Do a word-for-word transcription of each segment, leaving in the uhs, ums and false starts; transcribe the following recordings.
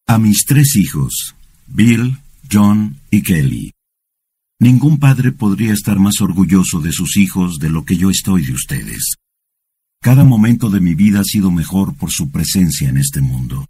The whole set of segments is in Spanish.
A mis tres hijos, Bill, John y Kelly. Ningún padre podría estar más orgulloso de sus hijos de lo que yo estoy de ustedes. Cada momento de mi vida ha sido mejor por su presencia en este mundo.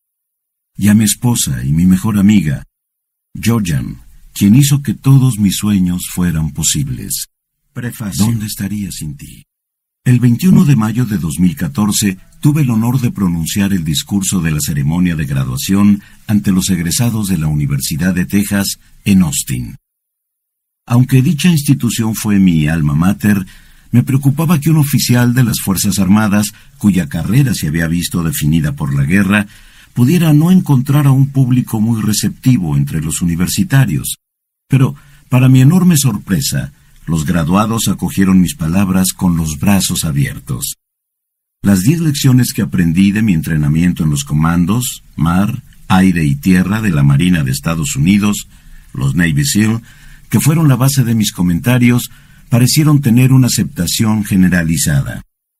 Y a mi esposa y mi mejor amiga, Georgian, quien hizo que todos mis sueños fueran posibles. Prefacio. ¿Dónde estaría sin ti? El veintiuno de mayo de dos mil catorce tuve el honor de pronunciar el discurso de la ceremonia de graduación ante los egresados de la Universidad de Texas en Austin. Aunque dicha institución fue mi alma mater, me preocupaba que un oficial de las Fuerzas Armadas, cuya carrera se había visto definida por la guerra, pudiera no encontrar a un público muy receptivo entre los universitarios. Pero, para mi enorme sorpresa, los graduados acogieron mis palabras con los brazos abiertos. Las diez lecciones que aprendí de mi entrenamiento en los comandos, mar, aire y tierra de la Marina de Estados Unidos, los Navy SEAL, que fueron la base de mis comentarios, parecieron tener una aceptación generalizada.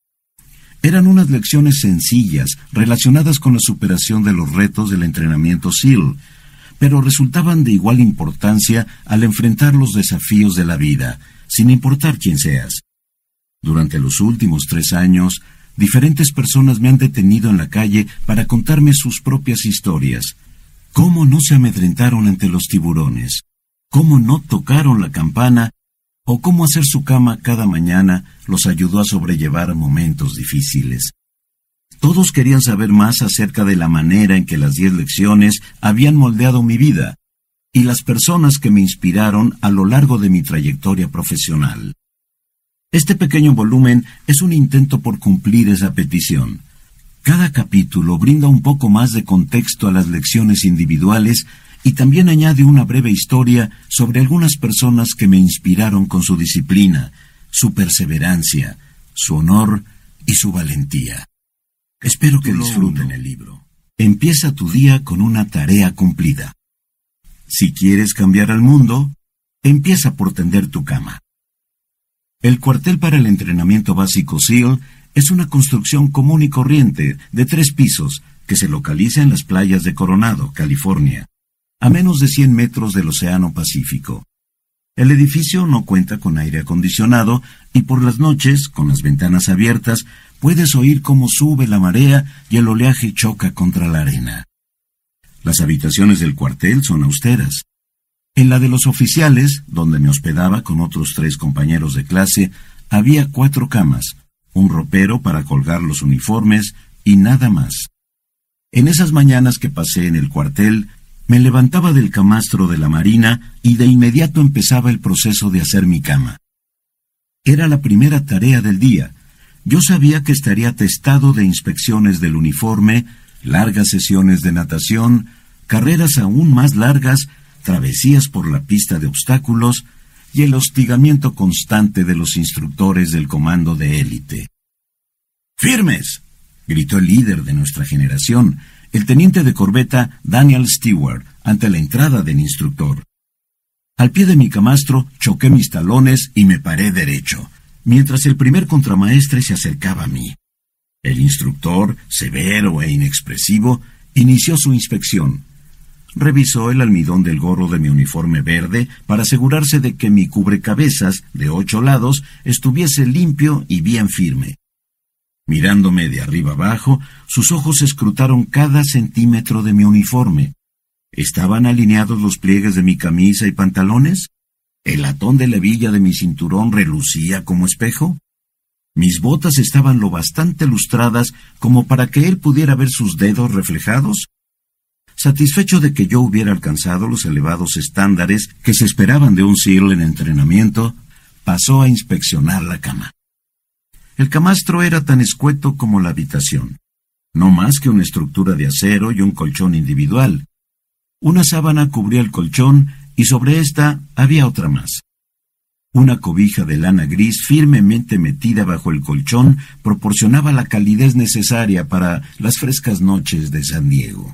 Eran unas lecciones sencillas, relacionadas con la superación de los retos del entrenamiento SEAL, pero resultaban de igual importancia al enfrentar los desafíos de la vida, sin importar quién seas. Durante los últimos tres años, diferentes personas me han detenido en la calle para contarme sus propias historias. Cómo no se amedrentaron ante los tiburones, cómo no tocaron la campana, o cómo hacer su cama cada mañana los ayudó a sobrellevar momentos difíciles. Todos querían saber más acerca de la manera en que las diez lecciones habían moldeado mi vida y las personas que me inspiraron a lo largo de mi trayectoria profesional. Este pequeño volumen es un intento por cumplir esa petición. Cada capítulo brinda un poco más de contexto a las lecciones individuales y también añade una breve historia sobre algunas personas que me inspiraron con su disciplina, su perseverancia, su honor y su valentía. Espero que disfruten el libro. Empieza tu día con una tarea cumplida. Si quieres cambiar al mundo, empieza por tender tu cama. El cuartel para el entrenamiento básico SEAL es una construcción común y corriente de tres pisos que se localiza en las playas de Coronado, California, a menos de cien metros del Océano Pacífico. El edificio no cuenta con aire acondicionado y por las noches, con las ventanas abiertas, puedes oír cómo sube la marea y el oleaje choca contra la arena. Las habitaciones del cuartel son austeras. En la de los oficiales, donde me hospedaba con otros tres compañeros de clase, había cuatro camas, un ropero para colgar los uniformes y nada más. En esas mañanas que pasé en el cuartel, me levantaba del camastro de la Marina y de inmediato empezaba el proceso de hacer mi cama. Era la primera tarea del día. Yo sabía que estaría atestado de inspecciones del uniforme, largas sesiones de natación, carreras aún más largas, travesías por la pista de obstáculos y el hostigamiento constante de los instructores del comando de élite. ¡Firmes!, gritó el líder de nuestra generación, el teniente de corbeta Daniel Stewart, ante la entrada del instructor. Al pie de mi camastro choqué mis talones y me paré derecho, mientras el primer contramaestre se acercaba a mí. El instructor, severo e inexpresivo, inició su inspección. Revisó el almidón del gorro de mi uniforme verde para asegurarse de que mi cubrecabezas de ocho lados estuviese limpio y bien firme. Mirándome de arriba abajo, sus ojos escrutaron cada centímetro de mi uniforme. ¿Estaban alineados los pliegues de mi camisa y pantalones? ¿El latón de la hebilla de mi cinturón relucía como espejo? ¿Mis botas estaban lo bastante lustradas como para que él pudiera ver sus dedos reflejados? Satisfecho de que yo hubiera alcanzado los elevados estándares que se esperaban de un SEAL en entrenamiento, pasó a inspeccionar la cama. El camastro era tan escueto como la habitación, no más que una estructura de acero y un colchón individual. Una sábana cubría el colchón y sobre esta había otra más. Una cobija de lana gris firmemente metida bajo el colchón proporcionaba la calidez necesaria para las frescas noches de San Diego.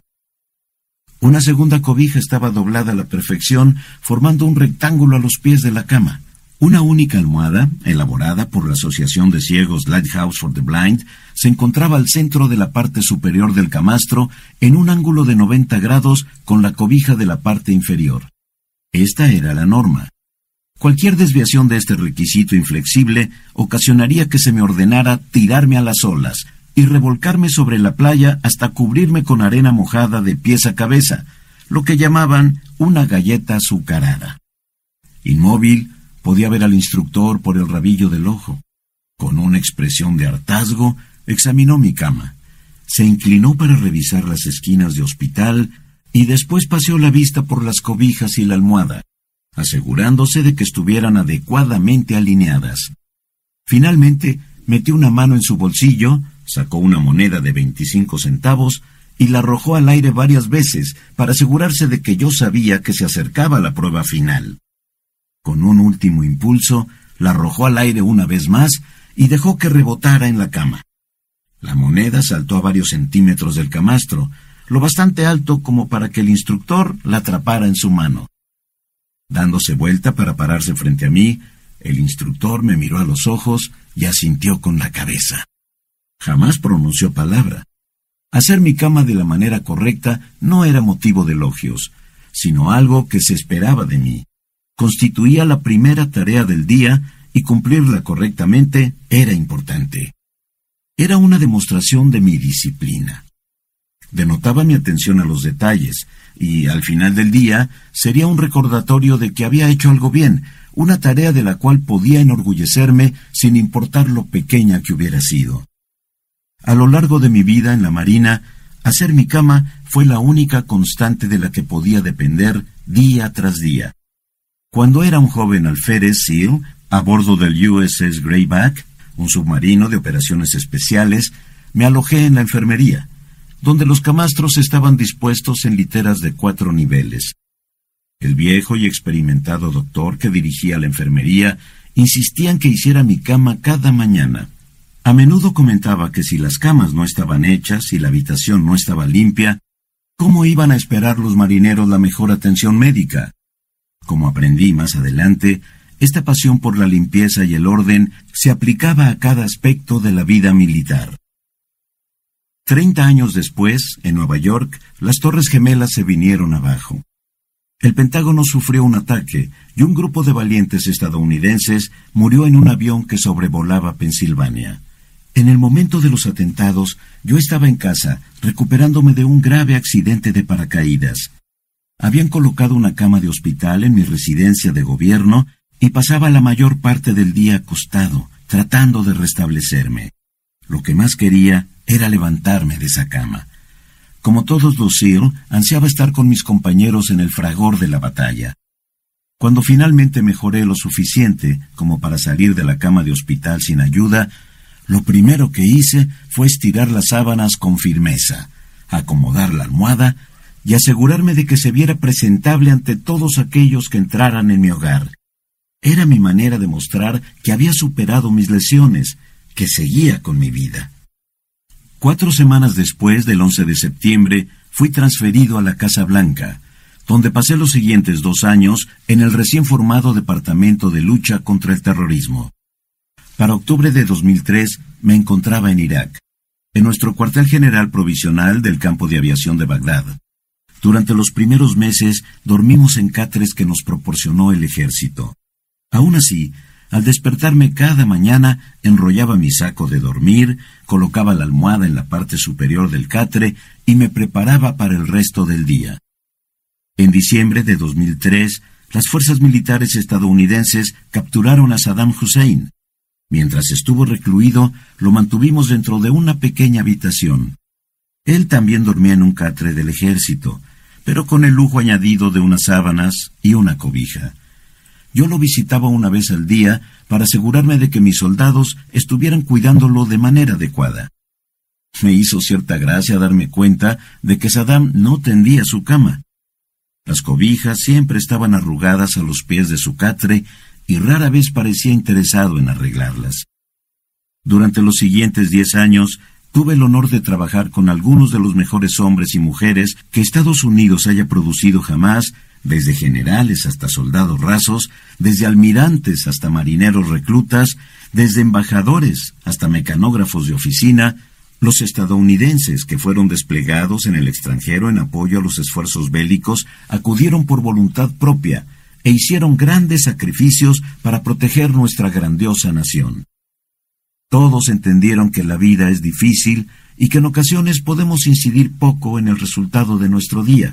Una segunda cobija estaba doblada a la perfección, formando un rectángulo a los pies de la cama. Una única almohada, elaborada por la Asociación de Ciegos Lighthouse for the Blind, se encontraba al centro de la parte superior del camastro, en un ángulo de noventa grados con la cobija de la parte inferior. Esta era la norma. Cualquier desviación de este requisito inflexible ocasionaría que se me ordenara tirarme a las olas y revolcarme sobre la playa hasta cubrirme con arena mojada de pies a cabeza, lo que llamaban una galleta azucarada. Inmóvil, podía ver al instructor por el rabillo del ojo. Con una expresión de hartazgo, examinó mi cama. Se inclinó para revisar las esquinas de hospital y después paseó la vista por las cobijas y la almohada, asegurándose de que estuvieran adecuadamente alineadas. Finalmente, metió una mano en su bolsillo, sacó una moneda de veinticinco centavos y la arrojó al aire varias veces para asegurarse de que yo sabía que se acercaba la prueba final. Con un último impulso, la arrojó al aire una vez más y dejó que rebotara en la cama. La moneda saltó a varios centímetros del camastro, lo bastante alto como para que el instructor la atrapara en su mano. Dándose vuelta para pararse frente a mí, el instructor me miró a los ojos y asintió con la cabeza. Jamás pronunció palabra. Hacer mi cama de la manera correcta no era motivo de elogios, sino algo que se esperaba de mí. Constituía la primera tarea del día y cumplirla correctamente era importante. Era una demostración de mi disciplina. Denotaba mi atención a los detalles y, al final del día, sería un recordatorio de que había hecho algo bien, una tarea de la cual podía enorgullecerme sin importar lo pequeña que hubiera sido. A lo largo de mi vida en la Marina, hacer mi cama fue la única constante de la que podía depender día tras día. Cuando era un joven alférez SEAL, a bordo del U S S Greyback, un submarino de operaciones especiales, me alojé en la enfermería, donde los camastros estaban dispuestos en literas de cuatro niveles. El viejo y experimentado doctor que dirigía la enfermería insistía en que hiciera mi cama cada mañana. A menudo comentaba que si las camas no estaban hechas y la habitación no estaba limpia, ¿cómo iban a esperar los marineros la mejor atención médica? Como aprendí más adelante, esta pasión por la limpieza y el orden se aplicaba a cada aspecto de la vida militar. Treinta años después, en Nueva York, las Torres Gemelas se vinieron abajo. El Pentágono sufrió un ataque y un grupo de valientes estadounidenses murió en un avión que sobrevolaba Pensilvania. En el momento de los atentados, yo estaba en casa, recuperándome de un grave accidente de paracaídas. Habían colocado una cama de hospital en mi residencia de gobierno y pasaba la mayor parte del día acostado, tratando de restablecerme. Lo que más quería era levantarme de esa cama. Como todos los SEAL, ansiaba estar con mis compañeros en el fragor de la batalla. Cuando finalmente mejoré lo suficiente como para salir de la cama de hospital sin ayuda, lo primero que hice fue estirar las sábanas con firmeza, acomodar la almohada y asegurarme de que se viera presentable ante todos aquellos que entraran en mi hogar. Era mi manera de mostrar que había superado mis lesiones, que seguía con mi vida. Cuatro semanas después del once de septiembre, fui transferido a la Casa Blanca, donde pasé los siguientes dos años en el recién formado Departamento de Lucha contra el Terrorismo. Para octubre de dos mil tres me encontraba en Irak, en nuestro cuartel general provisional del campo de aviación de Bagdad. Durante los primeros meses dormimos en catres que nos proporcionó el ejército. Aún así, al despertarme cada mañana, enrollaba mi saco de dormir, colocaba la almohada en la parte superior del catre y me preparaba para el resto del día. En diciembre de dos mil tres, las fuerzas militares estadounidenses capturaron a Saddam Hussein. Mientras estuvo recluido, lo mantuvimos dentro de una pequeña habitación. Él también dormía en un catre del ejército, pero con el lujo añadido de unas sábanas y una cobija. Yo lo visitaba una vez al día para asegurarme de que mis soldados estuvieran cuidándolo de manera adecuada. Me hizo cierta gracia darme cuenta de que Saddam no tendía su cama. Las cobijas siempre estaban arrugadas a los pies de su catre y rara vez parecía interesado en arreglarlas. Durante los siguientes diez años, tuve el honor de trabajar con algunos de los mejores hombres y mujeres que Estados Unidos haya producido jamás desde generales hasta soldados rasos, desde almirantes hasta marineros reclutas, desde embajadores hasta mecanógrafos de oficina, los estadounidenses que fueron desplegados en el extranjero en apoyo a los esfuerzos bélicos acudieron por voluntad propia e hicieron grandes sacrificios para proteger nuestra grandiosa nación. Todos entendieron que la vida es difícil y que en ocasiones podemos incidir poco en el resultado de nuestro día.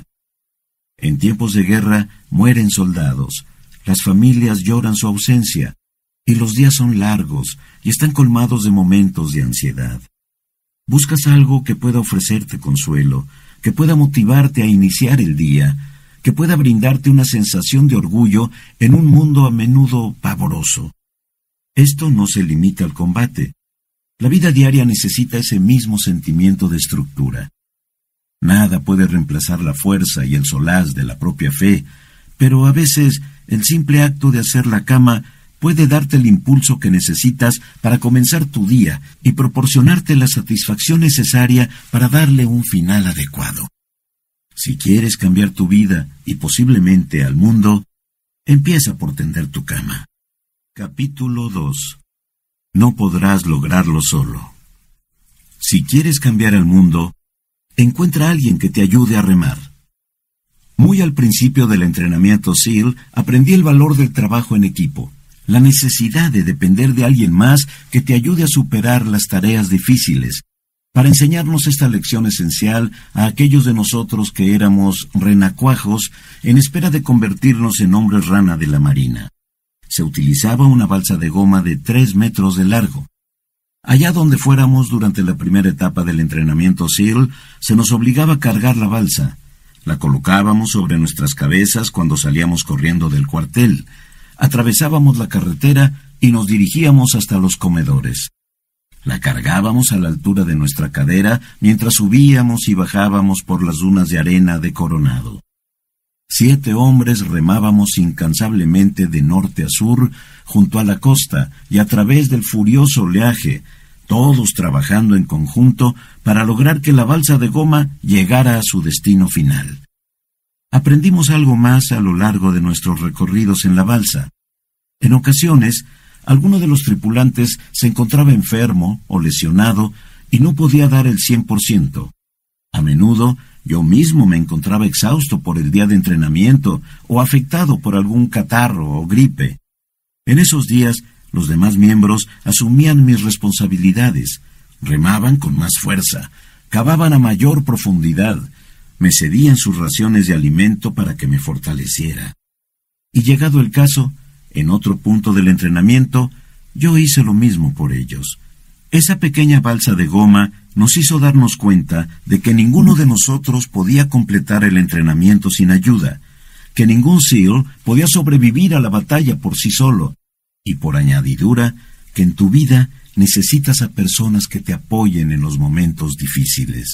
En tiempos de guerra mueren soldados, las familias lloran su ausencia, y los días son largos y están colmados de momentos de ansiedad. Buscas algo que pueda ofrecerte consuelo, que pueda motivarte a iniciar el día, que pueda brindarte una sensación de orgullo en un mundo a menudo pavoroso. Esto no se limita al combate. La vida diaria necesita ese mismo sentimiento de estructura. Nada puede reemplazar la fuerza y el solaz de la propia fe, pero a veces el simple acto de hacer la cama puede darte el impulso que necesitas para comenzar tu día y proporcionarte la satisfacción necesaria para darle un final adecuado. Si quieres cambiar tu vida y posiblemente al mundo, empieza por tender tu cama. Capítulo dos. No podrás lograrlo solo. Si quieres cambiar el mundo, encuentra a alguien que te ayude a remar. Muy al principio del entrenamiento SEAL, aprendí el valor del trabajo en equipo, la necesidad de depender de alguien más que te ayude a superar las tareas difíciles, para enseñarnos esta lección esencial a aquellos de nosotros que éramos renacuajos en espera de convertirnos en hombres rana de la marina. Se utilizaba una balsa de goma de tres metros de largo. Allá donde fuéramos durante la primera etapa del entrenamiento SEAL, se nos obligaba a cargar la balsa. La colocábamos sobre nuestras cabezas cuando salíamos corriendo del cuartel. Atravesábamos la carretera y nos dirigíamos hasta los comedores. La cargábamos a la altura de nuestra cadera mientras subíamos y bajábamos por las dunas de arena de Coronado. Siete hombres remábamos incansablemente de norte a sur, junto a la costa y a través del furioso oleaje, todos trabajando en conjunto para lograr que la balsa de goma llegara a su destino final. Aprendimos algo más a lo largo de nuestros recorridos en la balsa. En ocasiones, alguno de los tripulantes se encontraba enfermo o lesionado y no podía dar el cien por ciento. A menudo, yo mismo me encontraba exhausto por el día de entrenamiento o afectado por algún catarro o gripe. En esos días, los demás miembros asumían mis responsabilidades, remaban con más fuerza, cavaban a mayor profundidad, me cedían sus raciones de alimento para que me fortaleciera. Y llegado el caso, en otro punto del entrenamiento, yo hice lo mismo por ellos. Esa pequeña balsa de goma nos hizo darnos cuenta de que ninguno de nosotros podía completar el entrenamiento sin ayuda, que ningún SEAL podía sobrevivir a la batalla por sí solo, y por añadidura, que en tu vida necesitas a personas que te apoyen en los momentos difíciles.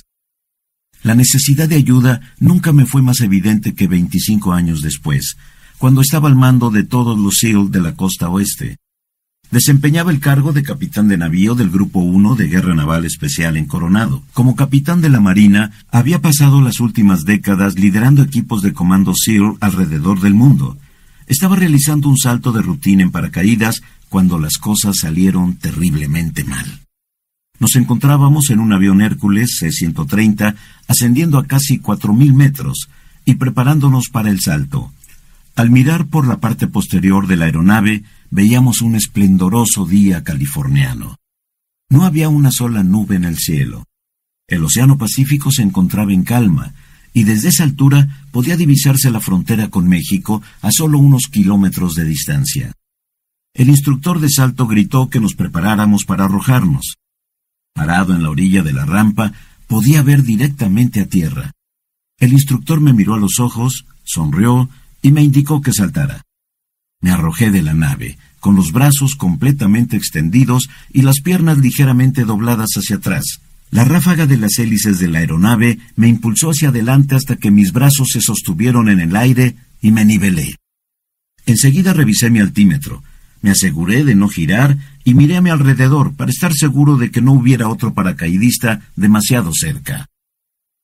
La necesidad de ayuda nunca me fue más evidente que veinticinco años después, cuando estaba al mando de todos los SEAL de la costa oeste. Desempeñaba el cargo de capitán de navío del Grupo uno de Guerra Naval Especial en Coronado. Como capitán de la Marina, había pasado las últimas décadas liderando equipos de comando SEAL alrededor del mundo. Estaba realizando un salto de rutina en paracaídas cuando las cosas salieron terriblemente mal. Nos encontrábamos en un avión Hércules C ciento treinta, ascendiendo a casi cuatro mil metros y preparándonos para el salto. Al mirar por la parte posterior de la aeronave, veíamos un esplendoroso día californiano. No había una sola nube en el cielo. El Océano Pacífico se encontraba en calma, y desde esa altura podía divisarse la frontera con México a solo unos kilómetros de distancia. El instructor de salto gritó que nos preparáramos para arrojarnos. Parado en la orilla de la rampa, podía ver directamente a tierra. El instructor me miró a los ojos, sonrió y me indicó que saltara. Me arrojé de la nave, con los brazos completamente extendidos y las piernas ligeramente dobladas hacia atrás. La ráfaga de las hélices de la aeronave me impulsó hacia adelante hasta que mis brazos se sostuvieron en el aire y me nivelé. Enseguida revisé mi altímetro. Me aseguré de no girar y miré a mi alrededor para estar seguro de que no hubiera otro paracaidista demasiado cerca.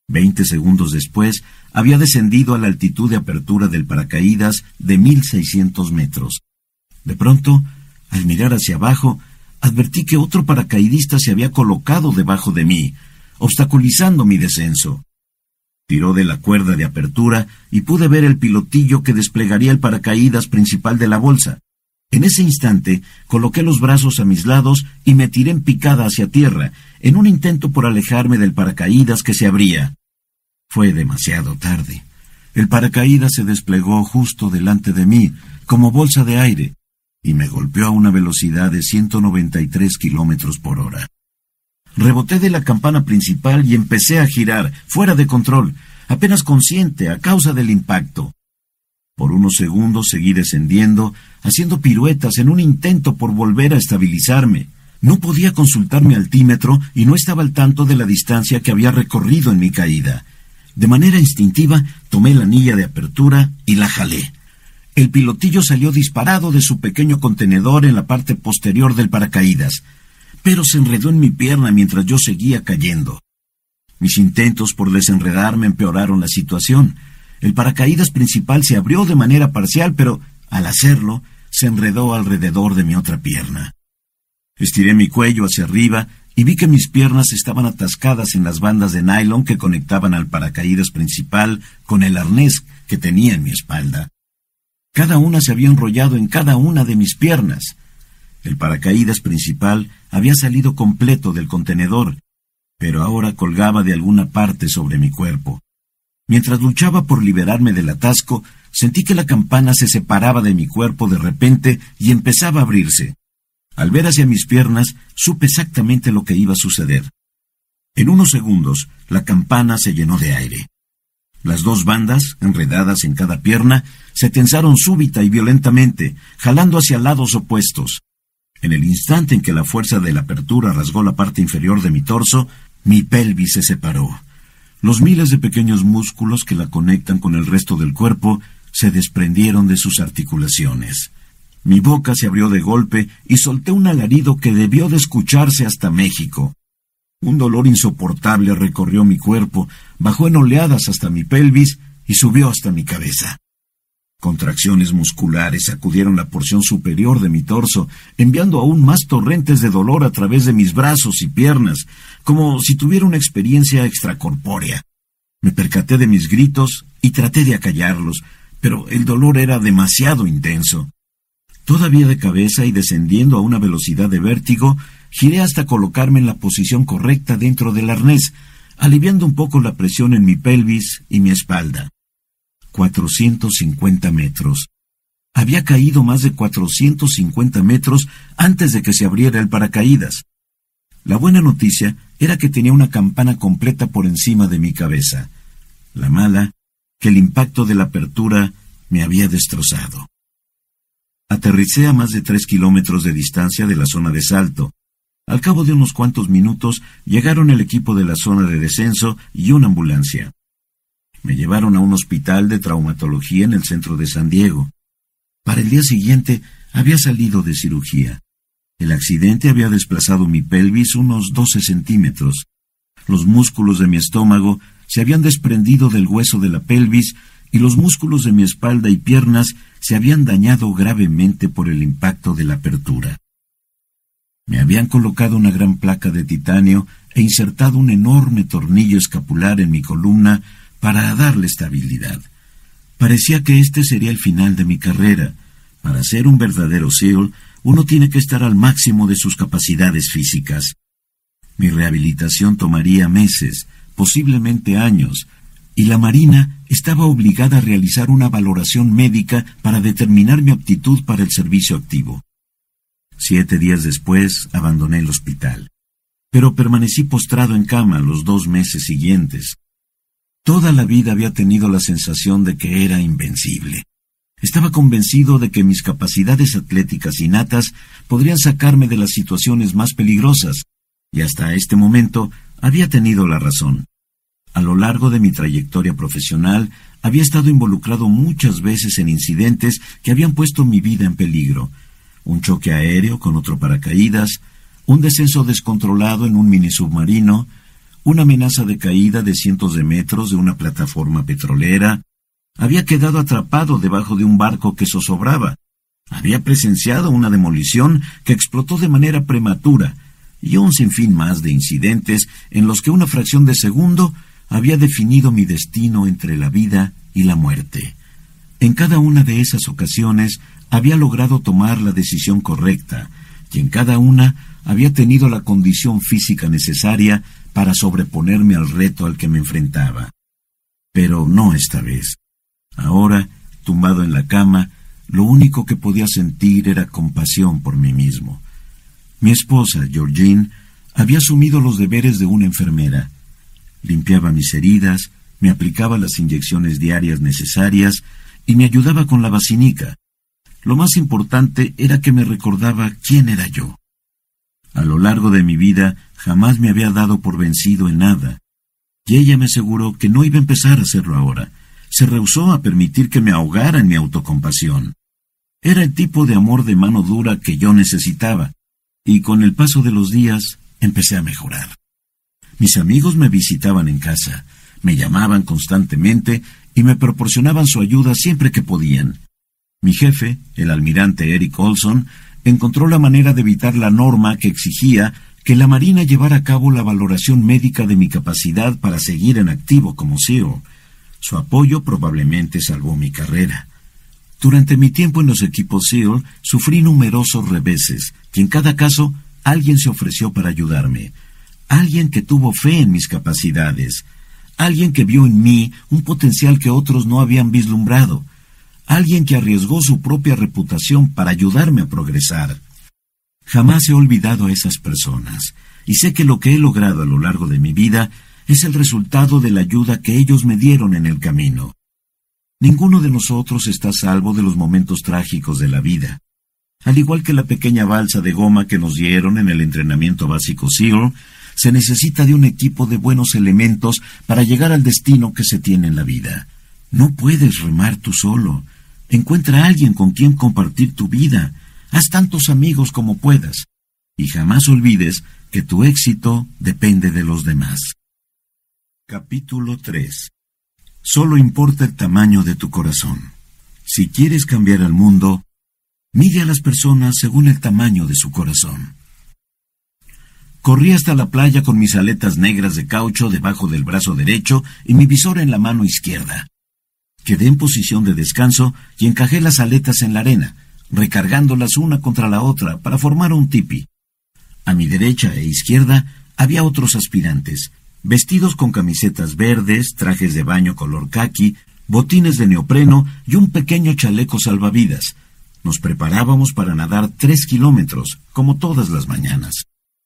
Veinte segundos después, había descendido a la altitud de apertura del paracaídas de mil seiscientos metros. De pronto, al mirar hacia abajo, advertí que otro paracaidista se había colocado debajo de mí, obstaculizando mi descenso. Tiró de la cuerda de apertura y pude ver el pilotillo que desplegaría el paracaídas principal de la bolsa. En ese instante, coloqué los brazos a mis lados y me tiré en picada hacia tierra, en un intento por alejarme del paracaídas que se abría. Fue demasiado tarde. El paracaídas se desplegó justo delante de mí, como bolsa de aire, y me golpeó a una velocidad de ciento noventa y tres kilómetros por hora. Reboté de la campana principal y empecé a girar, fuera de control, apenas consciente a causa del impacto. Por unos segundos seguí descendiendo, haciendo piruetas en un intento por volver a estabilizarme. No podía consultar mi altímetro y no estaba al tanto de la distancia que había recorrido en mi caída. De manera instintiva, tomé la anilla de apertura y la jalé. El pilotillo salió disparado de su pequeño contenedor en la parte posterior del paracaídas, pero se enredó en mi pierna mientras yo seguía cayendo. Mis intentos por desenredarme empeoraron la situación. El paracaídas principal se abrió de manera parcial, pero, al hacerlo, se enredó alrededor de mi otra pierna. Estiré mi cuello hacia arriba y vi que mis piernas estaban atascadas en las bandas de nylon que conectaban al paracaídas principal con el arnés que tenía en mi espalda. Cada una se había enrollado en cada una de mis piernas. El paracaídas principal había salido completo del contenedor, pero ahora colgaba de alguna parte sobre mi cuerpo. Mientras luchaba por liberarme del atasco, sentí que la campana se separaba de mi cuerpo de repente y empezaba a abrirse. Al ver hacia mis piernas, supe exactamente lo que iba a suceder. En unos segundos, la campana se llenó de aire. Las dos bandas, enredadas en cada pierna, se tensaron súbita y violentamente, jalando hacia lados opuestos. En el instante en que la fuerza de la apertura rasgó la parte inferior de mi torso, mi pelvis se separó. Los miles de pequeños músculos que la conectan con el resto del cuerpo se desprendieron de sus articulaciones. Mi boca se abrió de golpe y solté un alarido que debió de escucharse hasta México. Un dolor insoportable recorrió mi cuerpo, bajó en oleadas hasta mi pelvis y subió hasta mi cabeza. Contracciones musculares sacudieron la porción superior de mi torso, enviando aún más torrentes de dolor a través de mis brazos y piernas, como si tuviera una experiencia extracorpórea. Me percaté de mis gritos y traté de acallarlos, pero el dolor era demasiado intenso. Todavía de cabeza y descendiendo a una velocidad de vértigo, giré hasta colocarme en la posición correcta dentro del arnés, aliviando un poco la presión en mi pelvis y mi espalda. cuatrocientos cincuenta metros. Había caído más de cuatrocientos cincuenta metros antes de que se abriera el paracaídas. La buena noticia era que tenía una campana completa por encima de mi cabeza. La mala, que el impacto de la apertura me había destrozado. Aterricé a más de tres kilómetros de distancia de la zona de salto. Al cabo de unos cuantos minutos llegaron el equipo de la zona de descenso y una ambulancia. Me llevaron a un hospital de traumatología en el centro de San Diego. Para el día siguiente había salido de cirugía. El accidente había desplazado mi pelvis unos doce centímetros. Los músculos de mi estómago se habían desprendido del hueso de la pelvis y los músculos de mi espalda y piernas se habían dañado gravemente por el impacto de la apertura. Me habían colocado una gran placa de titanio e insertado un enorme tornillo escapular en mi columna para darle estabilidad. Parecía que este sería el final de mi carrera. Para ser un verdadero SEAL, uno tiene que estar al máximo de sus capacidades físicas. Mi rehabilitación tomaría meses, posiblemente años, y la Marina estaba obligada a realizar una valoración médica para determinar mi aptitud para el servicio activo. Siete días después abandoné el hospital, pero permanecí postrado en cama los dos meses siguientes. Toda la vida había tenido la sensación de que era invencible. Estaba convencido de que mis capacidades atléticas innatas podrían sacarme de las situaciones más peligrosas, y hasta este momento había tenido la razón. A lo largo de mi trayectoria profesional, había estado involucrado muchas veces en incidentes que habían puesto mi vida en peligro. Un choque aéreo con otro paracaídas, un descenso descontrolado en un minisubmarino, una amenaza de caída de cientos de metros de una plataforma petrolera. Había quedado atrapado debajo de un barco que zozobraba. Había presenciado una demolición que explotó de manera prematura, y un sinfín más de incidentes en los que una fracción de segundo había definido mi destino entre la vida y la muerte. En cada una de esas ocasiones había logrado tomar la decisión correcta, y en cada una había tenido la condición física necesaria para sobreponerme al reto al que me enfrentaba. Pero no esta vez. Ahora, tumbado en la cama, lo único que podía sentir era compasión por mí mismo. Mi esposa, Georgine, había asumido los deberes de una enfermera. Limpiaba mis heridas, me aplicaba las inyecciones diarias necesarias y me ayudaba con la vacinica. Lo más importante era que me recordaba quién era yo. A lo largo de mi vida jamás me había dado por vencido en nada, y ella me aseguró que no iba a empezar a hacerlo ahora. Se rehusó a permitir que me ahogara en mi autocompasión. Era el tipo de amor de mano dura que yo necesitaba, y con el paso de los días empecé a mejorar. Mis amigos me visitaban en casa, me llamaban constantemente y me proporcionaban su ayuda siempre que podían. Mi jefe, el almirante Eric Olson, encontró la manera de evitar la norma que exigía que la Marina llevara a cabo la valoración médica de mi capacidad para seguir en activo como SEAL. Su apoyo probablemente salvó mi carrera. Durante mi tiempo en los equipos SEAL, sufrí numerosos reveses, y en cada caso, alguien se ofreció para ayudarme. Alguien que tuvo fe en mis capacidades. Alguien que vio en mí un potencial que otros no habían vislumbrado. Alguien que arriesgó su propia reputación para ayudarme a progresar. Jamás he olvidado a esas personas, y sé que lo que he logrado a lo largo de mi vida es el resultado de la ayuda que ellos me dieron en el camino. Ninguno de nosotros está a salvo de los momentos trágicos de la vida. Al igual que la pequeña balsa de goma que nos dieron en el entrenamiento básico SEAL, se necesita de un equipo de buenos elementos para llegar al destino que se tiene en la vida. No puedes remar tú solo. Encuentra a alguien con quien compartir tu vida. Haz tantos amigos como puedas. Y jamás olvides que tu éxito depende de los demás. Capítulo tres. Solo importa el tamaño de tu corazón. Si quieres cambiar al mundo, mide a las personas según el tamaño de su corazón. Corrí hasta la playa con mis aletas negras de caucho debajo del brazo derecho y mi visor en la mano izquierda. Quedé en posición de descanso y encajé las aletas en la arena, recargándolas una contra la otra para formar un tipi. A mi derecha e izquierda había otros aspirantes, vestidos con camisetas verdes, trajes de baño color caqui, botines de neopreno y un pequeño chaleco salvavidas. Nos preparábamos para nadar tres kilómetros, como todas las mañanas.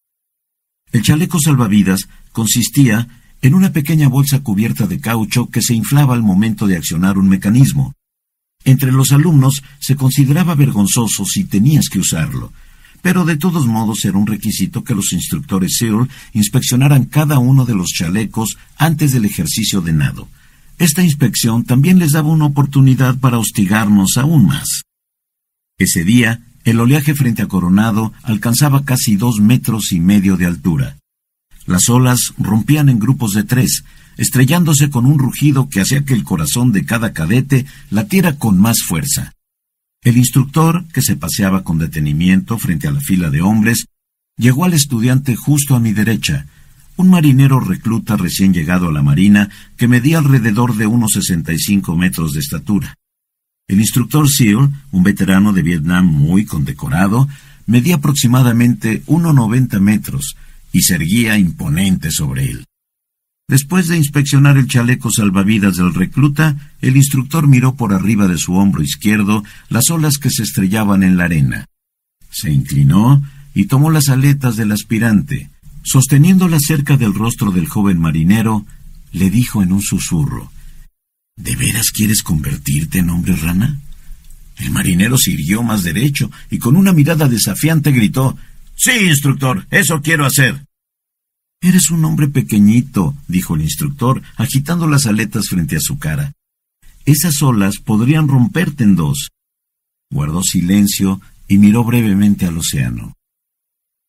El chaleco salvavidas consistía en una pequeña bolsa cubierta de caucho que se inflaba al momento de accionar un mecanismo. Entre los alumnos se consideraba vergonzoso si tenías que usarlo, pero de todos modos era un requisito que los instructores SEAL inspeccionaran cada uno de los chalecos antes del ejercicio de nado. Esta inspección también les daba una oportunidad para hostigarnos aún más. Ese día, el oleaje frente a Coronado alcanzaba casi dos metros y medio de altura. Las olas rompían en grupos de tres, estrellándose con un rugido que hacía que el corazón de cada cadete latiera con más fuerza. El instructor, que se paseaba con detenimiento frente a la fila de hombres, llegó al estudiante justo a mi derecha, un marinero recluta recién llegado a la marina que medía alrededor de unos sesenta y cinco metros de estatura. El instructor SEAL, un veterano de Vietnam muy condecorado, medía aproximadamente uno noventa metros y se erguía imponente sobre él. Después de inspeccionar el chaleco salvavidas del recluta, el instructor miró por arriba de su hombro izquierdo las olas que se estrellaban en la arena. Se inclinó y tomó las aletas del aspirante. Sosteniéndolas cerca del rostro del joven marinero, le dijo en un susurro: ¿De veras quieres convertirte en hombre rana? El marinero se irguió más derecho y con una mirada desafiante gritó: «Sí, instructor, eso quiero hacer». «Eres un hombre pequeñito», dijo el instructor, agitando las aletas frente a su cara. «Esas olas podrían romperte en dos». Guardó silencio y miró brevemente al océano.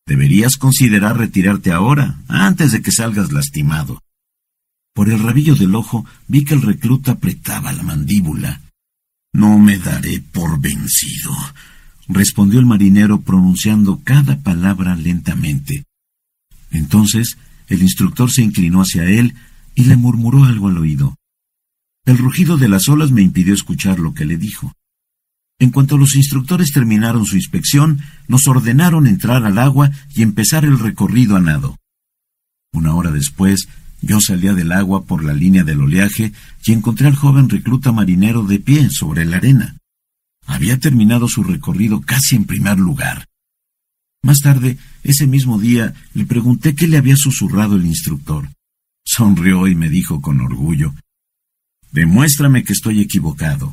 Deberías considerar retirarte ahora, antes de que salgas lastimado. Por el rabillo del ojo vi que el recluta apretaba la mandíbula. No me daré por vencido, respondió el marinero pronunciando cada palabra lentamente. Entonces el instructor se inclinó hacia él y le murmuró algo al oído. El rugido de las olas me impidió escuchar lo que le dijo. En cuanto los instructores terminaron su inspección, nos ordenaron entrar al agua y empezar el recorrido a nado. Una hora después, yo salía del agua por la línea del oleaje y encontré al joven recluta marinero de pie sobre la arena. Había terminado su recorrido casi en primer lugar. Más tarde, ese mismo día, le pregunté qué le había susurrado el instructor. Sonrió y me dijo con orgullo: «Demuéstrame que estoy equivocado».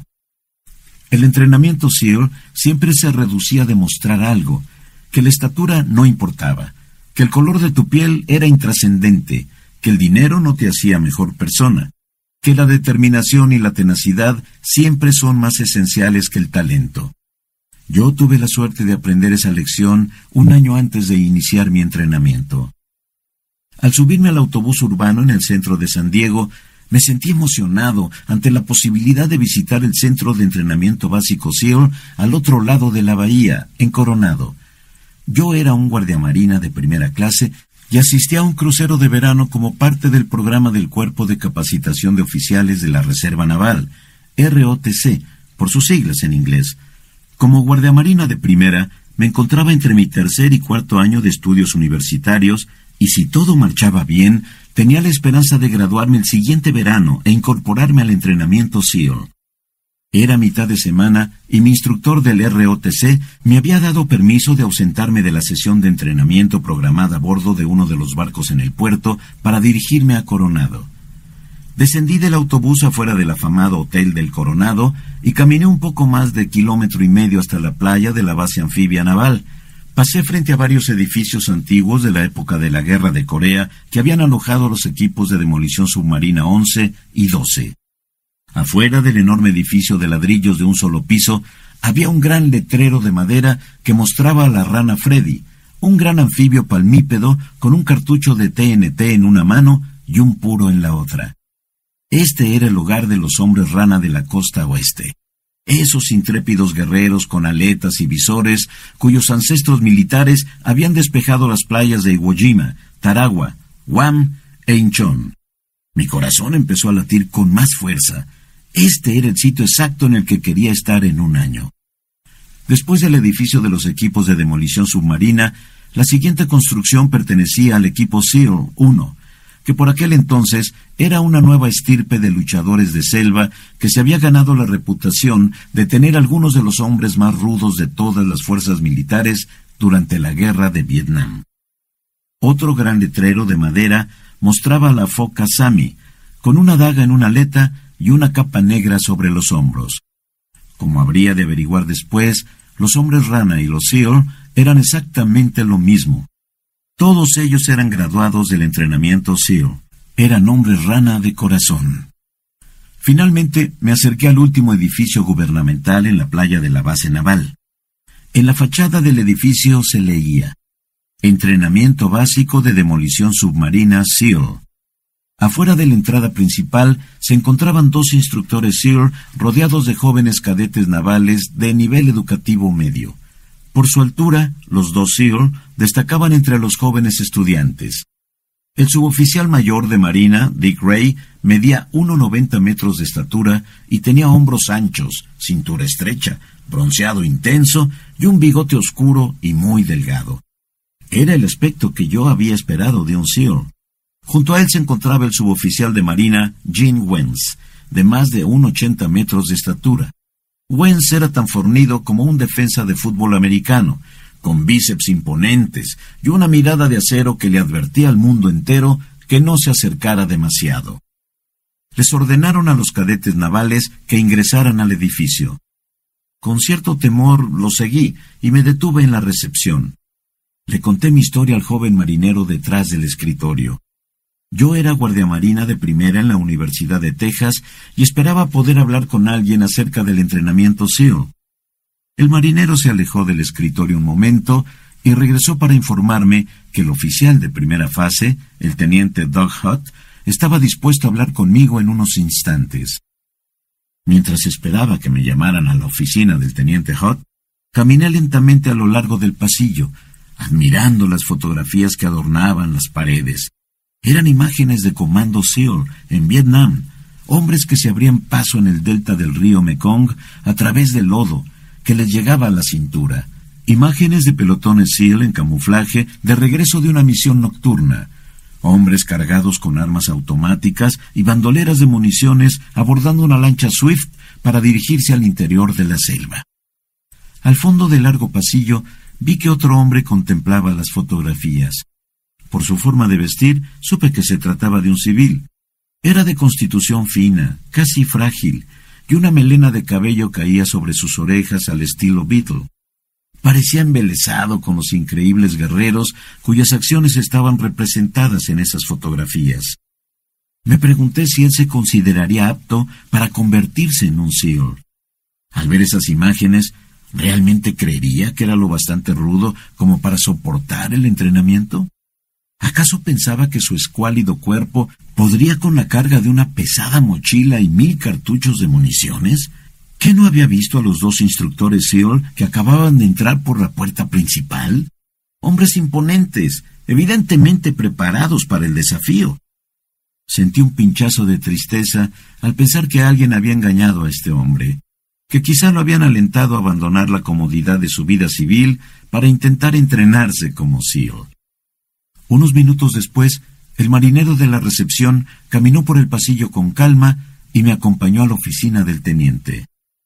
El entrenamiento SEAL siempre se reducía a demostrar algo, que la estatura no importaba, que el color de tu piel era intrascendente, que el dinero no te hacía mejor persona, que la determinación y la tenacidad siempre son más esenciales que el talento. Yo tuve la suerte de aprender esa lección un año antes de iniciar mi entrenamiento. Al subirme al autobús urbano en el centro de San Diego, me sentí emocionado ante la posibilidad de visitar el centro de entrenamiento básico SEAL al otro lado de la bahía, en Coronado. Yo era un guardiamarina de primera clase y asistí a un crucero de verano como parte del programa del Cuerpo de Capacitación de Oficiales de la Reserva Naval, R O T C, por sus siglas en inglés. Como guardiamarina de primera, me encontraba entre mi tercer y cuarto año de estudios universitarios, y si todo marchaba bien, tenía la esperanza de graduarme el siguiente verano e incorporarme al entrenamiento SEAL. Era mitad de semana y mi instructor del R O T C me había dado permiso de ausentarme de la sesión de entrenamiento programada a bordo de uno de los barcos en el puerto para dirigirme a Coronado. Descendí del autobús afuera del afamado Hotel del Coronado y caminé un poco más de kilómetro y medio hasta la playa de la base anfibia naval. Pasé frente a varios edificios antiguos de la época de la Guerra de Corea que habían alojado los equipos de demolición submarina once y doce. Afuera del enorme edificio de ladrillos de un solo piso, había un gran letrero de madera que mostraba a la rana Freddy, un gran anfibio palmípedo con un cartucho de T N T en una mano y un puro en la otra. Este era el hogar de los hombres rana de la costa oeste. Esos intrépidos guerreros con aletas y visores, cuyos ancestros militares habían despejado las playas de Iwo Jima, Tarawa, Guam e Incheon. Mi corazón empezó a latir con más fuerza. Este era el sitio exacto en el que quería estar en un año. Después del edificio de los equipos de demolición submarina, la siguiente construcción pertenecía al equipo SEAL uno, que por aquel entonces era una nueva estirpe de luchadores de selva que se había ganado la reputación de tener algunos de los hombres más rudos de todas las fuerzas militares durante la guerra de Vietnam. Otro gran letrero de madera mostraba a la foca Sammy, con una daga en una aleta y una capa negra sobre los hombros. Como habría de averiguar después, los hombres rana y los SEAL eran exactamente lo mismo. Todos ellos eran graduados del entrenamiento SEAL. Eran hombres rana de corazón. Finalmente me acerqué al último edificio gubernamental en la playa de la base naval. En la fachada del edificio se leía: Entrenamiento básico de demolición submarina SEAL. Afuera de la entrada principal se encontraban dos instructores SEAL rodeados de jóvenes cadetes navales de nivel educativo medio. Por su altura, los dos SEAL destacaban entre los jóvenes estudiantes. El suboficial mayor de marina, Dick Ray, medía uno noventa metros de estatura y tenía hombros anchos, cintura estrecha, bronceado intenso y un bigote oscuro y muy delgado. Era el aspecto que yo había esperado de un SEAL. Junto a él se encontraba el suboficial de marina, Gene Wentz, de más de uno ochenta metros de estatura. Wentz era tan fornido como un defensa de fútbol americano, con bíceps imponentes y una mirada de acero que le advertía al mundo entero que no se acercara demasiado. Les ordenaron a los cadetes navales que ingresaran al edificio. Con cierto temor los seguí y me detuve en la recepción. Le conté mi historia al joven marinero detrás del escritorio. Yo era guardiamarina de primera en la Universidad de Texas y esperaba poder hablar con alguien acerca del entrenamiento SEAL. El marinero se alejó del escritorio un momento y regresó para informarme que el oficial de primera fase, el teniente Doug Hutt, estaba dispuesto a hablar conmigo en unos instantes. Mientras esperaba que me llamaran a la oficina del teniente Hutt, caminé lentamente a lo largo del pasillo, admirando las fotografías que adornaban las paredes. Eran imágenes de Comando SEAL en Vietnam, hombres que se abrían paso en el delta del río Mekong a través del lodo, que les llegaba a la cintura. Imágenes de pelotones SEAL en camuflaje de regreso de una misión nocturna. Hombres cargados con armas automáticas y bandoleras de municiones abordando una lancha Swift para dirigirse al interior de la selva. Al fondo del largo pasillo vi que otro hombre contemplaba las fotografías. Por su forma de vestir, supe que se trataba de un civil. Era de constitución fina, casi frágil, y una melena de cabello caía sobre sus orejas al estilo Beatle. Parecía embelesado con los increíbles guerreros cuyas acciones estaban representadas en esas fotografías. Me pregunté si él se consideraría apto para convertirse en un SEAL. Al ver esas imágenes, ¿realmente creería que era lo bastante rudo como para soportar el entrenamiento? ¿Acaso pensaba que su escuálido cuerpo podría con la carga de una pesada mochila y mil cartuchos de municiones? ¿Qué no había visto a los dos instructores SEAL que acababan de entrar por la puerta principal? Hombres imponentes, evidentemente preparados para el desafío. Sentí un pinchazo de tristeza al pensar que alguien había engañado a este hombre, que quizá lo habían alentado a abandonar la comodidad de su vida civil para intentar entrenarse como SEAL. Unos minutos después, el marinero de la recepción caminó por el pasillo con calma y me acompañó a la oficina del teniente.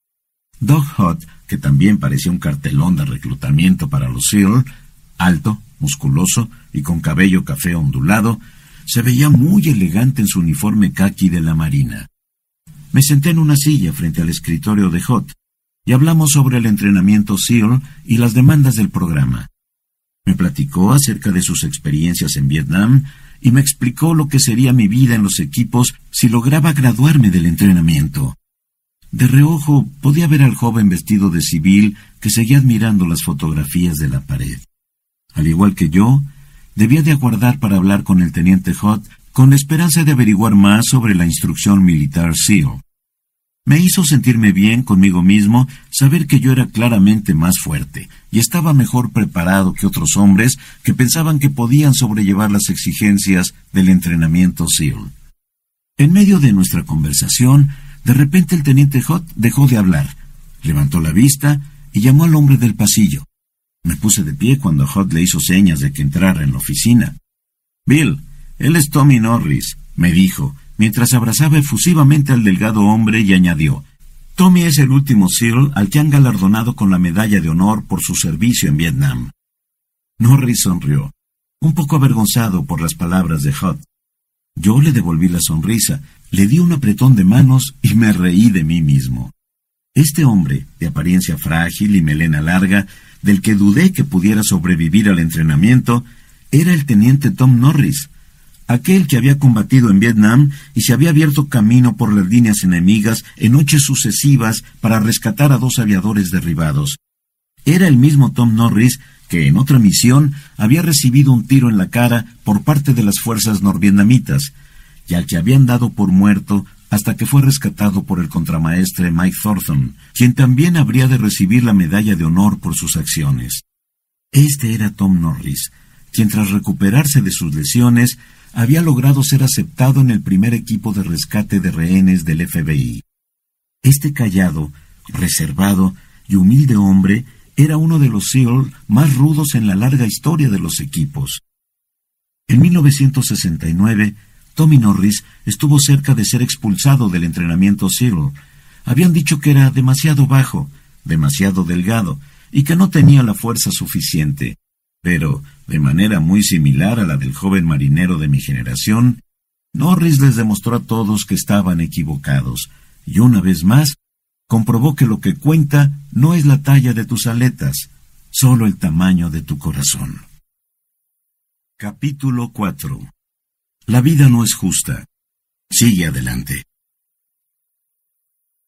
Doug Hutt, que también parecía un cartelón de reclutamiento para los SEAL, alto, musculoso y con cabello café ondulado, se veía muy elegante en su uniforme caqui de la Marina. Me senté en una silla frente al escritorio de Hutt y hablamos sobre el entrenamiento SEAL y las demandas del programa. Me platicó acerca de sus experiencias en Vietnam y me explicó lo que sería mi vida en los equipos si lograba graduarme del entrenamiento. De reojo podía ver al joven vestido de civil que seguía admirando las fotografías de la pared. Al igual que yo, debía de aguardar para hablar con el teniente Hutt con la esperanza de averiguar más sobre la instrucción militar SEAL. Me hizo sentirme bien conmigo mismo saber que yo era claramente más fuerte y estaba mejor preparado que otros hombres que pensaban que podían sobrellevar las exigencias del entrenamiento SEAL. En medio de nuestra conversación, de repente el teniente Hutt dejó de hablar, levantó la vista y llamó al hombre del pasillo. Me puse de pie cuando Hutt le hizo señas de que entrara en la oficina. «Bill, él es Tommy Norris», me dijo, mientras abrazaba efusivamente al delgado hombre y añadió, «Tommy es el último SEAL al que han galardonado con la medalla de honor por su servicio en Vietnam». Norris sonrió, un poco avergonzado por las palabras de Hutt. Yo le devolví la sonrisa, le di un apretón de manos y me reí de mí mismo. Este hombre, de apariencia frágil y melena larga, del que dudé que pudiera sobrevivir al entrenamiento, era el teniente Tom Norris, aquel que había combatido en Vietnam y se había abierto camino por las líneas enemigas en noches sucesivas para rescatar a dos aviadores derribados. Era el mismo Tom Norris que en otra misión había recibido un tiro en la cara por parte de las fuerzas norvietnamitas, y al que habían dado por muerto hasta que fue rescatado por el contramaestre Mike Thornton, quien también habría de recibir la medalla de honor por sus acciones. Este era Tom Norris, quien tras recuperarse de sus lesiones había logrado ser aceptado en el primer equipo de rescate de rehenes del F B I. Este callado, reservado y humilde hombre era uno de los SEAL más rudos en la larga historia de los equipos. En mil novecientos sesenta y nueve, Tommy Norris estuvo cerca de ser expulsado del entrenamiento SEAL. Habían dicho que era demasiado bajo, demasiado delgado, y que no tenía la fuerza suficiente. Pero, de manera muy similar a la del joven marinero de mi generación, Norris les demostró a todos que estaban equivocados, y una vez más, comprobó que lo que cuenta no es la talla de tus aletas, solo el tamaño de tu corazón. Capítulo cuatro. La vida no es justa. Sigue adelante.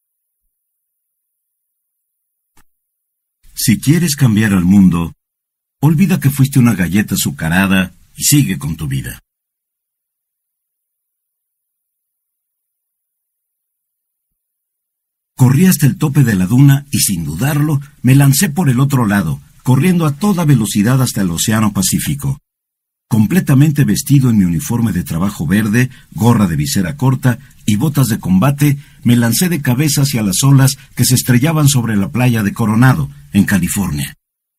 Si quieres cambiar al mundo, Olvida que fuiste una galleta azucarada y sigue con tu vida. Corrí hasta el tope de la duna y, sin dudarlo, me lancé por el otro lado, corriendo a toda velocidad hasta el Océano Pacífico. Completamente vestido en mi uniforme de trabajo verde, gorra de visera corta y botas de combate, me lancé de cabeza hacia las olas que se estrellaban sobre la playa de Coronado, en California.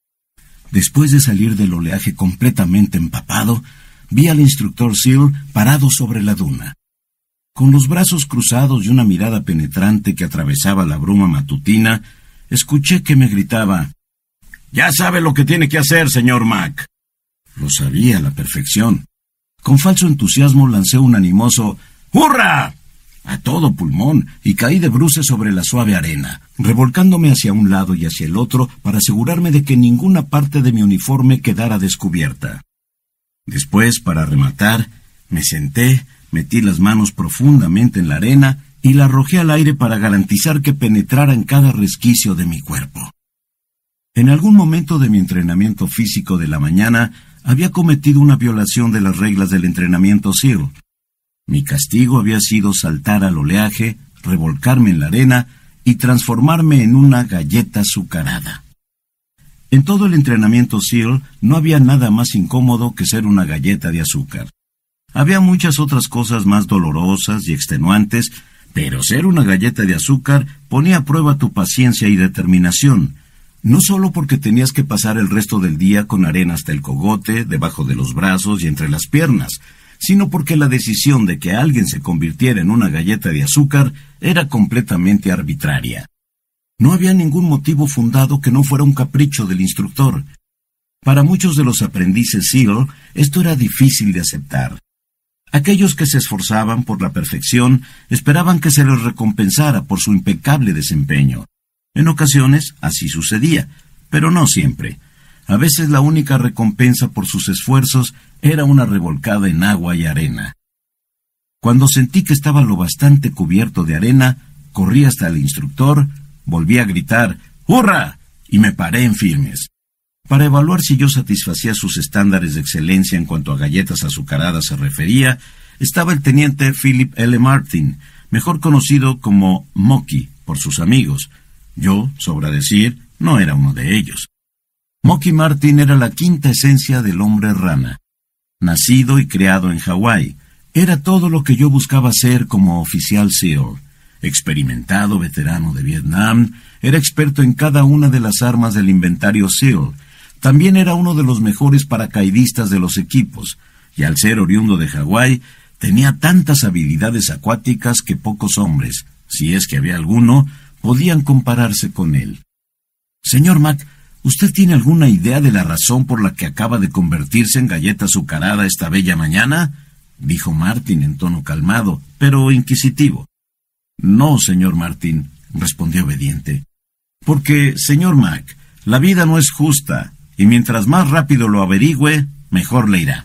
Después de salir del oleaje completamente empapado, vi al instructor SEAL parado sobre la duna. Con los brazos cruzados y una mirada penetrante que atravesaba la bruma matutina, escuché que me gritaba: «Ya sabe lo que tiene que hacer, señor Mac». Lo sabía a la perfección. Con falso entusiasmo lancé un animoso «¡Hurra!» a todo pulmón y caí de bruces sobre la suave arena, revolcándome hacia un lado y hacia el otro para asegurarme de que ninguna parte de mi uniforme quedara descubierta. Después, para rematar, me senté, metí las manos profundamente en la arena y la arrojé al aire para garantizar que penetrara en cada resquicio de mi cuerpo. En algún momento de mi entrenamiento físico de la mañana, había cometido una violación de las reglas del entrenamiento SEAL. Mi castigo había sido saltar al oleaje, revolcarme en la arena y transformarme en una galleta azucarada. En todo el entrenamiento SEAL no había nada más incómodo que ser una galleta de azúcar. Había muchas otras cosas más dolorosas y extenuantes, pero ser una galleta de azúcar ponía a prueba tu paciencia y determinación, no solo porque tenías que pasar el resto del día con arena hasta el cogote, debajo de los brazos y entre las piernas, sino porque la decisión de que alguien se convirtiera en una galleta de azúcar era completamente arbitraria. No había ningún motivo fundado que no fuera un capricho del instructor. Para muchos de los aprendices SEAL, esto era difícil de aceptar. Aquellos que se esforzaban por la perfección esperaban que se les recompensara por su impecable desempeño. En ocasiones así sucedía, pero no siempre. A veces la única recompensa por sus esfuerzos era una revolcada en agua y arena. Cuando sentí que estaba lo bastante cubierto de arena, corrí hasta el instructor, volví a gritar «¡Hurra!» y me paré en firmes. Para evaluar si yo satisfacía sus estándares de excelencia en cuanto a galletas azucaradas se refería, estaba el teniente Philip L. Martin, mejor conocido como Mocky por sus amigos. Yo, sobra decir, no era uno de ellos. Mocky Martin era la quinta esencia del hombre rana. Nacido y criado en Hawái, era todo lo que yo buscaba ser como oficial SEAL. Experimentado veterano de Vietnam, era experto en cada una de las armas del inventario SEAL. También era uno de los mejores paracaidistas de los equipos, y al ser oriundo de Hawái, tenía tantas habilidades acuáticas que pocos hombres, si es que había alguno, podían compararse con él. Señor Mac, ¿usted tiene alguna idea de la razón por la que acaba de convertirse en galleta azucarada esta bella mañana?, dijo Martin en tono calmado, pero inquisitivo. No, señor Martin, respondió obediente. Porque, señor Mac, la vida no es justa, y mientras más rápido lo averigüe, mejor le irá.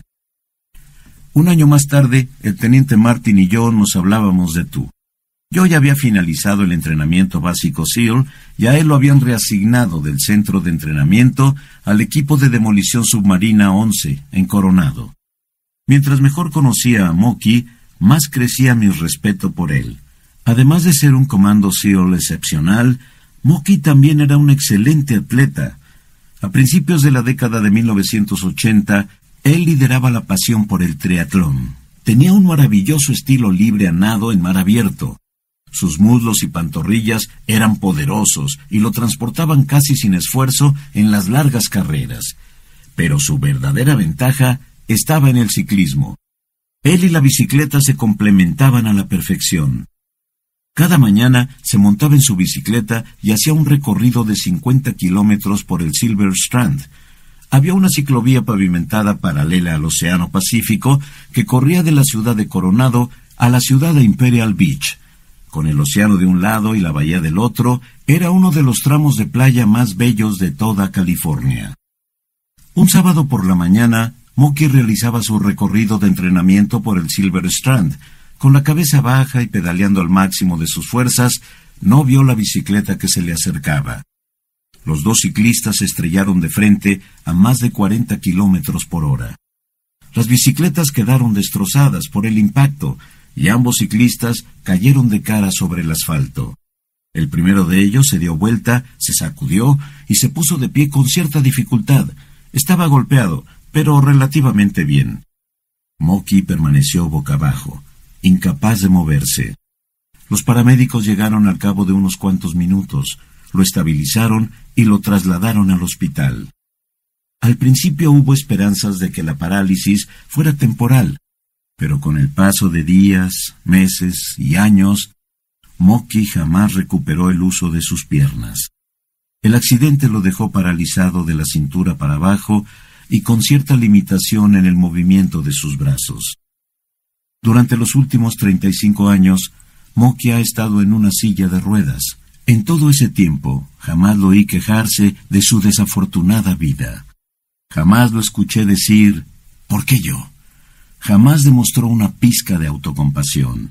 Un año más tarde, el teniente Martin y yo nos hablábamos de tú. Yo ya había finalizado el entrenamiento básico SEAL y a él lo habían reasignado del centro de entrenamiento al equipo de demolición submarina once, en Coronado. Mientras mejor conocía a Mocky, más crecía mi respeto por él. Además de ser un comando SEAL excepcional, Mocky también era un excelente atleta. A principios de la década de mil novecientos ochenta, él lideraba la pasión por el triatlón. Tenía un maravilloso estilo libre a nado en mar abierto. Sus muslos y pantorrillas eran poderosos y lo transportaban casi sin esfuerzo en las largas carreras. Pero su verdadera ventaja estaba en el ciclismo. Él y la bicicleta se complementaban a la perfección. Cada mañana se montaba en su bicicleta y hacía un recorrido de cincuenta kilómetros por el Silver Strand. Había una ciclovía pavimentada paralela al Océano Pacífico que corría de la ciudad de Coronado a la ciudad de Imperial Beach. Con el océano de un lado y la bahía del otro, era uno de los tramos de playa más bellos de toda California. Un sábado por la mañana, Mocky realizaba su recorrido de entrenamiento por el Silver Strand. Con la cabeza baja y pedaleando al máximo de sus fuerzas, no vio la bicicleta que se le acercaba. Los dos ciclistas se estrellaron de frente a más de cuarenta kilómetros por hora. Las bicicletas quedaron destrozadas por el impacto y ambos ciclistas cayeron de cara sobre el asfalto. El primero de ellos se dio vuelta, se sacudió y se puso de pie con cierta dificultad. Estaba golpeado, pero relativamente bien. Moki permaneció boca abajo, incapaz de moverse. Los paramédicos llegaron al cabo de unos cuantos minutos, lo estabilizaron y lo trasladaron al hospital. Al principio hubo esperanzas de que la parálisis fuera temporal, pero con el paso de días, meses y años, Moki jamás recuperó el uso de sus piernas. El accidente lo dejó paralizado de la cintura para abajo y con cierta limitación en el movimiento de sus brazos. Durante los últimos treinta y cinco años, Moki ha estado en una silla de ruedas. En todo ese tiempo, jamás lo oí quejarse de su desafortunada vida. Jamás lo escuché decir, ¿por qué yo? Jamás demostró una pizca de autocompasión.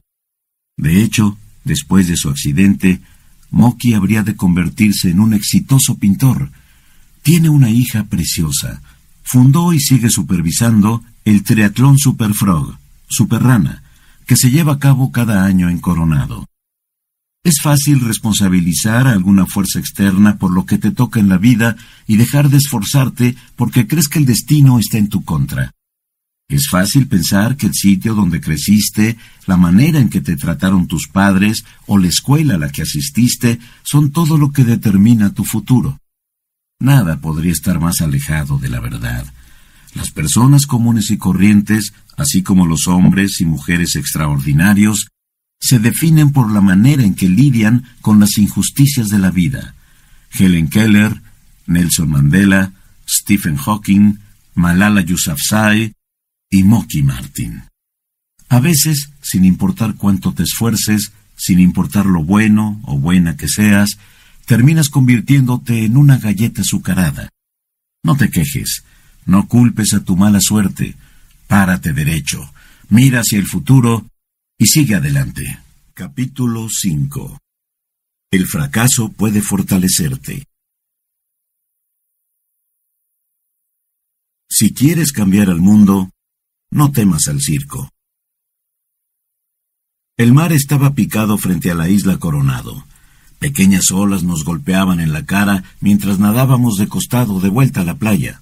De hecho, después de su accidente, Moki habría de convertirse en un exitoso pintor. Tiene una hija preciosa. Fundó y sigue supervisando el triatlón Super Frog, Super Rana, que se lleva a cabo cada año en Coronado. Es fácil responsabilizar a alguna fuerza externa por lo que te toca en la vida y dejar de esforzarte porque crees que el destino está en tu contra. Es fácil pensar que el sitio donde creciste, la manera en que te trataron tus padres o la escuela a la que asististe son todo lo que determina tu futuro. Nada podría estar más alejado de la verdad. Las personas comunes y corrientes, así como los hombres y mujeres extraordinarios, se definen por la manera en que lidian con las injusticias de la vida. Helen Keller, Nelson Mandela, Stephen Hawking, Malala Yousafzai y Moki Martin. A veces, sin importar cuánto te esfuerces, sin importar lo bueno o buena que seas, terminas convirtiéndote en una galleta azucarada. No te quejes, no culpes a tu mala suerte, párate derecho, mira hacia el futuro y sigue adelante. Capítulo cinco. El fracaso puede fortalecerte. Si quieres cambiar al mundo, no temas al circo. El mar estaba picado frente a la isla Coronado. Pequeñas olas nos golpeaban en la cara mientras nadábamos de costado de vuelta a la playa.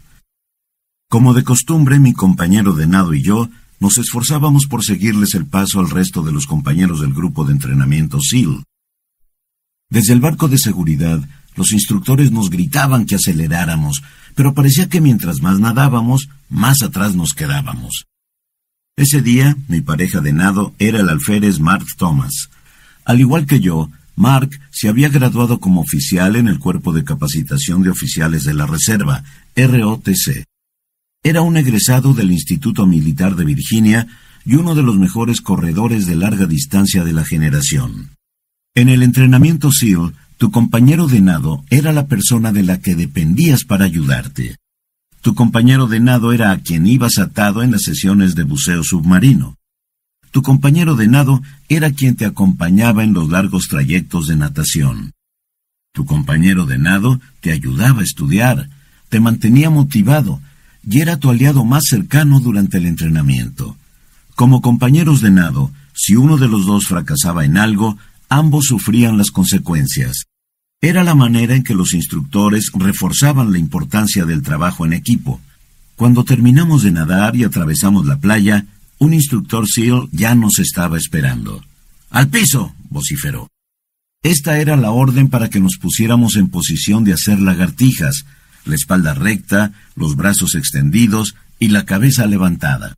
Como de costumbre, mi compañero de nado y yo nos esforzábamos por seguirles el paso al resto de los compañeros del grupo de entrenamiento SEAL. Desde el barco de seguridad, los instructores nos gritaban que aceleráramos, pero parecía que mientras más nadábamos, más atrás nos quedábamos. Ese día, mi pareja de nado era el alférez Mark Thomas. Al igual que yo, Mark se había graduado como oficial en el Cuerpo de Capacitación de Oficiales de la Reserva, R O T C. Era un egresado del Instituto Militar de Virginia y uno de los mejores corredores de larga distancia de la generación. En el entrenamiento SEAL, tu compañero de nado era la persona de la que dependías para ayudarte. Tu compañero de nado era a quien ibas atado en las sesiones de buceo submarino. Tu compañero de nado era quien te acompañaba en los largos trayectos de natación. Tu compañero de nado te ayudaba a estudiar, te mantenía motivado y era tu aliado más cercano durante el entrenamiento. Como compañeros de nado, si uno de los dos fracasaba en algo, ambos sufrían las consecuencias. Era la manera en que los instructores reforzaban la importancia del trabajo en equipo. Cuando terminamos de nadar y atravesamos la playa, un instructor SEAL ya nos estaba esperando. ¡Al piso!, vociferó. Esta era la orden para que nos pusiéramos en posición de hacer lagartijas, la espalda recta, los brazos extendidos y la cabeza levantada.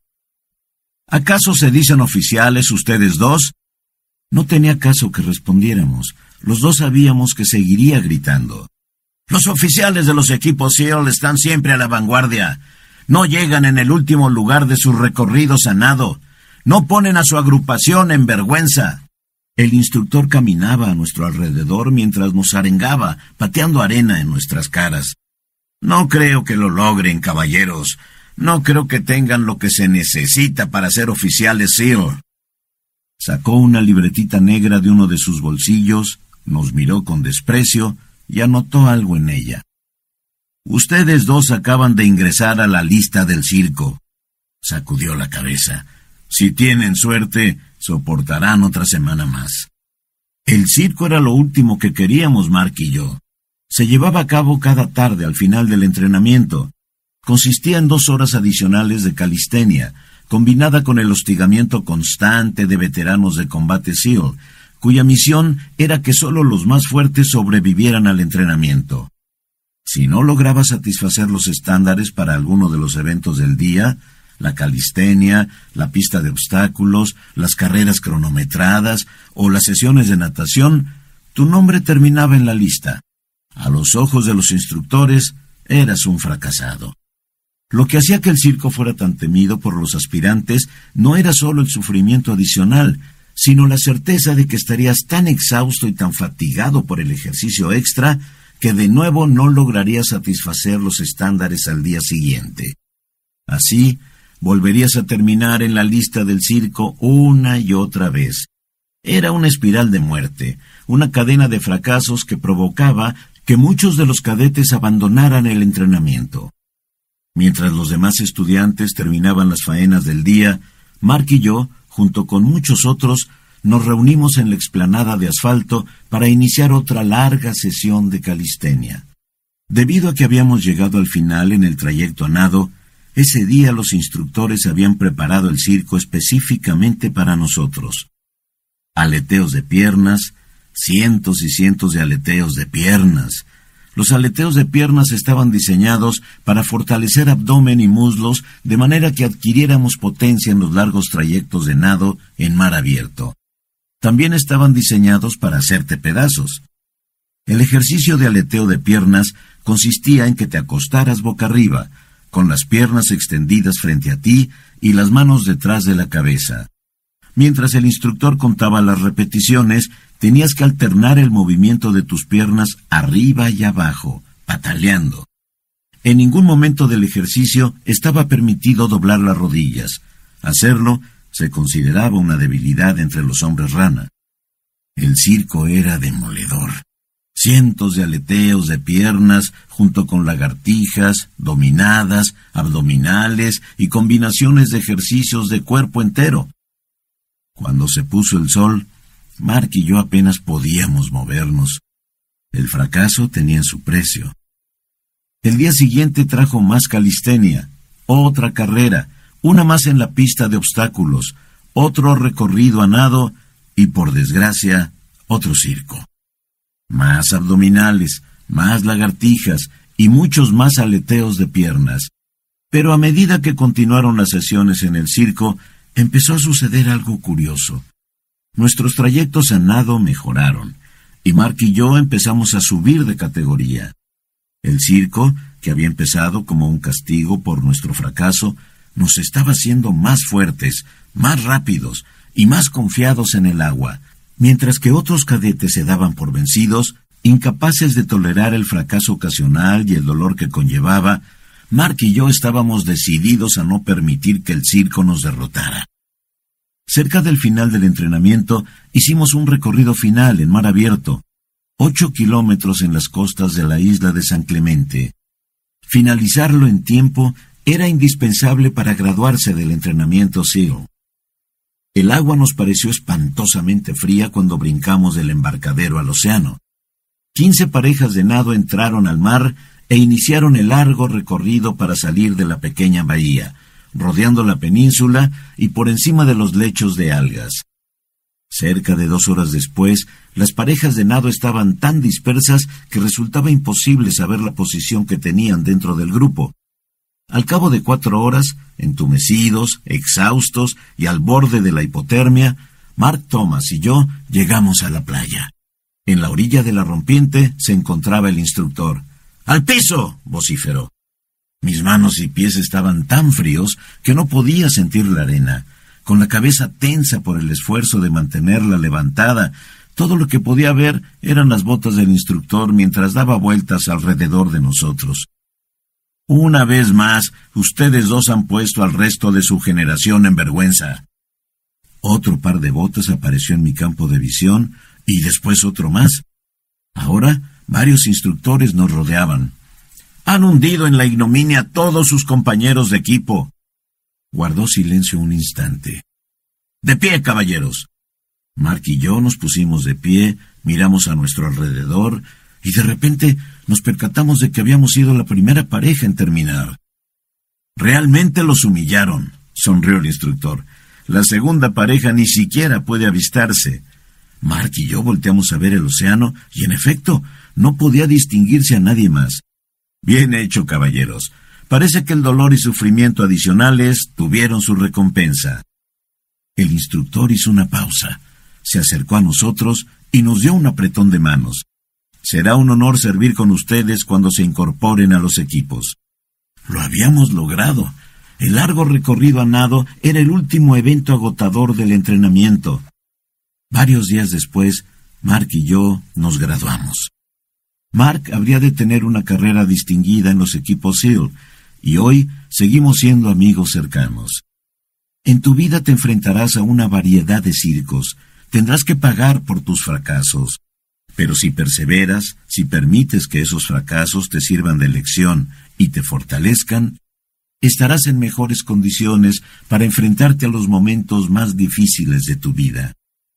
¿Acaso se dicen oficiales ustedes dos? No tenía caso que respondiéramos. Los dos sabíamos que seguiría gritando. Los oficiales de los equipos SEAL están siempre a la vanguardia. No llegan en el último lugar de sus recorridos a nado. No ponen a su agrupación en vergüenza. El instructor caminaba a nuestro alrededor mientras nos arengaba, pateando arena en nuestras caras. No creo que lo logren, caballeros. No creo que tengan lo que se necesita para ser oficiales SEAL. Sacó una libretita negra de uno de sus bolsillos, nos miró con desprecio y anotó algo en ella. Ustedes dos acaban de ingresar a la lista del circo. Sacudió la cabeza. Si tienen suerte, soportarán otra semana más. El circo era lo último que queríamos Mark y yo. Se llevaba a cabo cada tarde al final del entrenamiento. Consistía en dos horas adicionales de calistenia, combinada con el hostigamiento constante de veteranos de combate SEAL, cuya misión era que solo los más fuertes sobrevivieran al entrenamiento. Si no lograba satisfacer los estándares para alguno de los eventos del día, la calistenia, la pista de obstáculos, las carreras cronometradas o las sesiones de natación, tu nombre terminaba en la lista. A los ojos de los instructores, eras un fracasado. Lo que hacía que el circo fuera tan temido por los aspirantes no era solo el sufrimiento adicional, sino la certeza de que estarías tan exhausto y tan fatigado por el ejercicio extra que de nuevo no lograrías satisfacer los estándares al día siguiente. Así, volverías a terminar en la lista del circo una y otra vez. Era una espiral de muerte, una cadena de fracasos que provocaba que muchos de los cadetes abandonaran el entrenamiento. Mientras los demás estudiantes terminaban las faenas del día, Mark y yo, junto con muchos otros, nos reunimos en la explanada de asfalto para iniciar otra larga sesión de calistenia. Debido a que habíamos llegado al final en el trayecto a nado, ese día los instructores habían preparado el circo específicamente para nosotros. Aleteos de piernas, cientos y cientos de aleteos de piernas. Los aleteos de piernas estaban diseñados para fortalecer abdomen y muslos de manera que adquiriéramos potencia en los largos trayectos de nado en mar abierto. También estaban diseñados para hacerte pedazos. El ejercicio de aleteo de piernas consistía en que te acostaras boca arriba, con las piernas extendidas frente a ti y las manos detrás de la cabeza. Mientras el instructor contaba las repeticiones, tenías que alternar el movimiento de tus piernas arriba y abajo, pataleando. En ningún momento del ejercicio estaba permitido doblar las rodillas. Hacerlo se consideraba una debilidad entre los hombres rana. El circo era demoledor. Cientos de aleteos de piernas, junto con lagartijas, dominadas, abdominales y combinaciones de ejercicios de cuerpo entero. Cuando se puso el sol, Mark y yo apenas podíamos movernos. El fracaso tenía su precio. El día siguiente trajo más calistenia, otra carrera, una más en la pista de obstáculos, otro recorrido a nado y, por desgracia, otro circo. Más abdominales, más lagartijas y muchos más aleteos de piernas. Pero a medida que continuaron las sesiones en el circo, empezó a suceder algo curioso. Nuestros trayectos a nado mejoraron, y Mark y yo empezamos a subir de categoría. El circo, que había empezado como un castigo por nuestro fracaso, nos estaba haciendo más fuertes, más rápidos y más confiados en el agua, mientras que otros cadetes se daban por vencidos, incapaces de tolerar el fracaso ocasional y el dolor que conllevaba. Mark y yo estábamos decididos a no permitir que el circo nos derrotara. Cerca del final del entrenamiento, hicimos un recorrido final en mar abierto, ocho kilómetros en las costas de la isla de San Clemente. Finalizarlo en tiempo era indispensable para graduarse del entrenamiento SEAL. El agua nos pareció espantosamente fría cuando brincamos del embarcadero al océano. Quince parejas de nado entraron al mar e iniciaron el largo recorrido para salir de la pequeña bahía, rodeando la península y por encima de los lechos de algas. Cerca de dos horas después, las parejas de nado estaban tan dispersas que resultaba imposible saber la posición que tenían dentro del grupo. Al cabo de cuatro horas, entumecidos, exhaustos y al borde de la hipotermia, Mark Thomas y yo llegamos a la playa. En la orilla de la rompiente se encontraba el instructor. ¡Al piso!, vociferó. Mis manos y pies estaban tan fríos que no podía sentir la arena. Con la cabeza tensa por el esfuerzo de mantenerla levantada, todo lo que podía ver eran las botas del instructor mientras daba vueltas alrededor de nosotros. Una vez más, ustedes dos han puesto al resto de su generación en vergüenza. Otro par de botas apareció en mi campo de visión, y después otro más. Ahora, varios instructores nos rodeaban. Han hundido en la ignominia a todos sus compañeros de equipo. Guardó silencio un instante. ¡De pie, caballeros! Mark y yo nos pusimos de pie, miramos a nuestro alrededor, y de repente nos percatamos de que habíamos sido la primera pareja en terminar. Realmente los humillaron, sonrió el instructor. La segunda pareja ni siquiera puede avistarse. Mark y yo volteamos a ver el océano, y en efecto, no podía distinguirse a nadie más. Bien hecho, caballeros. Parece que el dolor y sufrimiento adicionales tuvieron su recompensa. El instructor hizo una pausa, se acercó a nosotros y nos dio un apretón de manos. Será un honor servir con ustedes cuando se incorporen a los equipos. Lo habíamos logrado. El largo recorrido a nado era el último evento agotador del entrenamiento. Varios días después, Mark y yo nos graduamos. Mark habría de tener una carrera distinguida en los equipos SEAL, y hoy seguimos siendo amigos cercanos. En tu vida te enfrentarás a una variedad de circos. Tendrás que pagar por tus fracasos. Pero si perseveras, si permites que esos fracasos te sirvan de lección y te fortalezcan, estarás en mejores condiciones para enfrentarte a los momentos más difíciles de tu vida.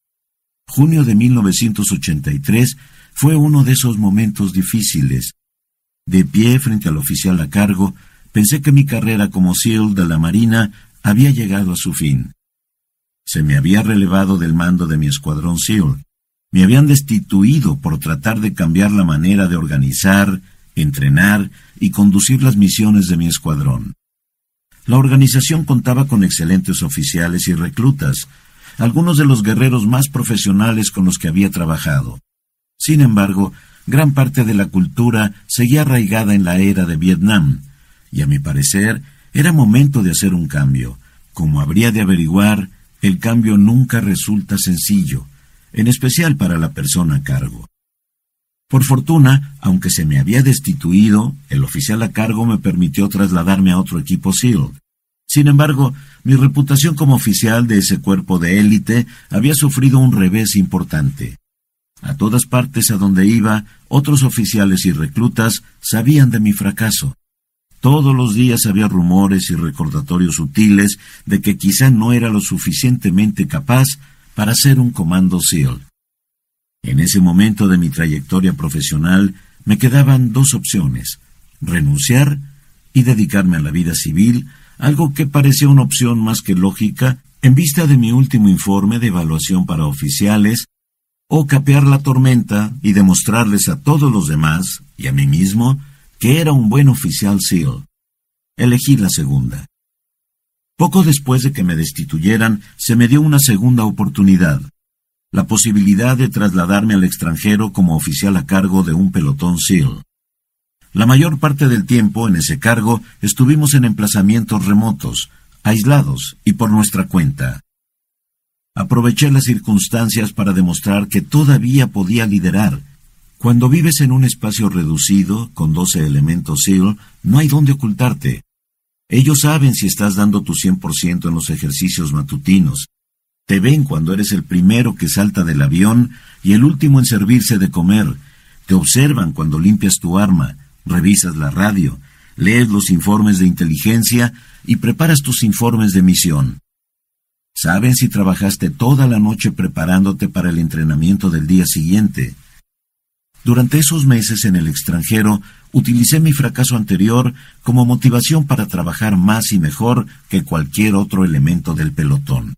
Junio de mil novecientos ochenta y tres fue uno de esos momentos difíciles. De pie frente al oficial a cargo, pensé que mi carrera como SEAL de la Marina había llegado a su fin. Se me había relevado del mando de mi escuadrón SEAL. Me habían destituido por tratar de cambiar la manera de organizar, entrenar y conducir las misiones de mi escuadrón. La organización contaba con excelentes oficiales y reclutas, algunos de los guerreros más profesionales con los que había trabajado. Sin embargo, gran parte de la cultura seguía arraigada en la era de Vietnam, y a mi parecer era momento de hacer un cambio. Como habría de averiguar, el cambio nunca resulta sencillo, en especial para la persona a cargo. Por fortuna, aunque se me había destituido, el oficial a cargo me permitió trasladarme a otro equipo SEAL. Sin embargo, mi reputación como oficial de ese cuerpo de élite había sufrido un revés importante. A todas partes a donde iba, otros oficiales y reclutas sabían de mi fracaso. Todos los días había rumores y recordatorios sutiles de que quizá no era lo suficientemente capaz para ser un comando SEAL. En ese momento de mi trayectoria profesional me quedaban dos opciones: renunciar y dedicarme a la vida civil, algo que parecía una opción más que lógica en vista de mi último informe de evaluación para oficiales, o capear la tormenta y demostrarles a todos los demás, y a mí mismo, que era un buen oficial SEAL. Elegí la segunda. Poco después de que me destituyeran, se me dio una segunda oportunidad, la posibilidad de trasladarme al extranjero como oficial a cargo de un pelotón SEAL. La mayor parte del tiempo en ese cargo estuvimos en emplazamientos remotos, aislados y por nuestra cuenta. Aproveché las circunstancias para demostrar que todavía podía liderar. Cuando vives en un espacio reducido, con doce elementos SEAL, no hay dónde ocultarte. Ellos saben si estás dando tu cien por ciento en los ejercicios matutinos. Te ven cuando eres el primero que salta del avión y el último en servirse de comer. Te observan cuando limpias tu arma, revisas la radio, lees los informes de inteligencia y preparas tus informes de misión. Saben si trabajaste toda la noche preparándote para el entrenamiento del día siguiente. Durante esos meses en el extranjero, utilicé mi fracaso anterior como motivación para trabajar más y mejor que cualquier otro elemento del pelotón.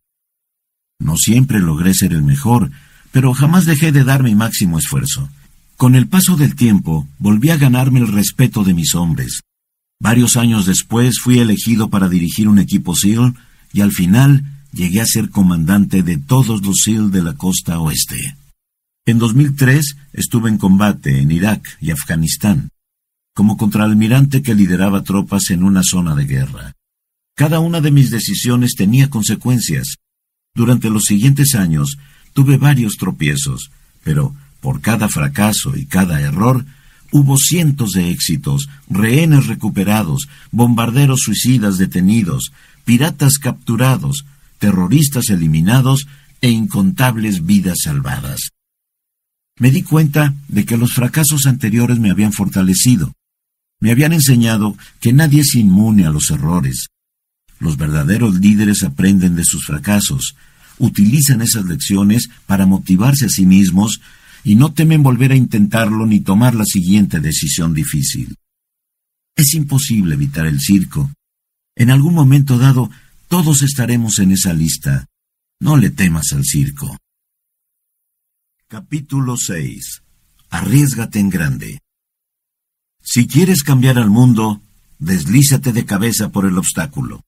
No siempre logré ser el mejor, pero jamás dejé de dar mi máximo esfuerzo. Con el paso del tiempo, volví a ganarme el respeto de mis hombres. Varios años después fui elegido para dirigir un equipo SEAL y al final llegué a ser comandante de todos los SEAL de la costa oeste. En dos mil tres estuve en combate en Irak y Afganistán, como contraalmirante que lideraba tropas en una zona de guerra. Cada una de mis decisiones tenía consecuencias. Durante los siguientes años tuve varios tropiezos, pero por cada fracaso y cada error hubo cientos de éxitos, rehenes recuperados, bombarderos suicidas detenidos, piratas capturados, terroristas eliminados e incontables vidas salvadas. Me di cuenta de que los fracasos anteriores me habían fortalecido. Me habían enseñado que nadie es inmune a los errores. Los verdaderos líderes aprenden de sus fracasos, utilizan esas lecciones para motivarse a sí mismos y no temen volver a intentarlo ni tomar la siguiente decisión difícil. Es imposible evitar el circo. En algún momento dado, todos estaremos en esa lista. No le temas al circo. Capítulo seis. Arriésgate en grande. Si quieres cambiar al mundo, deslízate de cabeza por el obstáculo.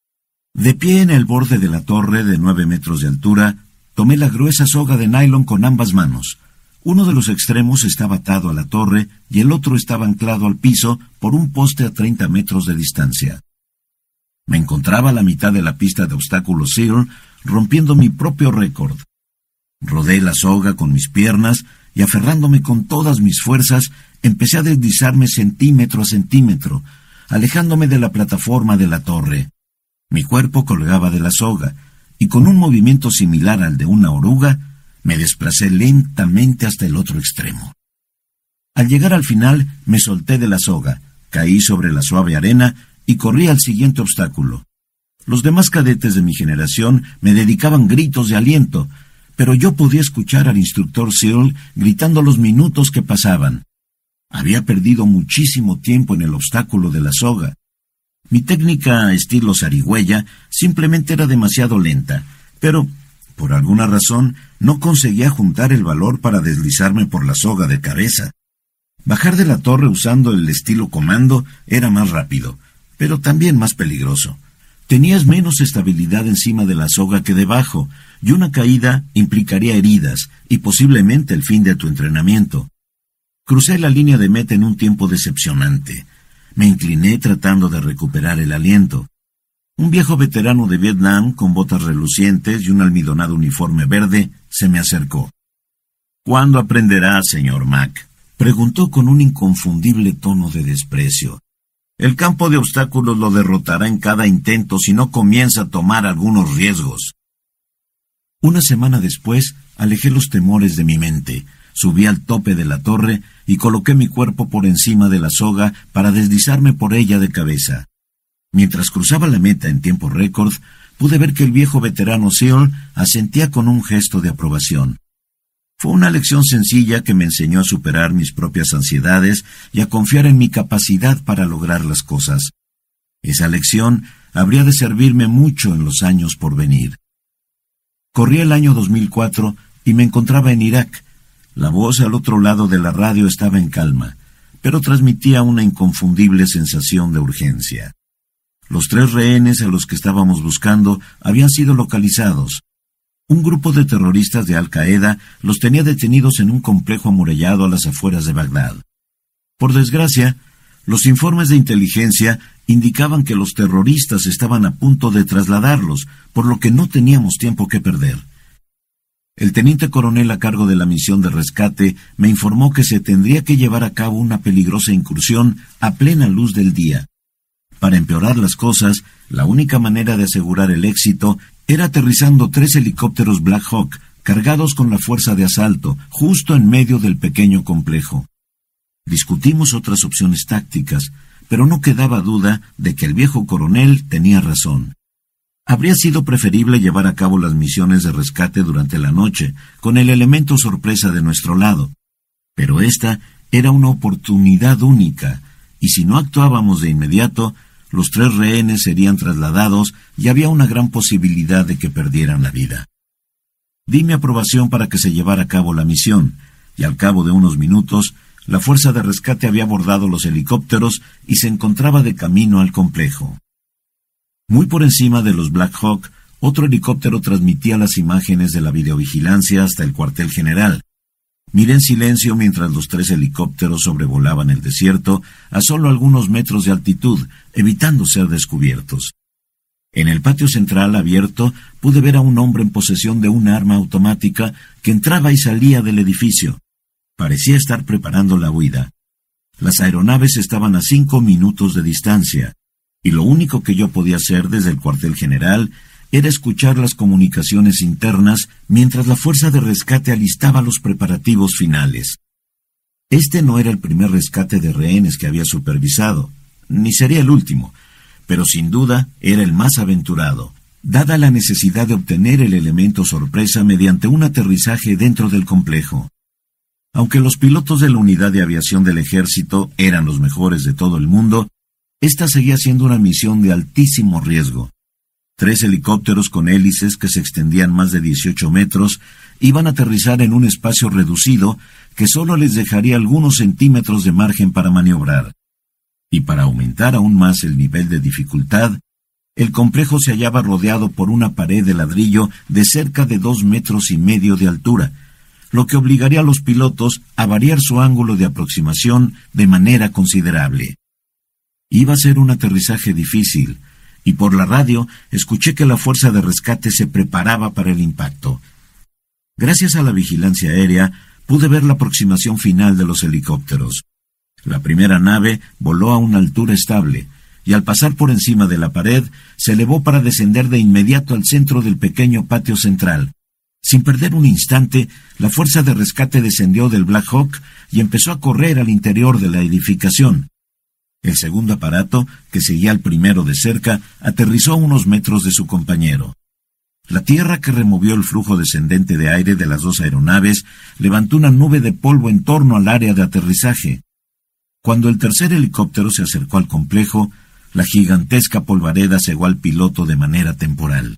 De pie en el borde de la torre de nueve metros de altura, tomé la gruesa soga de nylon con ambas manos. Uno de los extremos estaba atado a la torre y el otro estaba anclado al piso por un poste a treinta metros de distancia. Me encontraba a la mitad de la pista de obstáculos Seal, rompiendo mi propio récord. Rodé la soga con mis piernas y, aferrándome con todas mis fuerzas, empecé a deslizarme centímetro a centímetro, alejándome de la plataforma de la torre. Mi cuerpo colgaba de la soga, y con un movimiento similar al de una oruga, me desplacé lentamente hasta el otro extremo. Al llegar al final, me solté de la soga, caí sobre la suave arena y corrí al siguiente obstáculo. Los demás cadetes de mi generación me dedicaban gritos de aliento, pero yo podía escuchar al instructor Seal gritando los minutos que pasaban. Había perdido muchísimo tiempo en el obstáculo de la soga. Mi técnica estilo zarigüeya simplemente era demasiado lenta, pero, por alguna razón, no conseguía juntar el valor para deslizarme por la soga de cabeza. Bajar de la torre usando el estilo comando era más rápido, pero también más peligroso. Tenías menos estabilidad encima de la soga que debajo, y una caída implicaría heridas y posiblemente el fin de tu entrenamiento. Crucé la línea de meta en un tiempo decepcionante. Me incliné tratando de recuperar el aliento. Un viejo veterano de Vietnam, con botas relucientes y un almidonado uniforme verde, se me acercó. «¿Cuándo aprenderá, señor Mack?», preguntó con un inconfundible tono de desprecio. «El campo de obstáculos lo derrotará en cada intento si no comienza a tomar algunos riesgos». Una semana después, alejé los temores de mi mente, subí al tope de la torre y coloqué mi cuerpo por encima de la soga para deslizarme por ella de cabeza. Mientras cruzaba la meta en tiempo récord, pude ver que el viejo veterano Seal asentía con un gesto de aprobación. Fue una lección sencilla que me enseñó a superar mis propias ansiedades y a confiar en mi capacidad para lograr las cosas. Esa lección habría de servirme mucho en los años por venir. Corrí el año dos mil cuatro y me encontraba en Irak. La voz al otro lado de la radio estaba en calma, pero transmitía una inconfundible sensación de urgencia. Los tres rehenes a los que estábamos buscando habían sido localizados. Un grupo de terroristas de Al-Qaeda los tenía detenidos en un complejo amurallado a las afueras de Bagdad. Por desgracia, los informes de inteligencia indicaban que los terroristas estaban a punto de trasladarlos, por lo que no teníamos tiempo que perder. El teniente coronel a cargo de la misión de rescate me informó que se tendría que llevar a cabo una peligrosa incursión a plena luz del día. Para empeorar las cosas, la única manera de asegurar el éxito era aterrizando tres helicópteros Black Hawk cargados con la fuerza de asalto, justo en medio del pequeño complejo. Discutimos otras opciones tácticas, pero no quedaba duda de que el viejo coronel tenía razón. Habría sido preferible llevar a cabo las misiones de rescate durante la noche, con el elemento sorpresa de nuestro lado. Pero esta era una oportunidad única, y si no actuábamos de inmediato, los tres rehenes serían trasladados y había una gran posibilidad de que perdieran la vida. Di mi aprobación para que se llevara a cabo la misión, y al cabo de unos minutos, la fuerza de rescate había abordado los helicópteros y se encontraba de camino al complejo. Muy por encima de los Black Hawk, otro helicóptero transmitía las imágenes de la videovigilancia hasta el cuartel general. Miré en silencio mientras los tres helicópteros sobrevolaban el desierto a solo algunos metros de altitud, evitando ser descubiertos. En el patio central abierto pude ver a un hombre en posesión de un arma automática que entraba y salía del edificio. Parecía estar preparando la huida. Las aeronaves estaban a cinco minutos de distancia, y lo único que yo podía hacer desde el cuartel general era escuchar las comunicaciones internas mientras la fuerza de rescate alistaba los preparativos finales. Este no era el primer rescate de rehenes que había supervisado, ni sería el último, pero sin duda era el más aventurado, dada la necesidad de obtener el elemento sorpresa mediante un aterrizaje dentro del complejo. Aunque los pilotos de la unidad de aviación del ejército eran los mejores de todo el mundo, esta seguía siendo una misión de altísimo riesgo. Tres helicópteros con hélices que se extendían más de dieciocho metros iban a aterrizar en un espacio reducido que solo les dejaría algunos centímetros de margen para maniobrar. Y para aumentar aún más el nivel de dificultad, el complejo se hallaba rodeado por una pared de ladrillo de cerca de dos metros y medio de altura, lo que obligaría a los pilotos a variar su ángulo de aproximación de manera considerable. Iba a ser un aterrizaje difícil, y por la radio escuché que la fuerza de rescate se preparaba para el impacto. Gracias a la vigilancia aérea, pude ver la aproximación final de los helicópteros. La primera nave voló a una altura estable, y al pasar por encima de la pared, se elevó para descender de inmediato al centro del pequeño patio central. Sin perder un instante, la fuerza de rescate descendió del Black Hawk y empezó a correr al interior de la edificación. El segundo aparato, que seguía al primero de cerca, aterrizó a unos metros de su compañero. La tierra que removió el flujo descendente de aire de las dos aeronaves levantó una nube de polvo en torno al área de aterrizaje. Cuando el tercer helicóptero se acercó al complejo, la gigantesca polvareda cegó al piloto de manera temporal.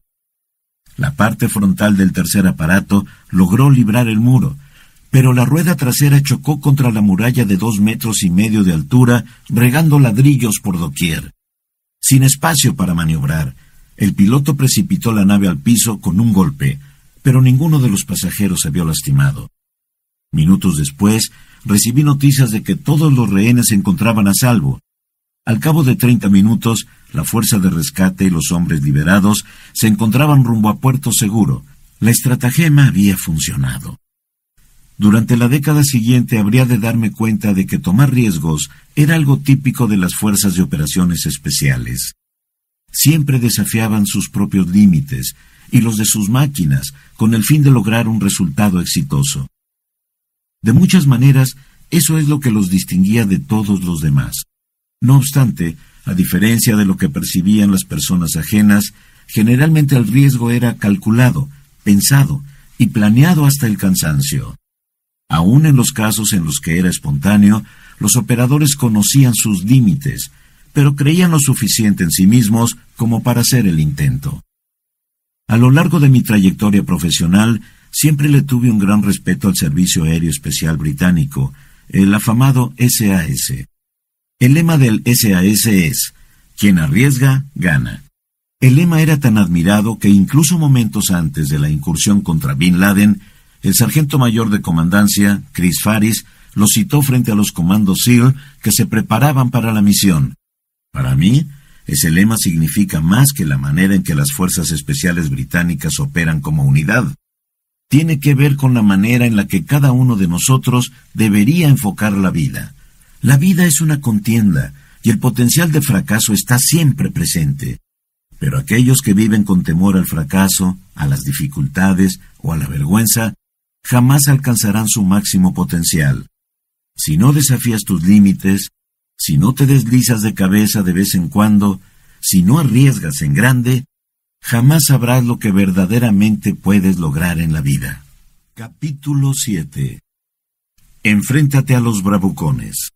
La parte frontal del tercer aparato logró librar el muro, pero la rueda trasera chocó contra la muralla de dos metros y medio de altura, regando ladrillos por doquier. Sin espacio para maniobrar, el piloto precipitó la nave al piso con un golpe, pero ninguno de los pasajeros se vio lastimado. Minutos después, recibí noticias de que todos los rehenes se encontraban a salvo. Al cabo de treinta minutos, la fuerza de rescate y los hombres liberados se encontraban rumbo a Puerto Seguro. La estratagema había funcionado. Durante la década siguiente habría de darme cuenta de que tomar riesgos era algo típico de las fuerzas de operaciones especiales. Siempre desafiaban sus propios límites y los de sus máquinas con el fin de lograr un resultado exitoso. De muchas maneras, eso es lo que los distinguía de todos los demás. No obstante, a diferencia de lo que percibían las personas ajenas, generalmente el riesgo era calculado, pensado y planeado hasta el cansancio. Aún en los casos en los que era espontáneo, los operadores conocían sus límites, pero creían lo suficiente en sí mismos como para hacer el intento. A lo largo de mi trayectoria profesional, siempre le tuve un gran respeto al Servicio Aéreo Especial Británico, el afamado S A S. El lema del S A S es: quien arriesga, gana. El lema era tan admirado que incluso momentos antes de la incursión contra Bin Laden, el sargento mayor de comandancia, Chris Faris, lo citó frente a los comandos SEAL que se preparaban para la misión. Para mí, ese lema significa más que la manera en que las fuerzas especiales británicas operan como unidad. Tiene que ver con la manera en la que cada uno de nosotros debería enfocar la vida. La vida es una contienda, y el potencial de fracaso está siempre presente. Pero aquellos que viven con temor al fracaso, a las dificultades o a la vergüenza, jamás alcanzarán su máximo potencial. Si no desafías tus límites, si no te deslizas de cabeza de vez en cuando, si no arriesgas en grande, jamás sabrás lo que verdaderamente puedes lograr en la vida. Capítulo siete. Enfréntate a los bravucones.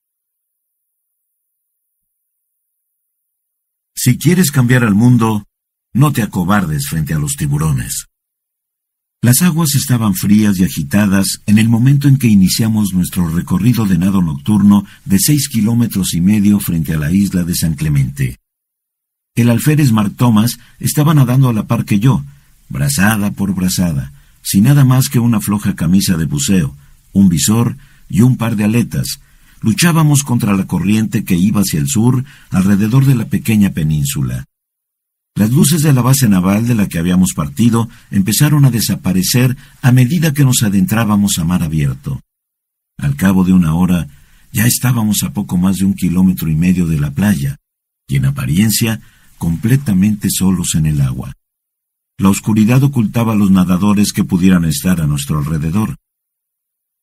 Si quieres cambiar al mundo, no te acobardes frente a los tiburones. Las aguas estaban frías y agitadas en el momento en que iniciamos nuestro recorrido de nado nocturno de seis kilómetros y medio frente a la isla de San Clemente. El alférez Mark Thomas estaba nadando a la par que yo, brazada por brazada, sin nada más que una floja camisa de buceo, un visor y un par de aletas. Luchábamos contra la corriente que iba hacia el sur, alrededor de la pequeña península. Las luces de la base naval de la que habíamos partido empezaron a desaparecer a medida que nos adentrábamos a mar abierto. Al cabo de una hora, ya estábamos a poco más de un kilómetro y medio de la playa, y en apariencia, completamente solos en el agua. La oscuridad ocultaba a los nadadores que pudieran estar a nuestro alrededor.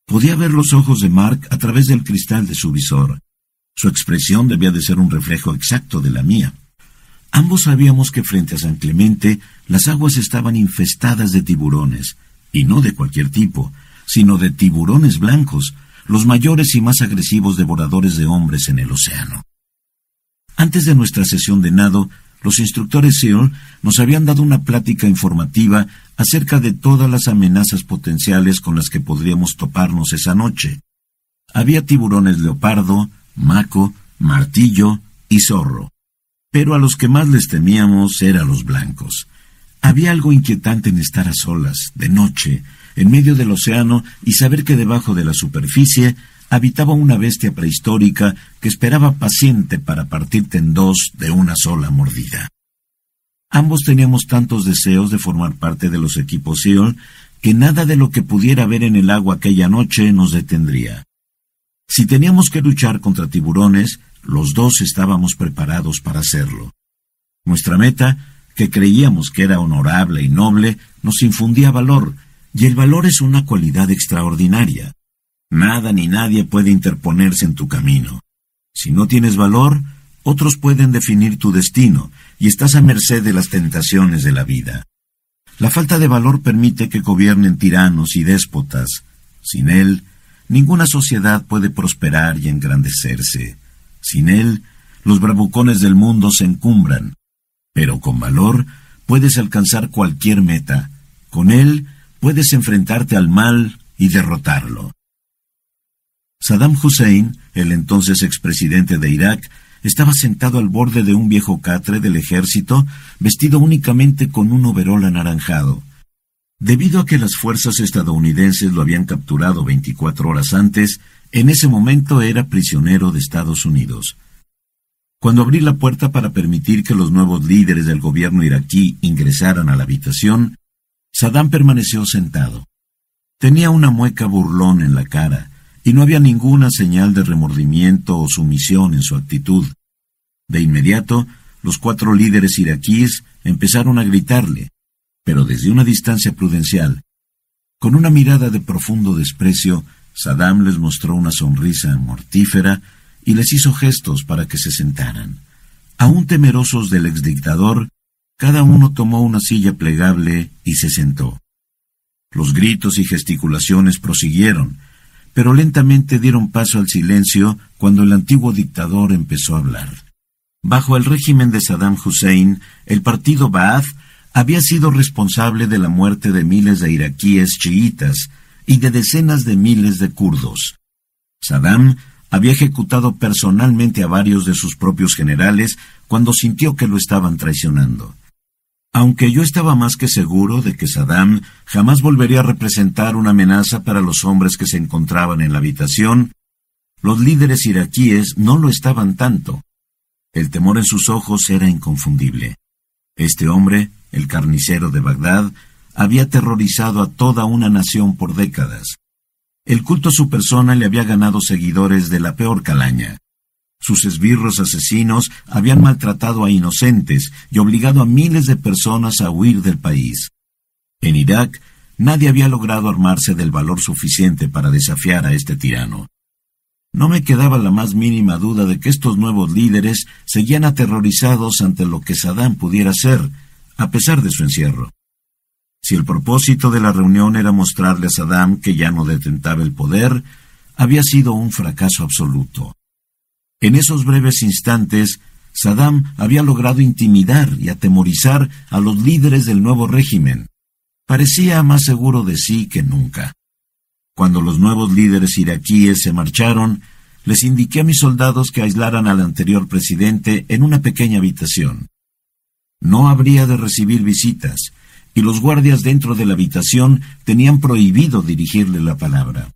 Podía ver los ojos de Mark a través del cristal de su visor. Su expresión debía de ser un reflejo exacto de la mía. Ambos sabíamos que frente a San Clemente las aguas estaban infestadas de tiburones, y no de cualquier tipo, sino de tiburones blancos, los mayores y más agresivos devoradores de hombres en el océano. Antes de nuestra sesión de nado, los instructores SEAL nos habían dado una plática informativa acerca de todas las amenazas potenciales con las que podríamos toparnos esa noche. Había tiburones leopardo, maco, martillo y zorro, pero a los que más les temíamos eran los blancos. Había algo inquietante en estar a solas, de noche, en medio del océano y saber que debajo de la superficie habitaba una bestia prehistórica que esperaba paciente para partirte en dos de una sola mordida. Ambos teníamos tantos deseos de formar parte de los equipos SEAL que nada de lo que pudiera haber en el agua aquella noche nos detendría. Si teníamos que luchar contra tiburones, los dos estábamos preparados para hacerlo. Nuestra meta, que creíamos que era honorable y noble, nos infundía valor, y el valor es una cualidad extraordinaria. Nada ni nadie puede interponerse en tu camino. Si no tienes valor, otros pueden definir tu destino, y estás a merced de las tentaciones de la vida. La falta de valor permite que gobiernen tiranos y déspotas. Sin él, ninguna sociedad puede prosperar y engrandecerse. Sin él, los bravucones del mundo se encumbran. Pero con valor puedes alcanzar cualquier meta. Con él puedes enfrentarte al mal y derrotarlo. Saddam Hussein, el entonces expresidente de Irak, estaba sentado al borde de un viejo catre del ejército, vestido únicamente con un overol anaranjado. Debido a que las fuerzas estadounidenses lo habían capturado veinticuatro horas antes, en ese momento era prisionero de Estados Unidos. Cuando abrí la puerta para permitir que los nuevos líderes del gobierno iraquí ingresaran a la habitación, Saddam permaneció sentado. Tenía una mueca burlón en la cara, y no había ninguna señal de remordimiento o sumisión en su actitud. De inmediato, los cuatro líderes iraquíes empezaron a gritarle, pero desde una distancia prudencial. Con una mirada de profundo desprecio, Saddam les mostró una sonrisa mortífera y les hizo gestos para que se sentaran. Aún temerosos del exdictador, cada uno tomó una silla plegable y se sentó. Los gritos y gesticulaciones prosiguieron, pero lentamente dieron paso al silencio cuando el antiguo dictador empezó a hablar. Bajo el régimen de Saddam Hussein, el partido Ba'ath había sido responsable de la muerte de miles de iraquíes chiitas y de decenas de miles de kurdos. Saddam había ejecutado personalmente a varios de sus propios generales cuando sintió que lo estaban traicionando. Aunque yo estaba más que seguro de que Saddam jamás volvería a representar una amenaza para los hombres que se encontraban en la habitación, los líderes iraquíes no lo estaban tanto. El temor en sus ojos era inconfundible. Este hombre, el carnicero de Bagdad, había aterrorizado a toda una nación por décadas. El culto a su persona le había ganado seguidores de la peor calaña. Sus esbirros asesinos habían maltratado a inocentes y obligado a miles de personas a huir del país. En Irak, nadie había logrado armarse del valor suficiente para desafiar a este tirano. No me quedaba la más mínima duda de que estos nuevos líderes seguían aterrorizados ante lo que Saddam pudiera hacer, a pesar de su encierro. Si el propósito de la reunión era mostrarle a Saddam que ya no detentaba el poder, había sido un fracaso absoluto. En esos breves instantes, Saddam había logrado intimidar y atemorizar a los líderes del nuevo régimen. Parecía más seguro de sí que nunca. Cuando los nuevos líderes iraquíes se marcharon, les indiqué a mis soldados que aislaran al anterior presidente en una pequeña habitación. No habría de recibir visitas, y los guardias dentro de la habitación tenían prohibido dirigirle la palabra.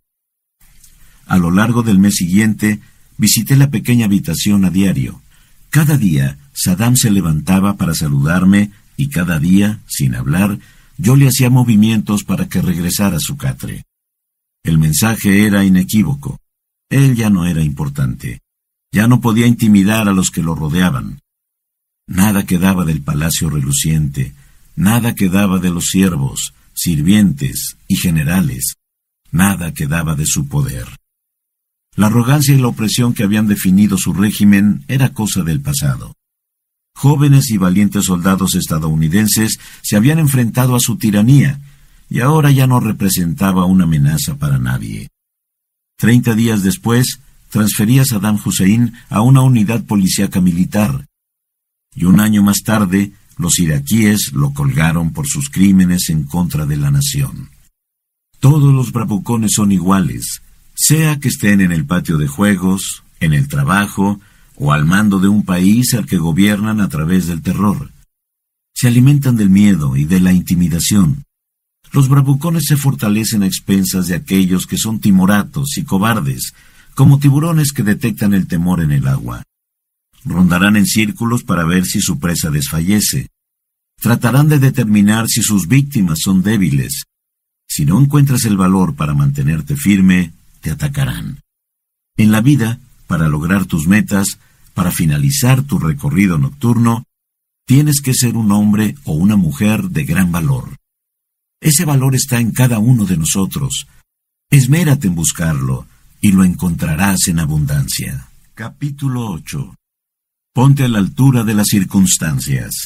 A lo largo del mes siguiente, visité la pequeña habitación a diario. Cada día, Saddam se levantaba para saludarme y cada día, sin hablar, yo le hacía movimientos para que regresara a su catre. El mensaje era inequívoco. Él ya no era importante. Ya no podía intimidar a los que lo rodeaban. Nada quedaba del palacio reluciente, nada quedaba de los siervos, sirvientes y generales. Nada quedaba de su poder. La arrogancia y la opresión que habían definido su régimen era cosa del pasado. Jóvenes y valientes soldados estadounidenses se habían enfrentado a su tiranía, y ahora ya no representaba una amenaza para nadie. Treinta días después, transfería Saddam Hussein a una unidad policíaca militar, y un año más tarde, los iraquíes lo colgaron por sus crímenes en contra de la nación. Todos los bravucones son iguales, sea que estén en el patio de juegos, en el trabajo, o al mando de un país al que gobiernan a través del terror. Se alimentan del miedo y de la intimidación. Los bravucones se fortalecen a expensas de aquellos que son timoratos y cobardes, como tiburones que detectan el temor en el agua. Rondarán en círculos para ver si su presa desfallece. Tratarán de determinar si sus víctimas son débiles. Si no encuentras el valor para mantenerte firme, te atacarán. En la vida, para lograr tus metas, para finalizar tu recorrido nocturno, tienes que ser un hombre o una mujer de gran valor. Ese valor está en cada uno de nosotros. Esmérate en buscarlo, y lo encontrarás en abundancia. Capítulo ocho. Ponte a la altura de las circunstancias.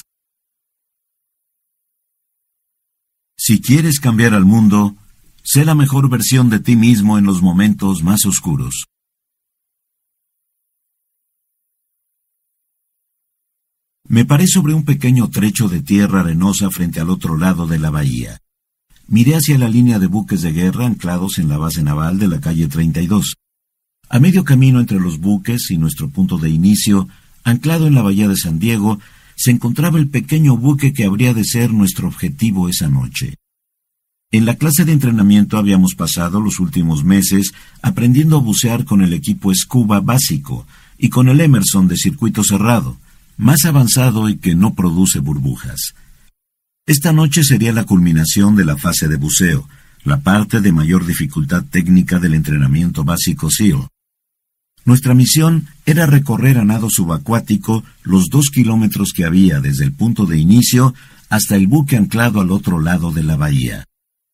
Si quieres cambiar al mundo, sé la mejor versión de ti mismo en los momentos más oscuros. Me paré sobre un pequeño trecho de tierra arenosa frente al otro lado de la bahía. Miré hacia la línea de buques de guerra anclados en la base naval de la calle treinta y dos. A medio camino entre los buques y nuestro punto de inicio, anclado en la bahía de San Diego, se encontraba el pequeño buque que habría de ser nuestro objetivo esa noche. En la clase de entrenamiento habíamos pasado los últimos meses aprendiendo a bucear con el equipo Scuba básico y con el Emerson de circuito cerrado, más avanzado y que no produce burbujas. Esta noche sería la culminación de la fase de buceo, la parte de mayor dificultad técnica del entrenamiento básico SEAL. Nuestra misión era recorrer a nado subacuático los dos kilómetros que había desde el punto de inicio hasta el buque anclado al otro lado de la bahía.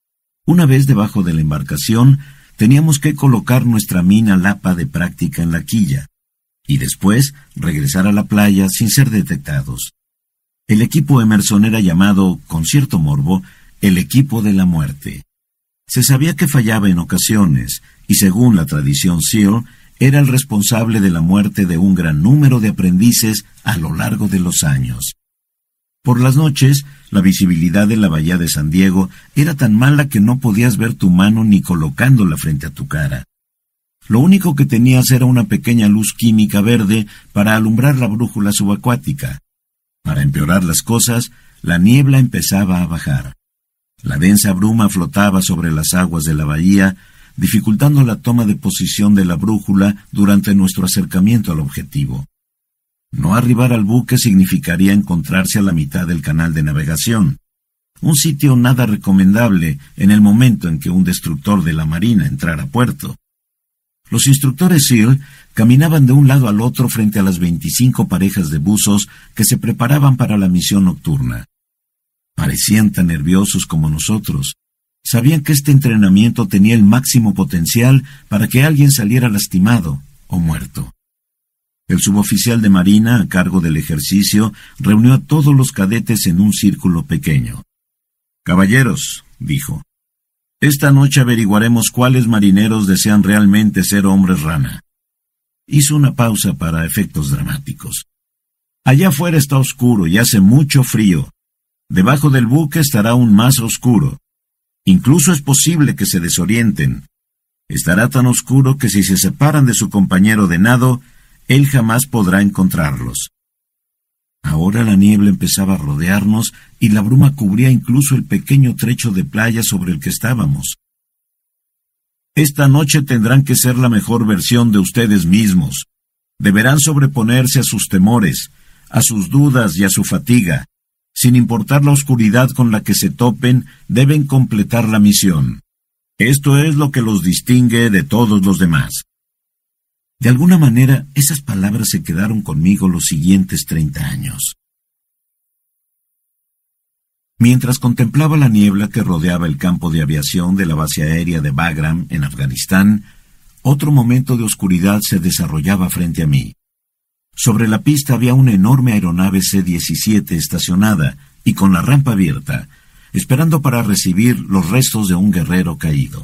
Una vez debajo de la embarcación, teníamos que colocar nuestra mina Lapa de práctica en la quilla, y después regresar a la playa sin ser detectados. El equipo Emerson era llamado, con cierto morbo, el equipo de la muerte. Se sabía que fallaba en ocasiones, y según la tradición SEAL, era el responsable de la muerte de un gran número de aprendices a lo largo de los años. Por las noches, la visibilidad de la bahía de San Diego era tan mala que no podías ver tu mano ni colocándola frente a tu cara. Lo único que tenías era una pequeña luz química verde para alumbrar la brújula subacuática. Para empeorar las cosas, la niebla empezaba a bajar. La densa bruma flotaba sobre las aguas de la bahía, dificultando la toma de posición de la brújula durante nuestro acercamiento al objetivo. No arribar al buque significaría encontrarse a la mitad del canal de navegación, un sitio nada recomendable en el momento en que un destructor de la marina entrara a puerto. Los instructores SEAL caminaban de un lado al otro frente a las veinticinco parejas de buzos que se preparaban para la misión nocturna. Parecían tan nerviosos como nosotros. Sabían que este entrenamiento tenía el máximo potencial para que alguien saliera lastimado o muerto. El suboficial de marina a cargo del ejercicio reunió a todos los cadetes en un círculo pequeño. «Caballeros», dijo, «esta noche averiguaremos cuáles marineros desean realmente ser hombres rana». Hizo una pausa para efectos dramáticos. «Allá afuera está oscuro y hace mucho frío. Debajo del buque estará aún más oscuro. Incluso es posible que se desorienten. Estará tan oscuro que si se separan de su compañero de nado, él jamás podrá encontrarlos». Ahora la niebla empezaba a rodearnos y la bruma cubría incluso el pequeño trecho de playa sobre el que estábamos. «Esta noche tendrán que ser la mejor versión de ustedes mismos. Deberán sobreponerse a sus temores, a sus dudas y a su fatiga. Sin importar la oscuridad con la que se topen, deben completar la misión. Esto es lo que los distingue de todos los demás». De alguna manera, esas palabras se quedaron conmigo los siguientes treinta años. Mientras contemplaba la niebla que rodeaba el campo de aviación de la base aérea de Bagram, en Afganistán, otro momento de oscuridad se desarrollaba frente a mí. Sobre la pista había una enorme aeronave C diecisiete estacionada y con la rampa abierta, esperando para recibir los restos de un guerrero caído.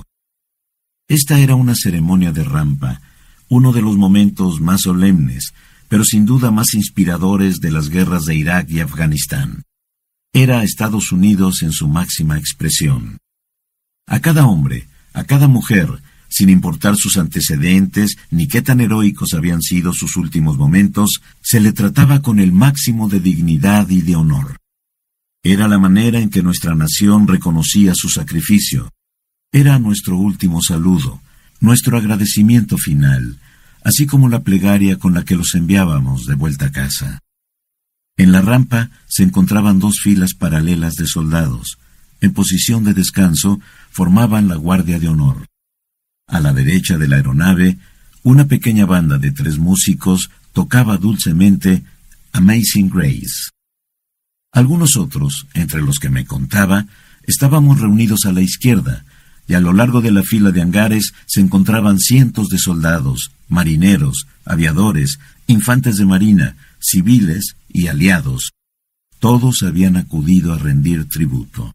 Esta era una ceremonia de rampa, uno de los momentos más solemnes, pero sin duda más inspiradores de las guerras de Irak y Afganistán. Era Estados Unidos en su máxima expresión. A cada hombre, a cada mujer, sin importar sus antecedentes ni qué tan heroicos habían sido sus últimos momentos, se le trataba con el máximo de dignidad y de honor. Era la manera en que nuestra nación reconocía su sacrificio. Era nuestro último saludo, nuestro agradecimiento final, así como la plegaria con la que los enviábamos de vuelta a casa. En la rampa se encontraban dos filas paralelas de soldados. En posición de descanso formaban la guardia de honor. A la derecha de la aeronave, una pequeña banda de tres músicos tocaba dulcemente Amazing Grace. Algunos otros, entre los que me contaba, estábamos reunidos a la izquierda, y a lo largo de la fila de hangares se encontraban cientos de soldados, marineros, aviadores, infantes de marina, civiles y aliados. Todos habían acudido a rendir tributo.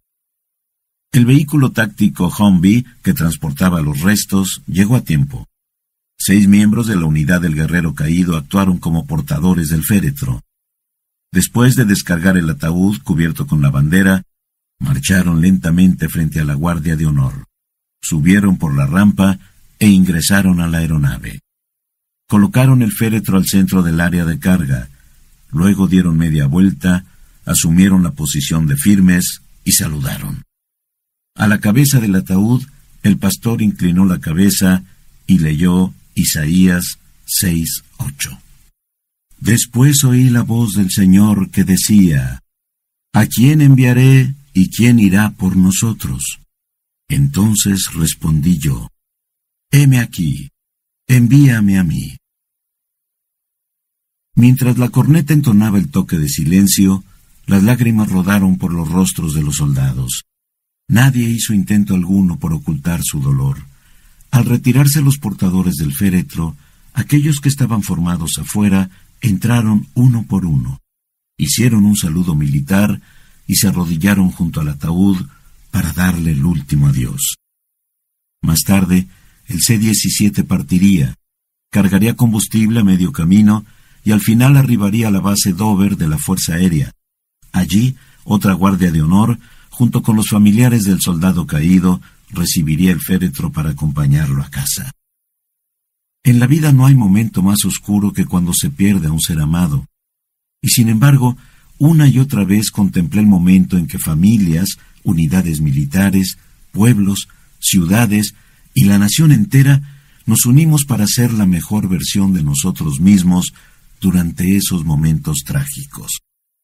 El vehículo táctico Humvee, que transportaba los restos, llegó a tiempo. Seis miembros de la unidad del guerrero caído actuaron como portadores del féretro. Después de descargar el ataúd cubierto con la bandera, marcharon lentamente frente a la guardia de honor. Subieron por la rampa e ingresaron a la aeronave. Colocaron el féretro al centro del área de carga, luego dieron media vuelta, asumieron la posición de firmes y saludaron. A la cabeza del ataúd, el pastor inclinó la cabeza y leyó Isaías seis ocho. Después oí la voz del Señor que decía: ¿A quién enviaré y quién irá por nosotros? Entonces respondí yo: heme aquí, envíame a mí. Mientras la corneta entonaba el toque de silencio, las lágrimas rodaron por los rostros de los soldados. Nadie hizo intento alguno por ocultar su dolor. Al retirarse los portadores del féretro, aquellos que estaban formados afuera entraron uno por uno, hicieron un saludo militar y se arrodillaron junto al ataúd para darle el último adiós. Más tarde, el C diecisiete partiría, cargaría combustible a medio camino y al final arribaría a la base Dover de la Fuerza Aérea. Allí, otra guardia de honor, junto con los familiares del soldado caído, recibiría el féretro para acompañarlo a casa. En la vida no hay momento más oscuro que cuando se pierde a un ser amado. Y sin embargo, una y otra vez contemplé el momento en que familias, unidades militares, pueblos, ciudades y la nación entera nos unimos para ser la mejor versión de nosotros mismos durante esos momentos trágicos.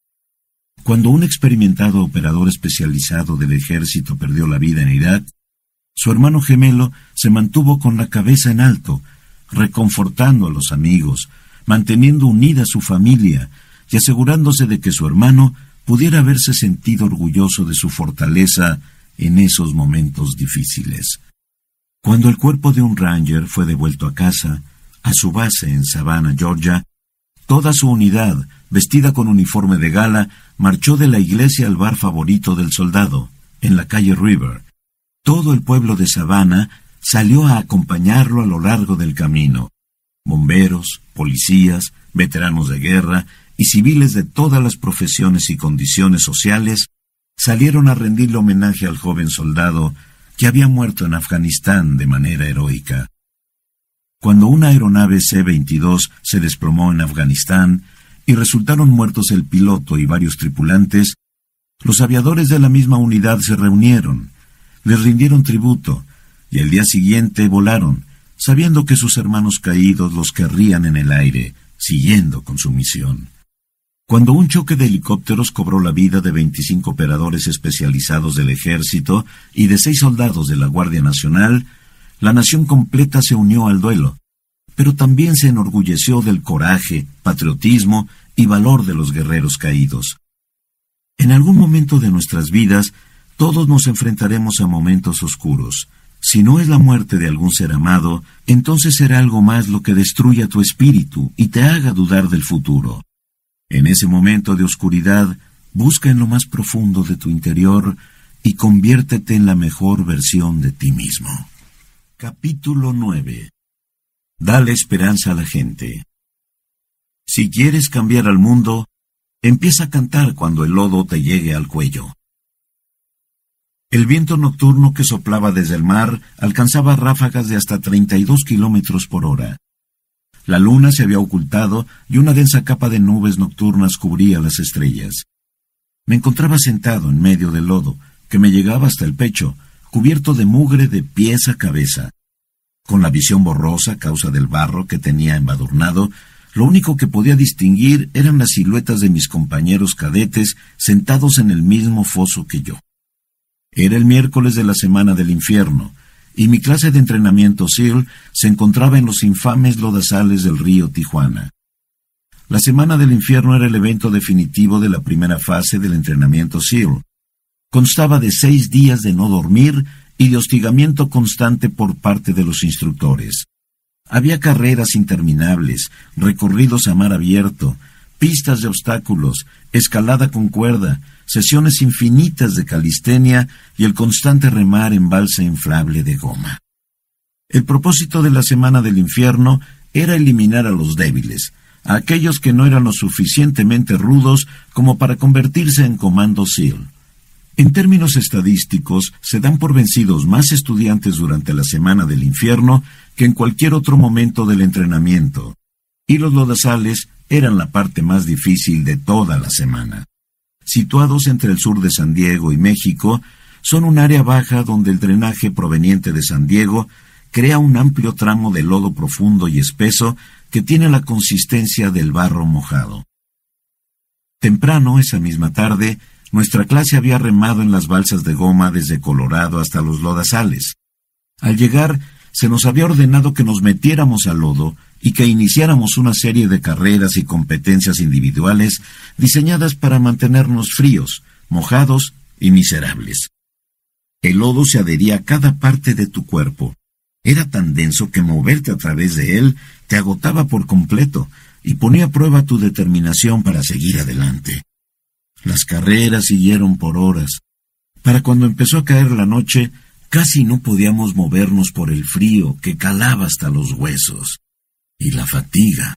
Cuando un experimentado operador especializado del ejército perdió la vida en Irak, su hermano gemelo se mantuvo con la cabeza en alto, reconfortando a los amigos, manteniendo unida su familia y asegurándose de que su hermano pudiera haberse sentido orgulloso de su fortaleza en esos momentos difíciles. Cuando el cuerpo de un Ranger fue devuelto a casa, a su base en Savannah, Georgia, toda su unidad, vestida con uniforme de gala, marchó de la iglesia al bar favorito del soldado, en la calle River. Todo el pueblo de Savannah salió a acompañarlo a lo largo del camino. Bomberos, policías, veteranos de guerra y civiles de todas las profesiones y condiciones sociales salieron a rendirle homenaje al joven soldado que había muerto en Afganistán de manera heroica. Cuando una aeronave C veintidós se desplomó en Afganistán y resultaron muertos el piloto y varios tripulantes, los aviadores de la misma unidad se reunieron, les rindieron tributo y el día siguiente volaron, sabiendo que sus hermanos caídos los querrían en el aire, siguiendo con su misión. Cuando un choque de helicópteros cobró la vida de veinticinco operadores especializados del ejército y de seis soldados de la Guardia Nacional, la nación completa se unió al duelo, pero también se enorgulleció del coraje, patriotismo y valor de los guerreros caídos. En algún momento de nuestras vidas, todos nos enfrentaremos a momentos oscuros. Si no es la muerte de algún ser amado, entonces será algo más lo que destruya tu espíritu y te haga dudar del futuro. En ese momento de oscuridad, busca en lo más profundo de tu interior y conviértete en la mejor versión de ti mismo. Capítulo nueve. Dale esperanza a la gente. Si quieres cambiar al mundo, empieza a cantar cuando el lodo te llegue al cuello. El viento nocturno que soplaba desde el mar alcanzaba ráfagas de hasta treinta y dos kilómetros por hora. La luna se había ocultado y una densa capa de nubes nocturnas cubría las estrellas. Me encontraba sentado en medio del lodo, que me llegaba hasta el pecho, cubierto de mugre de pies a cabeza. Con la visión borrosa a causa del barro que tenía embadurnado, lo único que podía distinguir eran las siluetas de mis compañeros cadetes sentados en el mismo foso que yo. Era el miércoles de la semana del infierno, y mi clase de entrenamiento SEAL se encontraba en los infames lodazales del río Tijuana. La semana del infierno era el evento definitivo de la primera fase del entrenamiento SEAL. Constaba de seis días de no dormir y de hostigamiento constante por parte de los instructores. Había carreras interminables, recorridos a mar abierto, pistas de obstáculos, escalada con cuerda, sesiones infinitas de calistenia y el constante remar en balsa inflable de goma. El propósito de la semana del infierno era eliminar a los débiles, a aquellos que no eran lo suficientemente rudos como para convertirse en comando SEAL. En términos estadísticos, se dan por vencidos más estudiantes durante la semana del infierno que en cualquier otro momento del entrenamiento, y los lodazales eran la parte más difícil de toda la semana. Situados entre el sur de San Diego y México, son un área baja donde el drenaje proveniente de San Diego crea un amplio tramo de lodo profundo y espeso que tiene la consistencia del barro mojado. Temprano, esa misma tarde, nuestra clase había remado en las balsas de goma desde Colorado hasta los lodazales. Al llegar, se nos había ordenado que nos metiéramos al lodo y que iniciáramos una serie de carreras y competencias individuales diseñadas para mantenernos fríos, mojados y miserables. El lodo se adhería a cada parte de tu cuerpo. Era tan denso que moverte a través de él te agotaba por completo y ponía a prueba tu determinación para seguir adelante. Las carreras siguieron por horas. Para cuando empezó a caer la noche, casi no podíamos movernos por el frío que calaba hasta los huesos. Y la fatiga.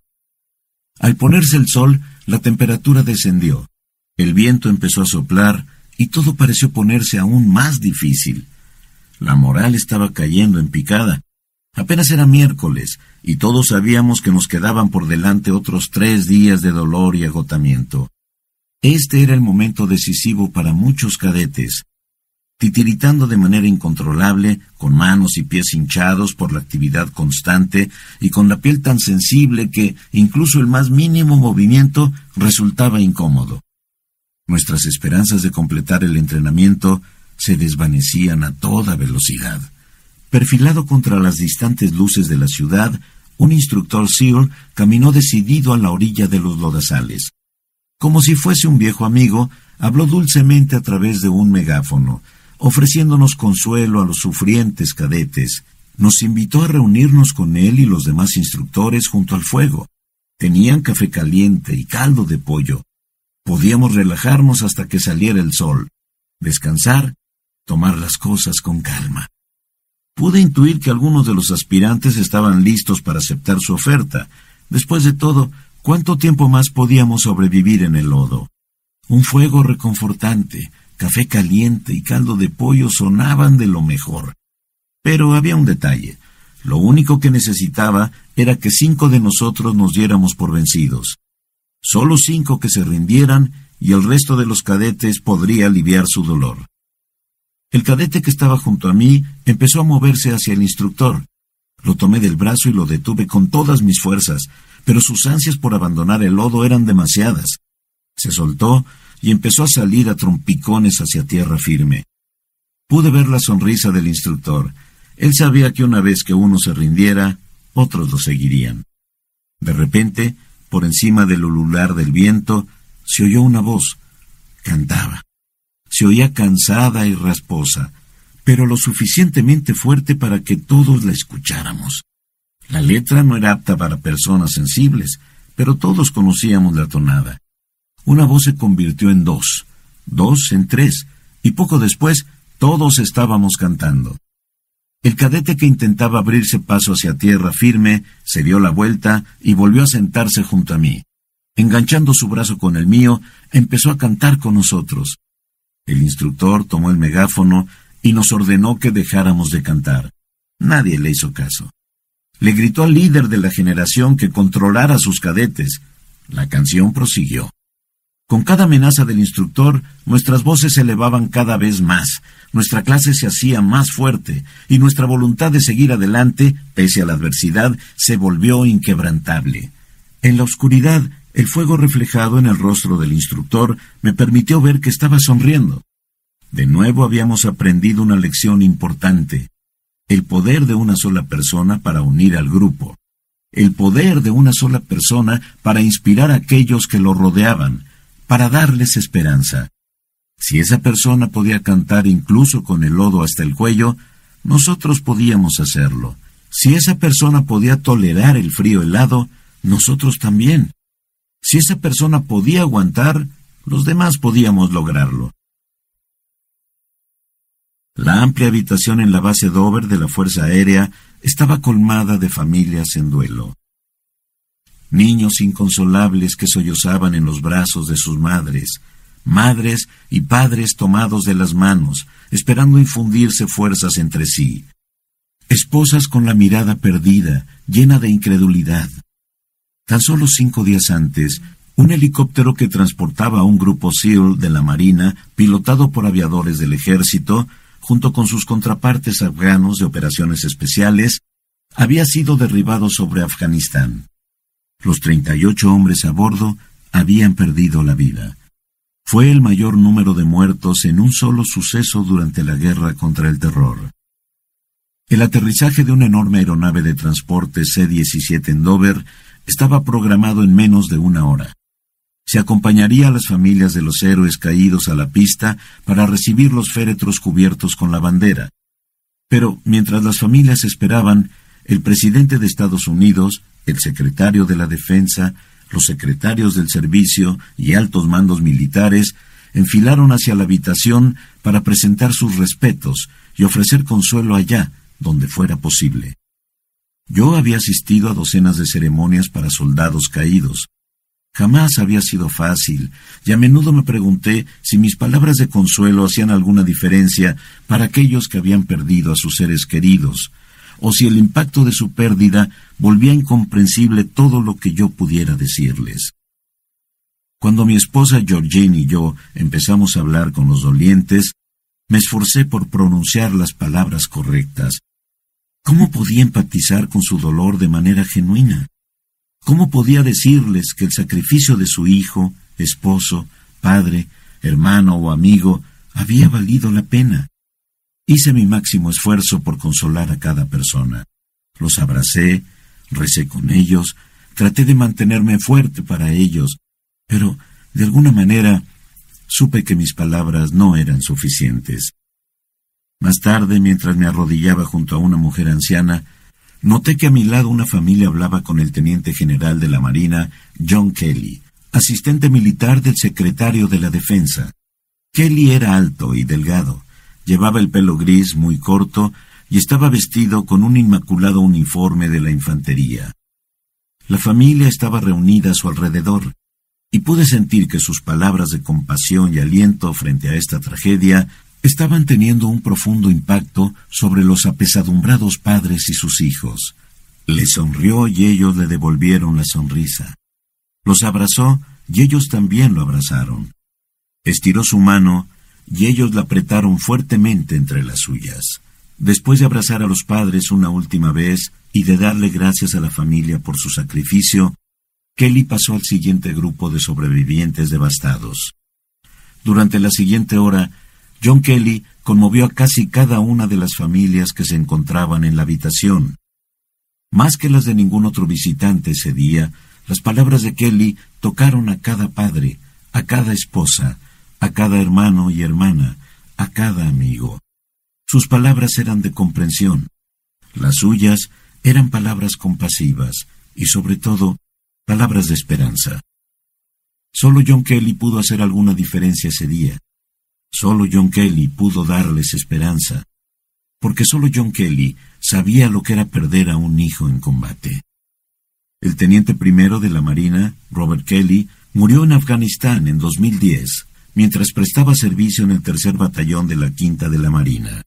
Al ponerse el sol, la temperatura descendió. El viento empezó a soplar y todo pareció ponerse aún más difícil. La moral estaba cayendo en picada. Apenas era miércoles y todos sabíamos que nos quedaban por delante otros tres días de dolor y agotamiento. Este era el momento decisivo para muchos cadetes. Titiritando de manera incontrolable, con manos y pies hinchados por la actividad constante y con la piel tan sensible que incluso el más mínimo movimiento resultaba incómodo. Nuestras esperanzas de completar el entrenamiento se desvanecían a toda velocidad. Perfilado contra las distantes luces de la ciudad, un instructor SEAL caminó decidido a la orilla de los lodazales. Como si fuese un viejo amigo, habló dulcemente a través de un megáfono, ofreciéndonos consuelo a los sufrientes cadetes. Nos invitó a reunirnos con él y los demás instructores junto al fuego. Tenían café caliente y caldo de pollo. Podíamos relajarnos hasta que saliera el sol, descansar, tomar las cosas con calma. Pude intuir que algunos de los aspirantes estaban listos para aceptar su oferta. Después de todo, ¿cuánto tiempo más podíamos sobrevivir en el lodo? Un fuego reconfortante, café caliente y caldo de pollo sonaban de lo mejor. Pero había un detalle. Lo único que necesitaba era que cinco de nosotros nos diéramos por vencidos. Solo cinco que se rindieran y el resto de los cadetes podría aliviar su dolor. El cadete que estaba junto a mí empezó a moverse hacia el instructor. Lo tomé del brazo y lo detuve con todas mis fuerzas, pero sus ansias por abandonar el lodo eran demasiadas. Se soltó y empezó a salir a trompicones hacia tierra firme. Pude ver la sonrisa del instructor. Él sabía que una vez que uno se rindiera, otros lo seguirían. De repente, por encima del ulular del viento, se oyó una voz. Cantaba. Se oía cansada y rasposa, pero lo suficientemente fuerte para que todos la escucháramos. La letra no era apta para personas sensibles, pero todos conocíamos la tonada. Una voz se convirtió en dos, dos en tres, y poco después todos estábamos cantando. El cadete, que intentaba abrirse paso hacia tierra firme, se dio la vuelta y volvió a sentarse junto a mí. Enganchando su brazo con el mío, empezó a cantar con nosotros. El instructor tomó el megáfono y nos ordenó que dejáramos de cantar. Nadie le hizo caso. Le gritó al líder de la generación que controlara a sus cadetes. La canción prosiguió. Con cada amenaza del instructor, nuestras voces se elevaban cada vez más, nuestra clase se hacía más fuerte, y nuestra voluntad de seguir adelante, pese a la adversidad, se volvió inquebrantable. En la oscuridad, el fuego reflejado en el rostro del instructor me permitió ver que estaba sonriendo. De nuevo habíamos aprendido una lección importante: el poder de una sola persona para unir al grupo, el poder de una sola persona para inspirar a aquellos que lo rodeaban, para darles esperanza. Si esa persona podía cantar incluso con el lodo hasta el cuello, nosotros podíamos hacerlo. Si esa persona podía tolerar el frío helado, nosotros también. Si esa persona podía aguantar, los demás podíamos lograrlo. La amplia habitación en la base Dover de la Fuerza Aérea estaba colmada de familias en duelo. Niños inconsolables que sollozaban en los brazos de sus madres, madres y padres tomados de las manos, esperando infundirse fuerzas entre sí. Esposas con la mirada perdida, llena de incredulidad. Tan solo cinco días antes, un helicóptero que transportaba a un grupo SEAL de la Marina, pilotado por aviadores del ejército, junto con sus contrapartes afganos de operaciones especiales, había sido derribado sobre Afganistán. Los treinta y ocho hombres a bordo habían perdido la vida. Fue el mayor número de muertos en un solo suceso durante la guerra contra el terror. El aterrizaje de una enorme aeronave de transporte C diecisiete en Dover estaba programado en menos de una hora. Se acompañaría a las familias de los héroes caídos a la pista para recibir los féretros cubiertos con la bandera. Pero, mientras las familias esperaban, el presidente de Estados Unidos, el secretario de la Defensa, los secretarios del servicio y altos mandos militares enfilaron hacia la habitación para presentar sus respetos y ofrecer consuelo allá, donde fuera posible. Yo había asistido a docenas de ceremonias para soldados caídos. Jamás había sido fácil, y a menudo me pregunté si mis palabras de consuelo hacían alguna diferencia para aquellos que habían perdido a sus seres queridos, o si el impacto de su pérdida volvía incomprensible todo lo que yo pudiera decirles. Cuando mi esposa Georgine y yo empezamos a hablar con los dolientes, me esforcé por pronunciar las palabras correctas. ¿Cómo podía empatizar con su dolor de manera genuina? ¿Cómo podía decirles que el sacrificio de su hijo, esposo, padre, hermano o amigo había valido la pena? Hice mi máximo esfuerzo por consolar a cada persona. Los abracé, recé con ellos, traté de mantenerme fuerte para ellos, pero, de alguna manera, supe que mis palabras no eran suficientes. Más tarde, mientras me arrodillaba junto a una mujer anciana, noté que a mi lado una familia hablaba con el teniente general de la Marina, John Kelly, asistente militar del secretario de la Defensa. Kelly era alto y delgado, llevaba el pelo gris muy corto y estaba vestido con un inmaculado uniforme de la infantería. La familia estaba reunida a su alrededor, y pude sentir que sus palabras de compasión y aliento frente a esta tragedia estaban teniendo un profundo impacto sobre los apesadumbrados padres y sus hijos. Le sonrió y ellos le devolvieron la sonrisa. Los abrazó y ellos también lo abrazaron. Estiró su mano y ellos la apretaron fuertemente entre las suyas. Después de abrazar a los padres una última vez y de darle gracias a la familia por su sacrificio, Kelly pasó al siguiente grupo de sobrevivientes devastados. Durante la siguiente hora, John Kelly conmovió a casi cada una de las familias que se encontraban en la habitación. Más que las de ningún otro visitante ese día, las palabras de Kelly tocaron a cada padre, a cada esposa, a cada hermano y hermana, a cada amigo. Sus palabras eran de comprensión. Las suyas eran palabras compasivas y, sobre todo, palabras de esperanza. Solo John Kelly pudo hacer alguna diferencia ese día. Solo John Kelly pudo darles esperanza, porque solo John Kelly sabía lo que era perder a un hijo en combate. El teniente primero de la Marina, Robert Kelly, murió en Afganistán en dos mil diez, mientras prestaba servicio en el tercer batallón de la quinta de la Marina.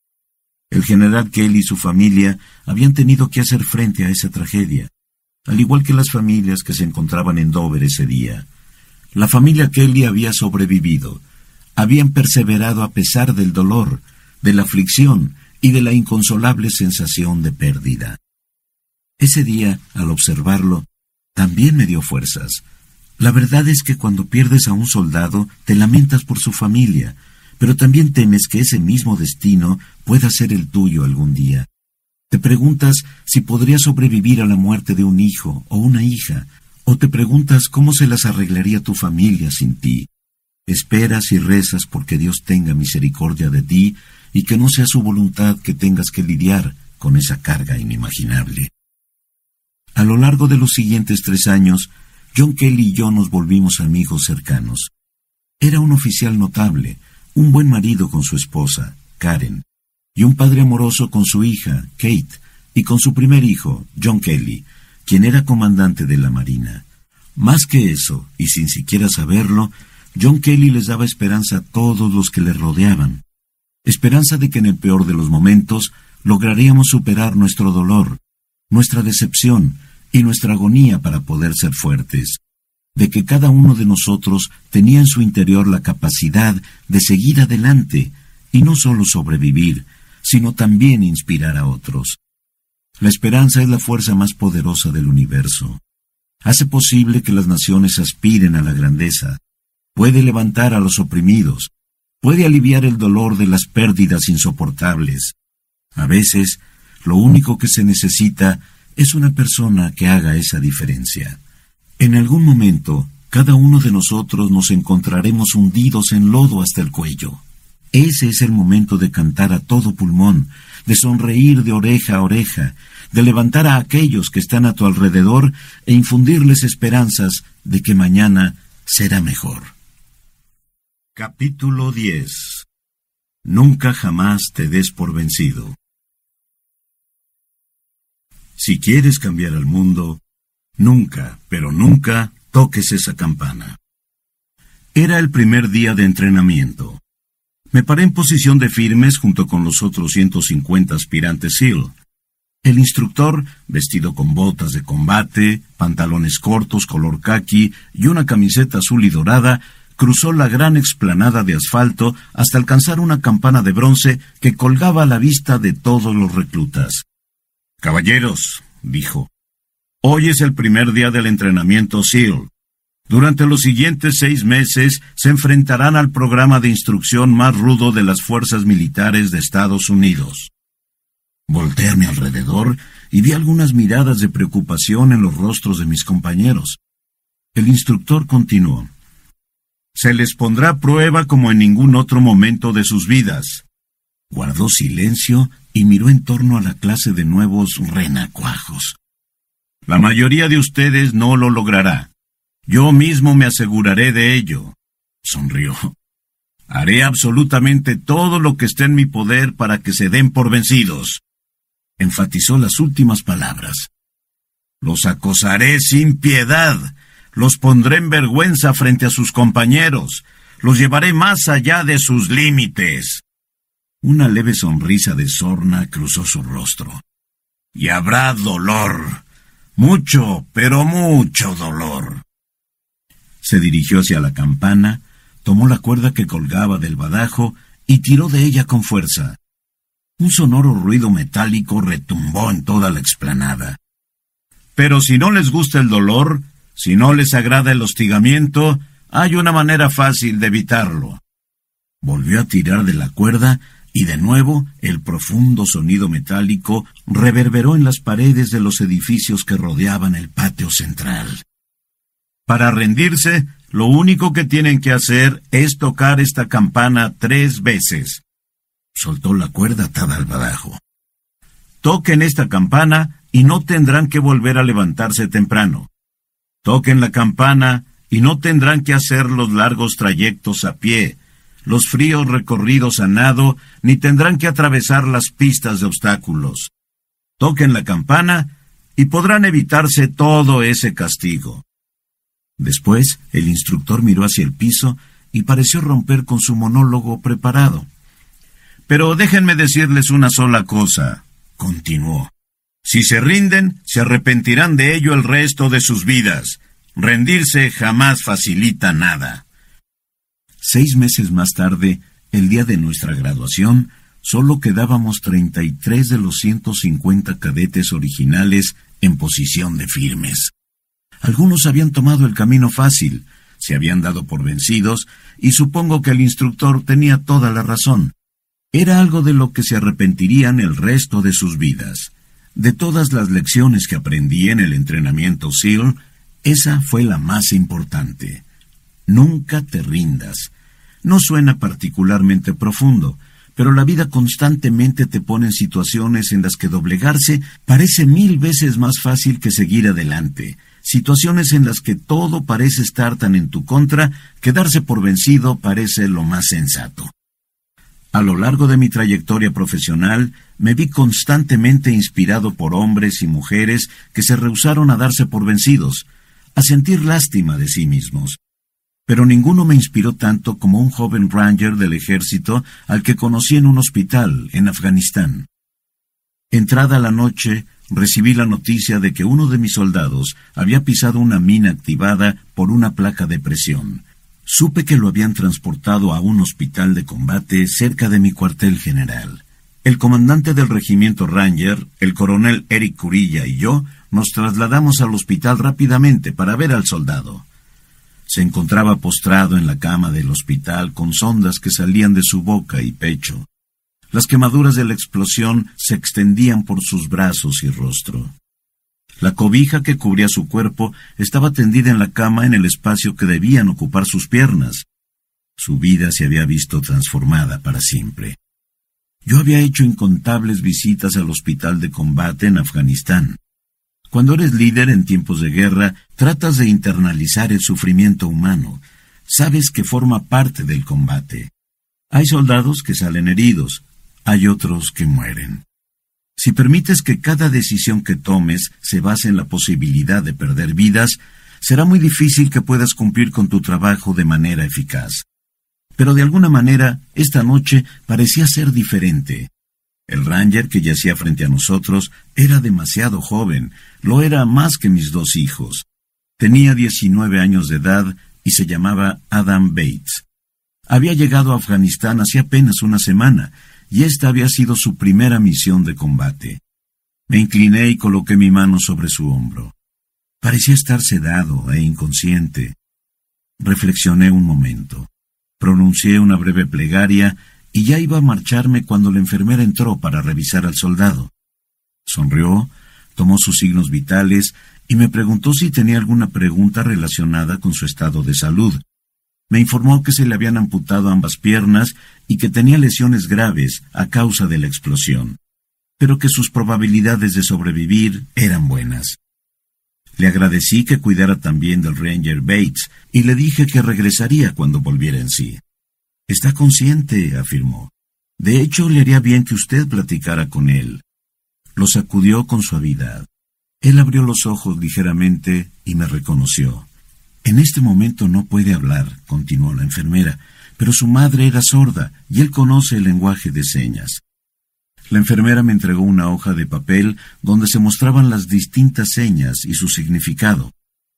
El general Kelly y su familia habían tenido que hacer frente a esa tragedia, al igual que las familias que se encontraban en Dover ese día. La familia Kelly había sobrevivido, habían perseverado a pesar del dolor, de la aflicción y de la inconsolable sensación de pérdida. Ese día, al observarlo, también me dio fuerzas. La verdad es que cuando pierdes a un soldado, te lamentas por su familia, pero también temes que ese mismo destino pueda ser el tuyo algún día. Te preguntas si podrías sobrevivir a la muerte de un hijo o una hija, o te preguntas cómo se las arreglaría tu familia sin ti. Esperas y rezas porque Dios tenga misericordia de ti y que no sea su voluntad que tengas que lidiar con esa carga inimaginable. A lo largo de los siguientes tres años, John Kelly y yo nos volvimos amigos cercanos. Era un oficial notable, un buen marido con su esposa, Karen, y un padre amoroso con su hija, Kate, y con su primer hijo, John Kelly, quien era comandante de la Marina. Más que eso, y sin siquiera saberlo, John Kelly les daba esperanza a todos los que le rodeaban. Esperanza de que en el peor de los momentos lograríamos superar nuestro dolor, nuestra decepción y nuestra agonía para poder ser fuertes, de que cada uno de nosotros tenía en su interior la capacidad de seguir adelante y no solo sobrevivir, sino también inspirar a otros. La esperanza es la fuerza más poderosa del universo. Hace posible que las naciones aspiren a la grandeza, puede levantar a los oprimidos, puede aliviar el dolor de las pérdidas insoportables. A veces, lo único que se necesita es una persona que haga esa diferencia. En algún momento, cada uno de nosotros nos encontraremos hundidos en lodo hasta el cuello. Ese es el momento de cantar a todo pulmón, de sonreír de oreja a oreja, de levantar a aquellos que están a tu alrededor e infundirles esperanzas de que mañana será mejor. Capítulo diez. Nunca jamás te des por vencido. Si quieres cambiar al mundo, nunca, pero nunca, toques esa campana. Era el primer día de entrenamiento. Me paré en posición de firmes junto con los otros ciento cincuenta aspirantes SEAL. El instructor, vestido con botas de combate, pantalones cortos color caqui y una camiseta azul y dorada, cruzó la gran explanada de asfalto hasta alcanzar una campana de bronce que colgaba a la vista de todos los reclutas. «Caballeros», dijo, «hoy es el primer día del entrenamiento SEAL. Durante los siguientes seis meses se enfrentarán al programa de instrucción más rudo de las fuerzas militares de Estados Unidos». Volteé a mi alrededor y vi algunas miradas de preocupación en los rostros de mis compañeros. El instructor continuó. «Se les pondrá a prueba como en ningún otro momento de sus vidas». Guardó silencio y miró en torno a la clase de nuevos renacuajos. «La mayoría de ustedes no lo logrará. Yo mismo me aseguraré de ello». Sonrió. «Haré absolutamente todo lo que esté en mi poder para que se den por vencidos». Enfatizó las últimas palabras. «Los acosaré sin piedad. Los pondré en vergüenza frente a sus compañeros. Los llevaré más allá de sus límites». Una leve sonrisa de sorna cruzó su rostro. «Y habrá dolor. Mucho, pero mucho dolor». Se dirigió hacia la campana, tomó la cuerda que colgaba del badajo y tiró de ella con fuerza. Un sonoro ruido metálico retumbó en toda la explanada. «Pero si no les gusta el dolor, si no les agrada el hostigamiento, hay una manera fácil de evitarlo». Volvió a tirar de la cuerda y de nuevo el profundo sonido metálico reverberó en las paredes de los edificios que rodeaban el patio central. Para rendirse, lo único que tienen que hacer es tocar esta campana tres veces. Soltó la cuerda atada al badajo. Toquen esta campana y no tendrán que volver a levantarse temprano. Toquen la campana y no tendrán que hacer los largos trayectos a pie, los fríos recorridos a nado, ni tendrán que atravesar las pistas de obstáculos. Toquen la campana y podrán evitarse todo ese castigo. Después, el instructor miró hacia el piso y pareció romper con su monólogo preparado. Pero déjenme decirles una sola cosa, continuó. Si se rinden, se arrepentirán de ello el resto de sus vidas. Rendirse jamás facilita nada. Seis meses más tarde, el día de nuestra graduación, solo quedábamos treinta y tres de los ciento cincuenta cadetes originales en posición de firmes. Algunos habían tomado el camino fácil, se habían dado por vencidos, y supongo que el instructor tenía toda la razón. Era algo de lo que se arrepentirían el resto de sus vidas. De todas las lecciones que aprendí en el entrenamiento SEAL, esa fue la más importante. Nunca te rindas. No suena particularmente profundo, pero la vida constantemente te pone en situaciones en las que doblegarse parece mil veces más fácil que seguir adelante. Situaciones en las que todo parece estar tan en tu contra que darse por vencido parece lo más sensato. A lo largo de mi trayectoria profesional, me vi constantemente inspirado por hombres y mujeres que se rehusaron a darse por vencidos, a sentir lástima de sí mismos. Pero ninguno me inspiró tanto como un joven ranger del ejército al que conocí en un hospital en Afganistán. Entrada la noche, recibí la noticia de que uno de mis soldados había pisado una mina activada por una placa de presión. Supe que lo habían transportado a un hospital de combate cerca de mi cuartel general. El comandante del regimiento Ranger, el coronel Eric Curilla y yo, nos trasladamos al hospital rápidamente para ver al soldado. Se encontraba postrado en la cama del hospital con sondas que salían de su boca y pecho. Las quemaduras de la explosión se extendían por sus brazos y rostro. La cobija que cubría su cuerpo estaba tendida en la cama en el espacio que debían ocupar sus piernas. Su vida se había visto transformada para siempre. Yo había hecho incontables visitas al hospital de combate en Afganistán. Cuando eres líder en tiempos de guerra, tratas de internalizar el sufrimiento humano. Sabes que forma parte del combate. Hay soldados que salen heridos, hay otros que mueren. Si permites que cada decisión que tomes se base en la posibilidad de perder vidas, será muy difícil que puedas cumplir con tu trabajo de manera eficaz. Pero de alguna manera, esta noche parecía ser diferente. El ranger que yacía frente a nosotros era demasiado joven, lo era más que mis dos hijos. Tenía diecinueve años de edad y se llamaba Adam Bates. Había llegado a Afganistán hacía apenas una semana, y esta había sido su primera misión de combate. Me incliné y coloqué mi mano sobre su hombro. Parecía estar sedado e inconsciente. Reflexioné un momento. Pronuncié una breve plegaria y ya iba a marcharme cuando la enfermera entró para revisar al soldado. Sonrió, tomó sus signos vitales y me preguntó si tenía alguna pregunta relacionada con su estado de salud. Me informó que se le habían amputado ambas piernas y que tenía lesiones graves a causa de la explosión, pero que sus probabilidades de sobrevivir eran buenas. Le agradecí que cuidara también del Ranger Bates y le dije que regresaría cuando volviera en sí. Está consciente, afirmó. De hecho, le haría bien que usted platicara con él. Lo sacudió con suavidad. Él abrió los ojos ligeramente y me reconoció. En este momento no puede hablar, continuó la enfermera, pero su madre era sorda y él conoce el lenguaje de señas. La enfermera me entregó una hoja de papel donde se mostraban las distintas señas y su significado.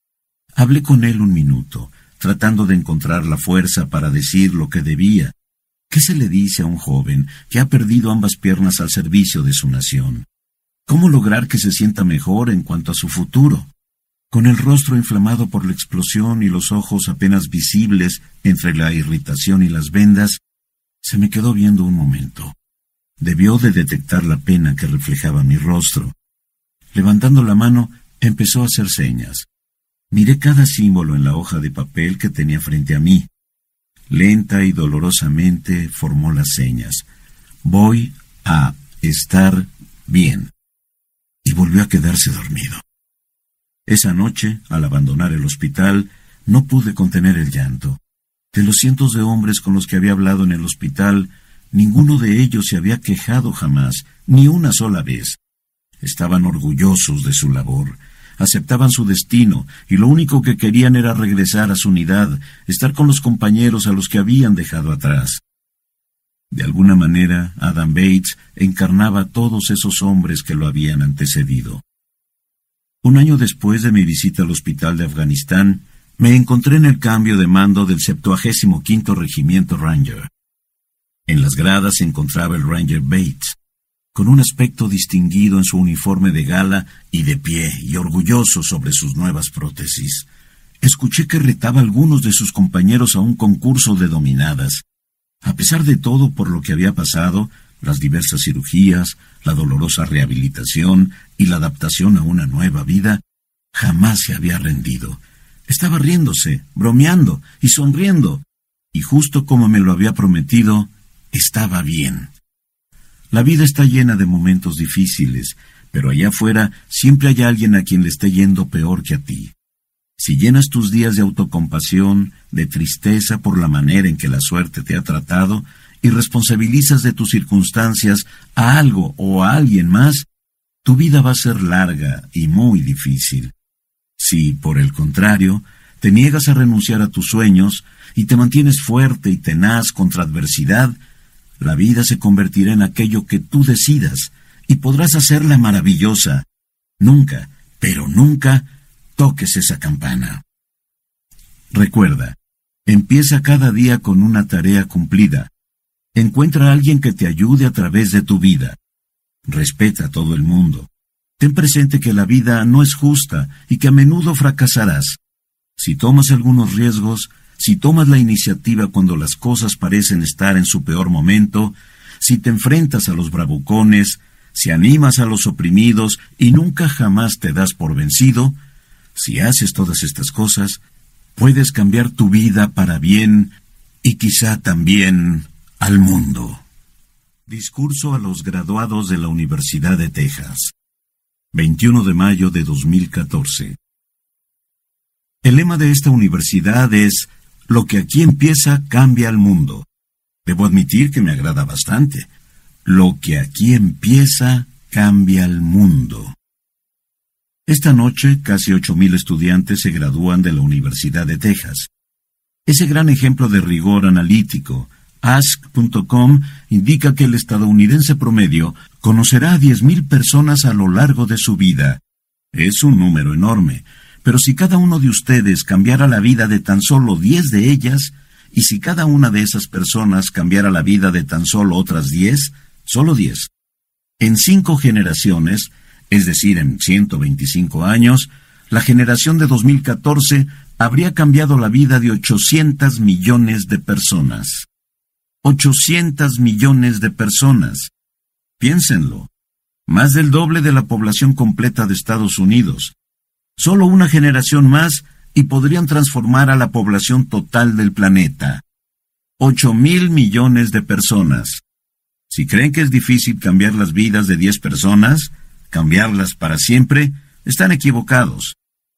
Hablé con él un minuto, tratando de encontrar la fuerza para decir lo que debía. ¿Qué se le dice a un joven que ha perdido ambas piernas al servicio de su nación? ¿Cómo lograr que se sienta mejor en cuanto a su futuro? Con el rostro inflamado por la explosión y los ojos apenas visibles entre la irritación y las vendas, se me quedó viendo un momento. Debió de detectar la pena que reflejaba mi rostro. Levantando la mano, empezó a hacer señas. Miré cada símbolo en la hoja de papel que tenía frente a mí. Lenta y dolorosamente formó las señas. Voy a estar bien. Y volvió a quedarse dormido. Esa noche, al abandonar el hospital, no pude contener el llanto. De los cientos de hombres con los que había hablado en el hospital, ninguno de ellos se había quejado jamás, ni una sola vez. Estaban orgullosos de su labor, aceptaban su destino, y lo único que querían era regresar a su unidad, estar con los compañeros a los que habían dejado atrás. De alguna manera, Adam Bates encarnaba a todos esos hombres que lo habían antecedido. Un año después de mi visita al hospital de Afganistán, me encontré en el cambio de mando del septuagésimo quinto Regimiento Ranger. En las gradas se encontraba el Ranger Bates, con un aspecto distinguido en su uniforme de gala y de pie y orgulloso sobre sus nuevas prótesis. Escuché que retaba a algunos de sus compañeros a un concurso de dominadas. A pesar de todo por lo que había pasado, las diversas cirugías, la dolorosa rehabilitación y la adaptación a una nueva vida, jamás se había rendido. Estaba riéndose, bromeando y sonriendo, y justo como me lo había prometido, estaba bien. La vida está llena de momentos difíciles, pero allá afuera siempre hay alguien a quien le esté yendo peor que a ti. Si llenas tus días de autocompasión, de tristeza por la manera en que la suerte te ha tratado, y responsabilizas de tus circunstancias a algo o a alguien más, tu vida va a ser larga y muy difícil. Si, por el contrario, te niegas a renunciar a tus sueños y te mantienes fuerte y tenaz contra adversidad, la vida se convertirá en aquello que tú decidas y podrás hacerla maravillosa. Nunca, pero nunca, toques esa campana. Recuerda, empieza cada día con una tarea cumplida. Encuentra a alguien que te ayude a través de tu vida. Respeta a todo el mundo. Ten presente que la vida no es justa y que a menudo fracasarás. Si tomas algunos riesgos, si tomas la iniciativa cuando las cosas parecen estar en su peor momento, si te enfrentas a los bravucones, si animas a los oprimidos y nunca jamás te das por vencido, si haces todas estas cosas, puedes cambiar tu vida para bien y quizá también al mundo. Discurso a los graduados de la Universidad de Texas. veintiuno de mayo de dos mil catorce. El lema de esta universidad es: lo que aquí empieza cambia al mundo. Debo admitir que me agrada bastante. Lo que aquí empieza cambia al mundo. Esta noche, casi ocho mil estudiantes se gradúan de la Universidad de Texas. Ese gran ejemplo de rigor analítico, ask punto com, indica que el estadounidense promedio conocerá a diez mil personas a lo largo de su vida. Es un número enorme, pero si cada uno de ustedes cambiara la vida de tan solo diez de ellas, y si cada una de esas personas cambiara la vida de tan solo otras diez, solo diez, en cinco generaciones, es decir, en ciento veinticinco años, la generación de dos mil catorce habría cambiado la vida de ochocientos millones de personas. ochocientos millones de personas. Piénsenlo. Más del doble de la población completa de Estados Unidos. Solo una generación más y podrían transformar a la población total del planeta. Ocho mil millones de personas. Si creen que es difícil cambiar las vidas de diez personas, cambiarlas para siempre, están equivocados.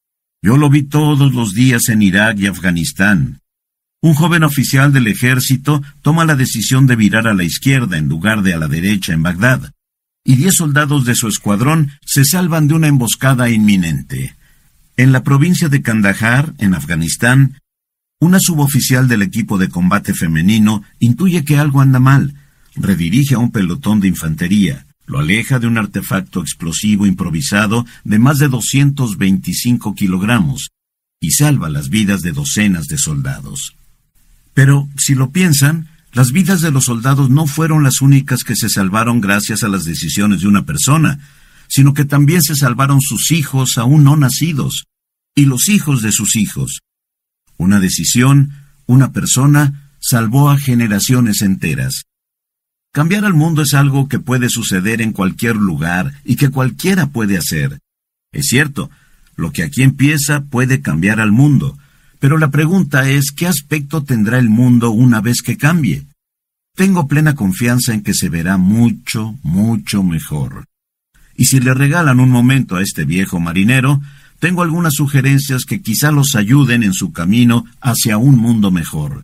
Yo lo vi todos los días en Irak y Afganistán. Un joven oficial del ejército toma la decisión de virar a la izquierda en lugar de a la derecha en Bagdad, y diez soldados de su escuadrón se salvan de una emboscada inminente. En la provincia de Kandahar, en Afganistán, una suboficial del equipo de combate femenino intuye que algo anda mal, redirige a un pelotón de infantería, lo aleja de un artefacto explosivo improvisado de más de doscientos veinticinco kilogramos, y salva las vidas de docenas de soldados. Pero, si lo piensan, las vidas de los soldados no fueron las únicas que se salvaron gracias a las decisiones de una persona, sino que también se salvaron sus hijos aún no nacidos, y los hijos de sus hijos. Una decisión, una persona, salvó a generaciones enteras. Cambiar al mundo es algo que puede suceder en cualquier lugar y que cualquiera puede hacer. Es cierto, Lo que aquí empieza puede cambiar al mundo, pero la pregunta es, ¿qué aspecto tendrá el mundo una vez que cambie? Tengo plena confianza en que se verá mucho, mucho mejor. Y si le regalan un momento a este viejo marinero, tengo algunas sugerencias que quizá los ayuden en su camino hacia un mundo mejor.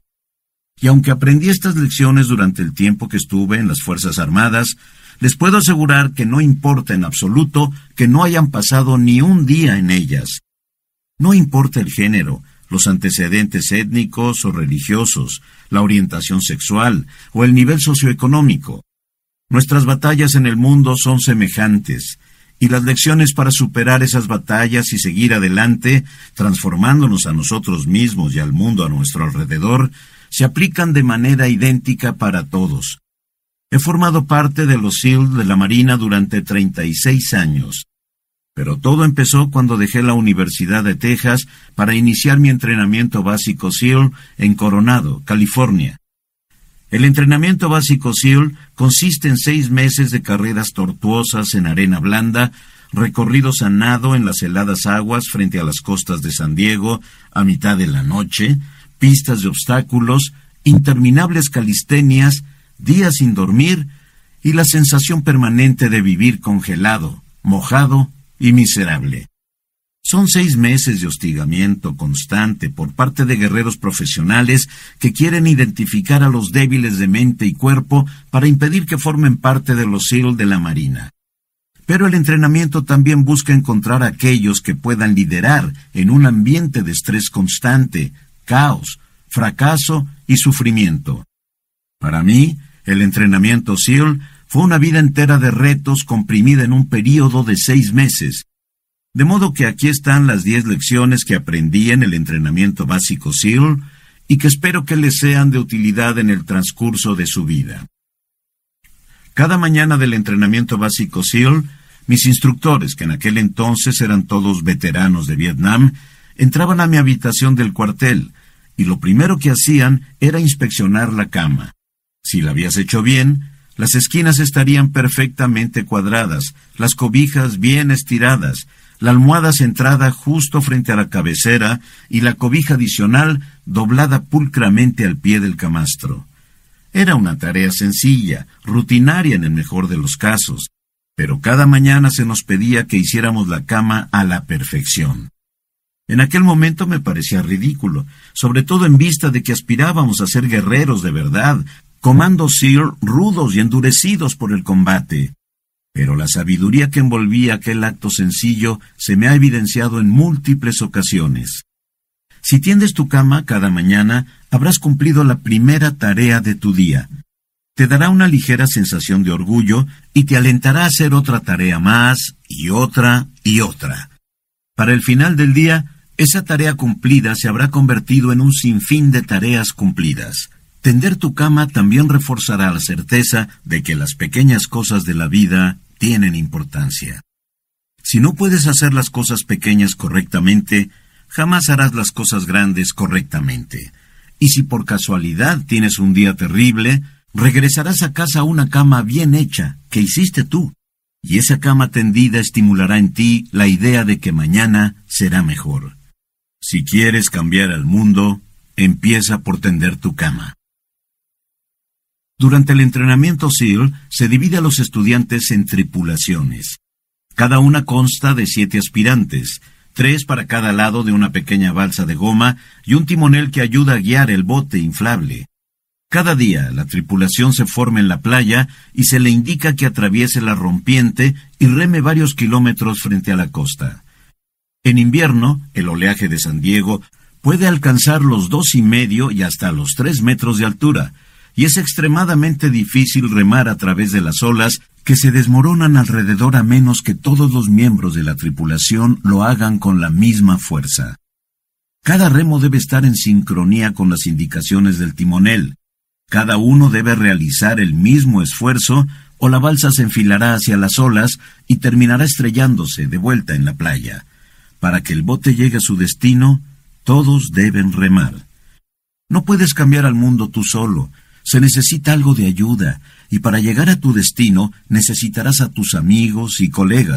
Y aunque aprendí estas lecciones durante el tiempo que estuve en las Fuerzas Armadas, les puedo asegurar que no importa en absoluto que no hayan pasado ni un día en ellas. No importa el género, los antecedentes étnicos o religiosos, la orientación sexual o el nivel socioeconómico. Nuestras batallas en el mundo son semejantes, y las lecciones para superar esas batallas y seguir adelante, transformándonos a nosotros mismos y al mundo a nuestro alrededor, se aplican de manera idéntica para todos. He formado parte de los SEAL de la Marina durante treinta y seis años. Pero todo empezó cuando dejé la Universidad de Texas para iniciar mi entrenamiento básico SEAL en Coronado, California. El entrenamiento básico SEAL consiste en seis meses de carreras tortuosas en arena blanda, recorridos a nado en las heladas aguas frente a las costas de San Diego a mitad de la noche, pistas de obstáculos, interminables calistenias, días sin dormir y la sensación permanente de vivir congelado, mojado y miserable. Son seis meses de hostigamiento constante por parte de guerreros profesionales que quieren identificar a los débiles de mente y cuerpo para impedir que formen parte de los SEAL de la Marina. Pero el entrenamiento también busca encontrar a aquellos que puedan liderar en un ambiente de estrés constante, caos, fracaso y sufrimiento. Para mí, el entrenamiento SEAL fue una vida entera de retos comprimida en un período de seis meses. De modo que aquí están las diez lecciones que aprendí en el entrenamiento básico SEAL y que espero que les sean de utilidad en el transcurso de su vida. Cada mañana del entrenamiento básico SEAL, mis instructores, que en aquel entonces eran todos veteranos de Vietnam, entraban a mi habitación del cuartel, y lo primero que hacían era inspeccionar la cama. Si la habías hecho bien, las esquinas estarían perfectamente cuadradas, las cobijas bien estiradas, la almohada centrada justo frente a la cabecera y la cobija adicional doblada pulcramente al pie del camastro. Era una tarea sencilla, rutinaria en el mejor de los casos, pero cada mañana se nos pedía que hiciéramos la cama a la perfección. En aquel momento me parecía ridículo, sobre todo en vista de que aspirábamos a ser guerreros de verdad, comandos SEAL rudos y endurecidos por el combate. Pero la sabiduría que envolvía aquel acto sencillo se me ha evidenciado en múltiples ocasiones. Si tiendes tu cama cada mañana, habrás cumplido la primera tarea de tu día. Te dará una ligera sensación de orgullo y te alentará a hacer otra tarea más, y otra, y otra. Para el final del día, esa tarea cumplida se habrá convertido en un sinfín de tareas cumplidas. Tender tu cama también reforzará la certeza de que las pequeñas cosas de la vida tienen importancia. Si no puedes hacer las cosas pequeñas correctamente, jamás harás las cosas grandes correctamente. Y si por casualidad tienes un día terrible, regresarás a casa a una cama bien hecha, que hiciste tú. Y esa cama tendida estimulará en ti la idea de que mañana será mejor. Si quieres cambiar al mundo, empieza por tender tu cama. Durante el entrenamiento SEAL se divide a los estudiantes en tripulaciones. Cada una consta de siete aspirantes, tres para cada lado de una pequeña balsa de goma y un timonel que ayuda a guiar el bote inflable. Cada día la tripulación se forma en la playa y se le indica que atraviese la rompiente y reme varios kilómetros frente a la costa. En invierno, el oleaje de San Diego puede alcanzar los dos y medio y hasta los tres metros de altura, y es extremadamente difícil remar a través de las olas que se desmoronan alrededor a menos que todos los miembros de la tripulación lo hagan con la misma fuerza. Cada remo debe estar en sincronía con las indicaciones del timonel. Cada uno debe realizar el mismo esfuerzo o la balsa se enfilará hacia las olas y terminará estrellándose de vuelta en la playa. Para que el bote llegue a su destino, todos deben remar. No puedes cambiar al mundo tú solo. Se necesita algo de ayuda, y para llegar a tu destino necesitarás a tus amigos y colegas,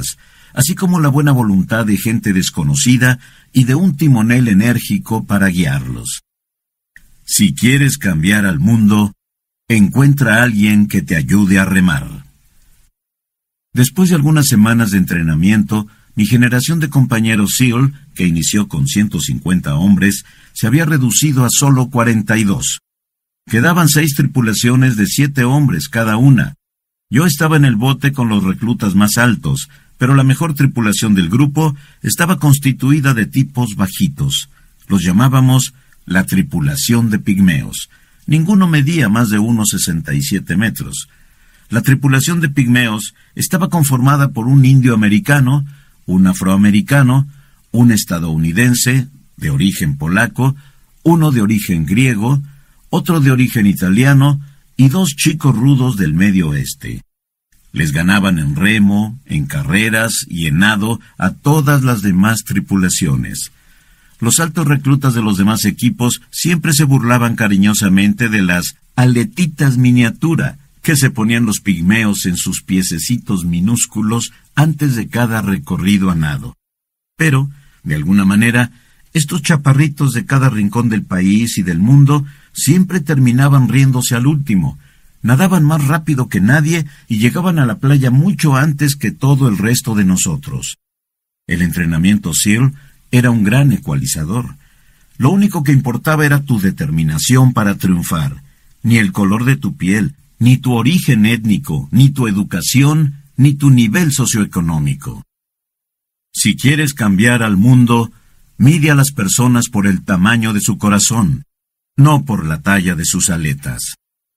así como la buena voluntad de gente desconocida y de un timonel enérgico para guiarlos. Si quieres cambiar al mundo, encuentra a alguien que te ayude a remar. Después de algunas semanas de entrenamiento, mi generación de compañeros SEAL, que inició con ciento cincuenta hombres, se había reducido a solo cuarenta y dos. Quedaban seis tripulaciones de siete hombres cada una. Yo estaba en el bote con los reclutas más altos, pero la mejor tripulación del grupo estaba constituida de tipos bajitos. Los llamábamos la tripulación de pigmeos. Ninguno medía más de unos sesenta y siete metros. La tripulación de pigmeos estaba conformada por un indio americano, un afroamericano, un estadounidense de origen polaco, uno de origen griego, otro de origen italiano y dos chicos rudos del Medio Oeste. Les ganaban en remo, en carreras y en nado a todas las demás tripulaciones. Los altos reclutas de los demás equipos siempre se burlaban cariñosamente de las aletitas miniatura que se ponían los pigmeos en sus piececitos minúsculos antes de cada recorrido a nado. Pero, de alguna manera, estos chaparritos de cada rincón del país y del mundo siempre terminaban riéndose al último. Nadaban más rápido que nadie y llegaban a la playa mucho antes que todo el resto de nosotros. El entrenamiento SEAL era un gran ecualizador. Lo único que importaba era tu determinación para triunfar. Ni el color de tu piel, ni tu origen étnico, ni tu educación, ni tu nivel socioeconómico. Si quieres cambiar al mundo, mide a las personas por el tamaño de su corazón, no por la talla de sus aletas.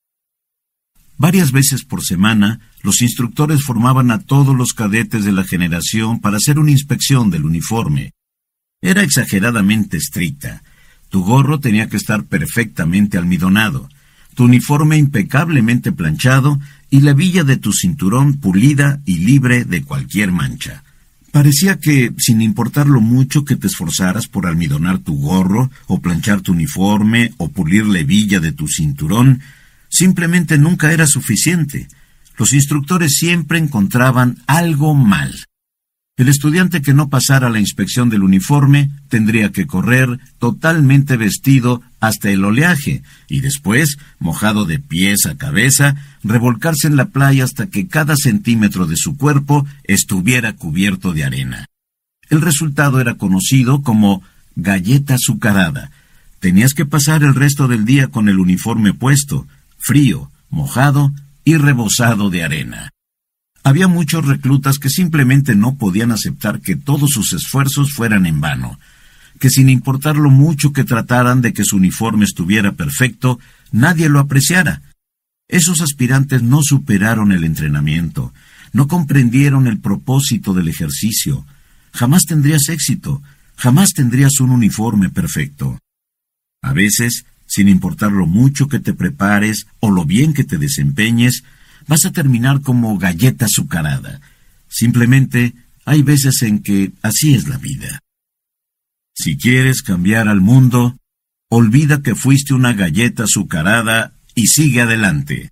Varias veces por semana, los instructores formaban a todos los cadetes de la generación para hacer una inspección del uniforme. Era exageradamente estricta. Tu gorro tenía que estar perfectamente almidonado, tu uniforme impecablemente planchado y la hebilla de tu cinturón pulida y libre de cualquier mancha. Parecía que, sin importar lo mucho que te esforzaras por almidonar tu gorro, o planchar tu uniforme, o pulir la hebilla de tu cinturón, simplemente nunca era suficiente. Los instructores siempre encontraban algo mal. El estudiante que no pasara la inspección del uniforme tendría que correr totalmente vestido hasta el oleaje y después, mojado de pies a cabeza, revolcarse en la playa hasta que cada centímetro de su cuerpo estuviera cubierto de arena. El resultado era conocido como galleta azucarada. Tenías que pasar el resto del día con el uniforme puesto, frío, mojado y rebosado de arena. Había muchos reclutas que simplemente no podían aceptar que todos sus esfuerzos fueran en vano, que sin importar lo mucho que trataran de que su uniforme estuviera perfecto, nadie lo apreciara. Esos aspirantes no superaron el entrenamiento, no comprendieron el propósito del ejercicio. Jamás tendrías éxito, jamás tendrías un uniforme perfecto. A veces, sin importar lo mucho que te prepares o lo bien que te desempeñes, vas a terminar como galleta azucarada. Simplemente hay veces en que así es la vida. Si quieres cambiar al mundo, olvida que fuiste una galleta azucarada y sigue adelante.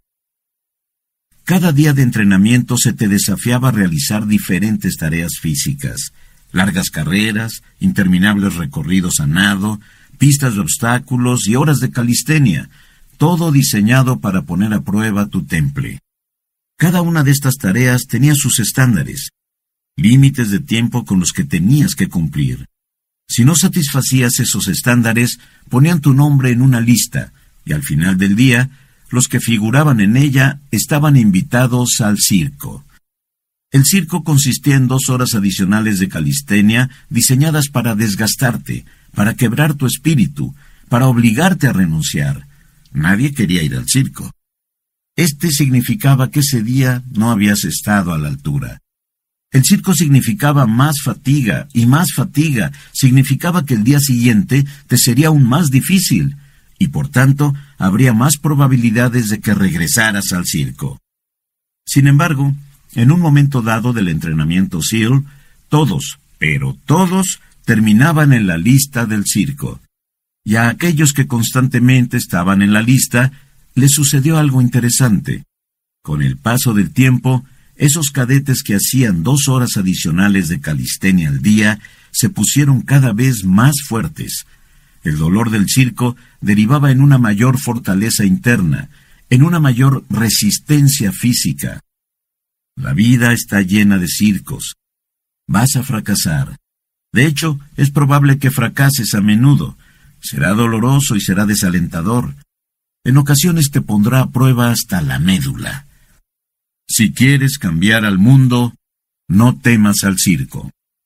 Cada día de entrenamiento se te desafiaba a realizar diferentes tareas físicas, largas carreras, interminables recorridos a nado, pistas de obstáculos y horas de calistenia, todo diseñado para poner a prueba tu temple. Cada una de estas tareas tenía sus estándares, límites de tiempo con los que tenías que cumplir. Si no satisfacías esos estándares, ponían tu nombre en una lista, y al final del día, los que figuraban en ella estaban invitados al circo. El circo consistía en dos horas adicionales de calistenia diseñadas para desgastarte, para quebrar tu espíritu, para obligarte a renunciar. Nadie quería ir al circo. Este significaba que ese día no habías estado a la altura. El circo significaba más fatiga, y más fatiga significaba que el día siguiente te sería aún más difícil, y por tanto habría más probabilidades de que regresaras al circo. Sin embargo, en un momento dado del entrenamiento SEAL, todos, pero todos, terminaban en la lista del circo. Y a aquellos que constantemente estaban en la lista, les sucedió algo interesante. Con el paso del tiempo, Esos cadetes que hacían dos horas adicionales de calistenia al día se pusieron cada vez más fuertes. El dolor del circo derivaba en una mayor fortaleza interna, en una mayor resistencia física. La vida está llena de circos. Vas a fracasar. De hecho, es probable que fracases a menudo. Será doloroso y será desalentador. En ocasiones te pondrá a prueba hasta la médula. Si quieres cambiar al mundo, no temas al circo.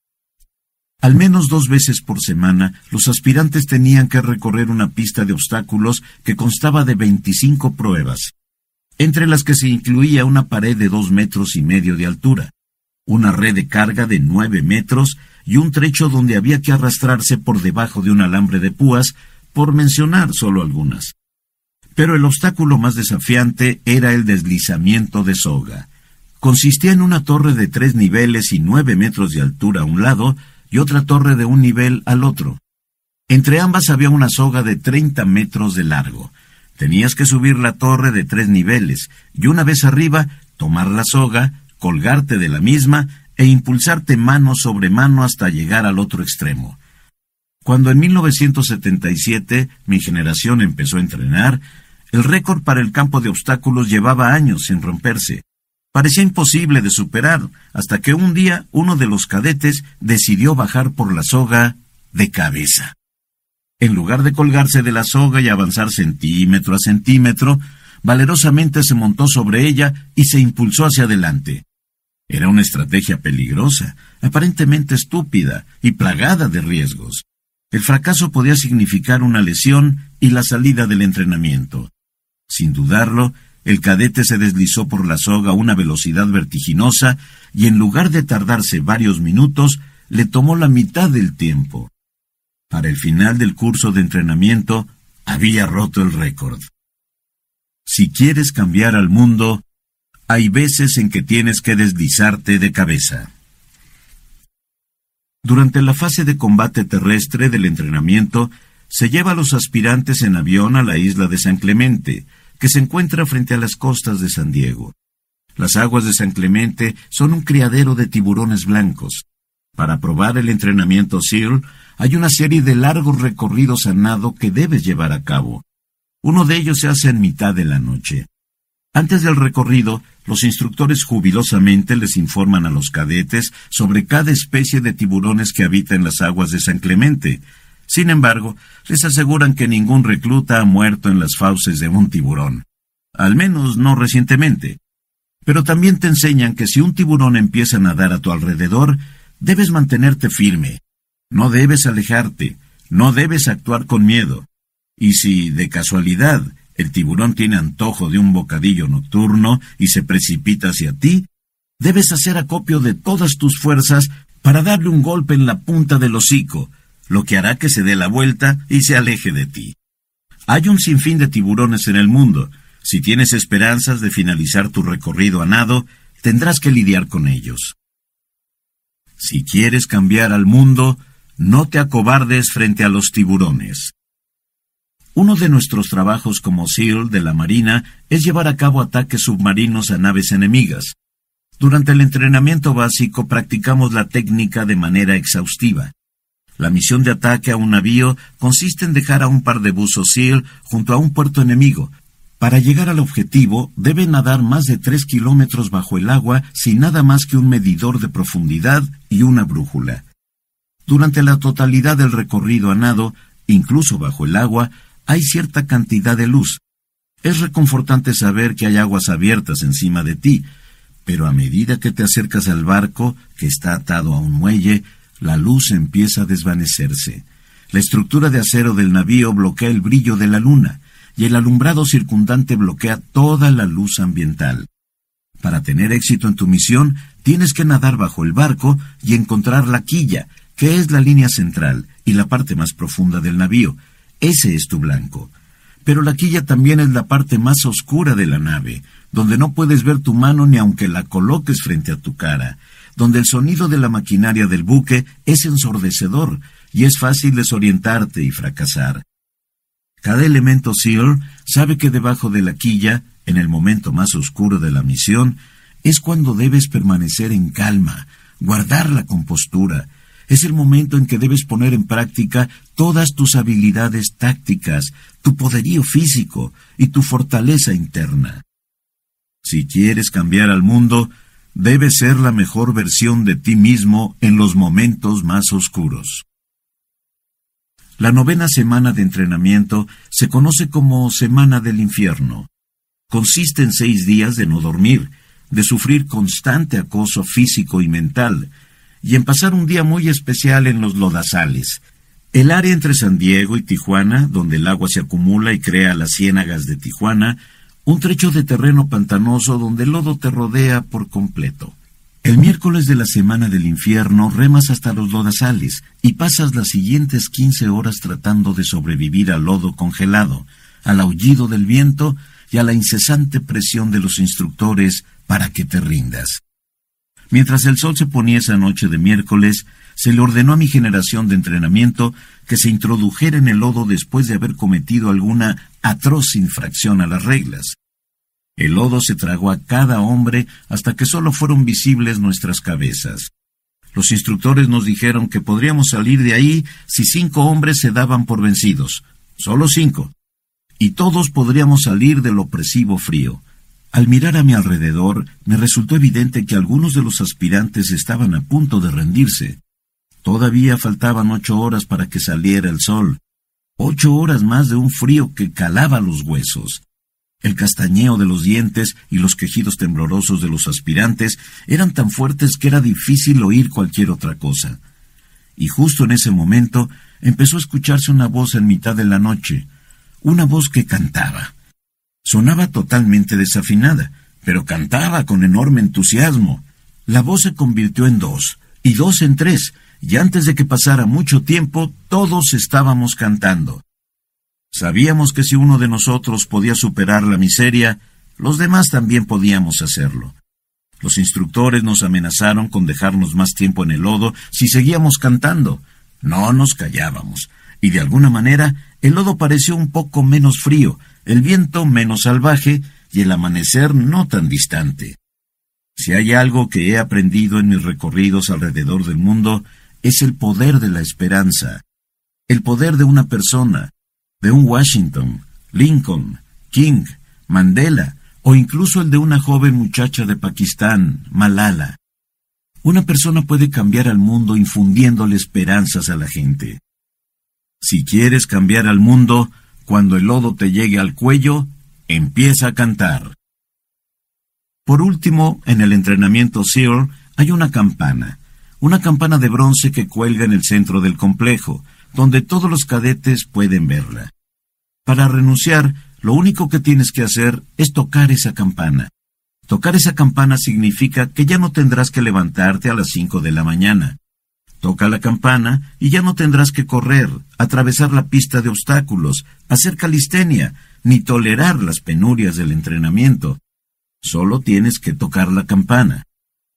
Al menos dos veces por semana, los aspirantes tenían que recorrer una pista de obstáculos que constaba de veinticinco pruebas, entre las que se incluía una pared de dos metros y medio de altura, una red de carga de nueve metros y un trecho donde había que arrastrarse por debajo de un alambre de púas, por mencionar solo algunas. Pero el obstáculo más desafiante era el deslizamiento de soga. Consistía en una torre de tres niveles y nueve metros de altura a un lado y otra torre de un nivel al otro. Entre ambas había una soga de treinta metros de largo. Tenías que subir la torre de tres niveles y una vez arriba, tomar la soga, colgarte de la misma e impulsarte mano sobre mano hasta llegar al otro extremo. Cuando en mil novecientos setenta y siete mi generación empezó a entrenar, el récord para el campo de obstáculos llevaba años sin romperse. Parecía imposible de superar, hasta que un día uno de los cadetes decidió bajar por la soga de cabeza. En lugar de colgarse de la soga y avanzar centímetro a centímetro, valerosamente se montó sobre ella y se impulsó hacia adelante. Era una estrategia peligrosa, aparentemente estúpida y plagada de riesgos. El fracaso podía significar una lesión y la salida del entrenamiento. Sin dudarlo, el cadete se deslizó por la soga a una velocidad vertiginosa y en lugar de tardarse varios minutos, le tomó la mitad del tiempo. Para el final del curso de entrenamiento, había roto el récord. Si quieres cambiar al mundo, hay veces en que tienes que deslizarte de cabeza. Durante la fase de combate terrestre del entrenamiento, se lleva a los aspirantes en avión a la isla de San Clemente, que se encuentra frente a las costas de San Diego. Las aguas de San Clemente son un criadero de tiburones blancos. Para probar el entrenamiento SEAL, hay una serie de largos recorridos a nado que debes llevar a cabo. Uno de ellos se hace en mitad de la noche. Antes del recorrido, los instructores jubilosamente les informan a los cadetes sobre cada especie de tiburones que habita en las aguas de San Clemente. Sin embargo, les aseguran que ningún recluta ha muerto en las fauces de un tiburón. Al menos no recientemente. Pero también te enseñan que si un tiburón empieza a nadar a tu alrededor, debes mantenerte firme. No debes alejarte. No debes actuar con miedo. Y si, de casualidad, el tiburón tiene antojo de un bocadillo nocturno y se precipita hacia ti, debes hacer acopio de todas tus fuerzas para darle un golpe en la punta del hocico, lo que hará que se dé la vuelta y se aleje de ti. Hay un sinfín de tiburones en el mundo. Si tienes esperanzas de finalizar tu recorrido a nado, tendrás que lidiar con ellos. Si quieres cambiar al mundo, no te acobardes frente a los tiburones. Uno de nuestros trabajos como SEAL de la Marina es llevar a cabo ataques submarinos a naves enemigas. Durante el entrenamiento básico practicamos la técnica de manera exhaustiva. La misión de ataque a un navío consiste en dejar a un par de buzos SEAL junto a un puerto enemigo. Para llegar al objetivo, deben nadar más de tres kilómetros bajo el agua sin nada más que un medidor de profundidad y una brújula. Durante la totalidad del recorrido a nado, incluso bajo el agua, hay cierta cantidad de luz. Es reconfortante saber que hay aguas abiertas encima de ti, pero a medida que te acercas al barco, que está atado a un muelle, la luz empieza a desvanecerse. La estructura de acero del navío bloquea el brillo de la luna, y el alumbrado circundante bloquea toda la luz ambiental. Para tener éxito en tu misión, tienes que nadar bajo el barco y encontrar la quilla, que es la línea central y la parte más profunda del navío. Ese es tu blanco. Pero la quilla también es la parte más oscura de la nave, donde no puedes ver tu mano ni aunque la coloques frente a tu cara, donde el sonido de la maquinaria del buque es ensordecedor y es fácil desorientarte y fracasar. Cada elemento SEAL sabe que debajo de la quilla, en el momento más oscuro de la misión, es cuando debes permanecer en calma, guardar la compostura. Es el momento en que debes poner en práctica todas tus habilidades tácticas, tu poderío físico y tu fortaleza interna. Si quieres cambiar al mundo, debes ser la mejor versión de ti mismo en los momentos más oscuros. La novena semana de entrenamiento se conoce como Semana del Infierno. Consiste en seis días de no dormir, de sufrir constante acoso físico y mental, y en pasar un día muy especial en los lodazales, el área entre San Diego y Tijuana, donde el agua se acumula y crea las ciénagas de Tijuana, un trecho de terreno pantanoso donde el lodo te rodea por completo. El miércoles de la Semana del Infierno remas hasta los lodazales y pasas las siguientes quince horas tratando de sobrevivir al lodo congelado, al aullido del viento y a la incesante presión de los instructores para que te rindas. Mientras el sol se ponía esa noche de miércoles, se le ordenó a mi generación de entrenamiento que se introdujera en el lodo después de haber cometido alguna atroz infracción a las reglas. El lodo se tragó a cada hombre hasta que solo fueron visibles nuestras cabezas. Los instructores nos dijeron que podríamos salir de ahí si cinco hombres se daban por vencidos, solo cinco, y todos podríamos salir del opresivo frío. Al mirar a mi alrededor, me resultó evidente que algunos de los aspirantes estaban a punto de rendirse. Todavía faltaban ocho horas para que saliera el sol. Ocho horas más de un frío que calaba los huesos. El castañeo de los dientes y los quejidos temblorosos de los aspirantes eran tan fuertes que era difícil oír cualquier otra cosa. Y justo en ese momento empezó a escucharse una voz en mitad de la noche, una voz que cantaba. Sonaba totalmente desafinada, pero cantaba con enorme entusiasmo. La voz se convirtió en dos, y dos en tres, y antes de que pasara mucho tiempo, todos estábamos cantando. Sabíamos que si uno de nosotros podía superar la miseria, los demás también podíamos hacerlo. Los instructores nos amenazaron con dejarnos más tiempo en el lodo si seguíamos cantando. No nos callábamos, y de alguna manera el lodo pareció un poco menos frío, el viento menos salvaje y el amanecer no tan distante. Si hay algo que he aprendido en mis recorridos alrededor del mundo, es el poder de la esperanza, el poder de una persona, de un Washington, Lincoln, King, Mandela, o incluso el de una joven muchacha de Pakistán, Malala. Una persona puede cambiar al mundo infundiéndole esperanzas a la gente. Si quieres cambiar al mundo, cuando el lodo te llegue al cuello, empieza a cantar. Por último, en el entrenamiento SEAL hay una campana, una campana de bronce que cuelga en el centro del complejo, donde todos los cadetes pueden verla. Para renunciar, lo único que tienes que hacer es tocar esa campana. Tocar esa campana significa que ya no tendrás que levantarte a las cinco de la mañana. Toca la campana y ya no tendrás que correr, atravesar la pista de obstáculos, hacer calistenia, ni tolerar las penurias del entrenamiento. Solo tienes que tocar la campana.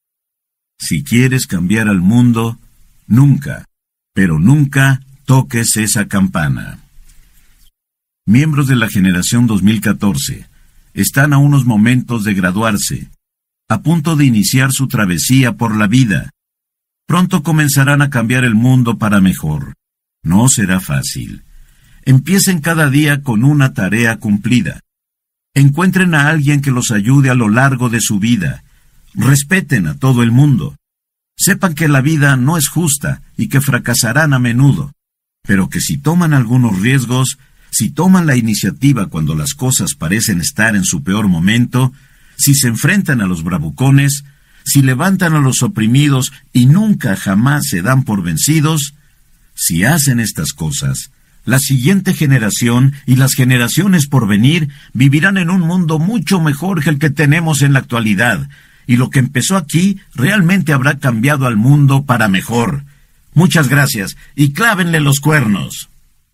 Si quieres cambiar al mundo, nunca, pero nunca toques esa campana. Miembros de la generación dos mil catorce están a unos momentos de graduarse, a punto de iniciar su travesía por la vida. Pronto comenzarán a cambiar el mundo para mejor. No será fácil. Empiecen cada día con una tarea cumplida. Encuentren a alguien que los ayude a lo largo de su vida. Respeten a todo el mundo. Sepan que la vida no es justa y que fracasarán a menudo, pero que si toman algunos riesgos, si toman la iniciativa cuando las cosas parecen estar en su peor momento, si se enfrentan a los bravucones, si levantan a los oprimidos y nunca jamás se dan por vencidos, si hacen estas cosas, la siguiente generación y las generaciones por venir vivirán en un mundo mucho mejor que el que tenemos en la actualidad, y lo que empezó aquí realmente habrá cambiado al mundo para mejor. Muchas gracias, y clávenle los cuernos.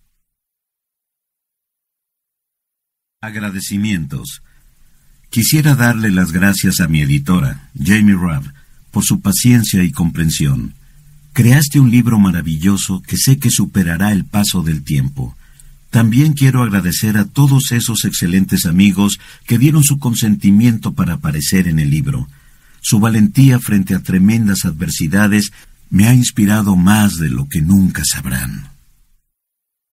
Agradecimientos. Quisiera darle las gracias a mi editora, Jamie Rabb, por su paciencia y comprensión. Creaste un libro maravilloso que sé que superará el paso del tiempo. También quiero agradecer a todos esos excelentes amigos que dieron su consentimiento para aparecer en el libro. Su valentía frente a tremendas adversidades me ha inspirado más de lo que nunca sabrán.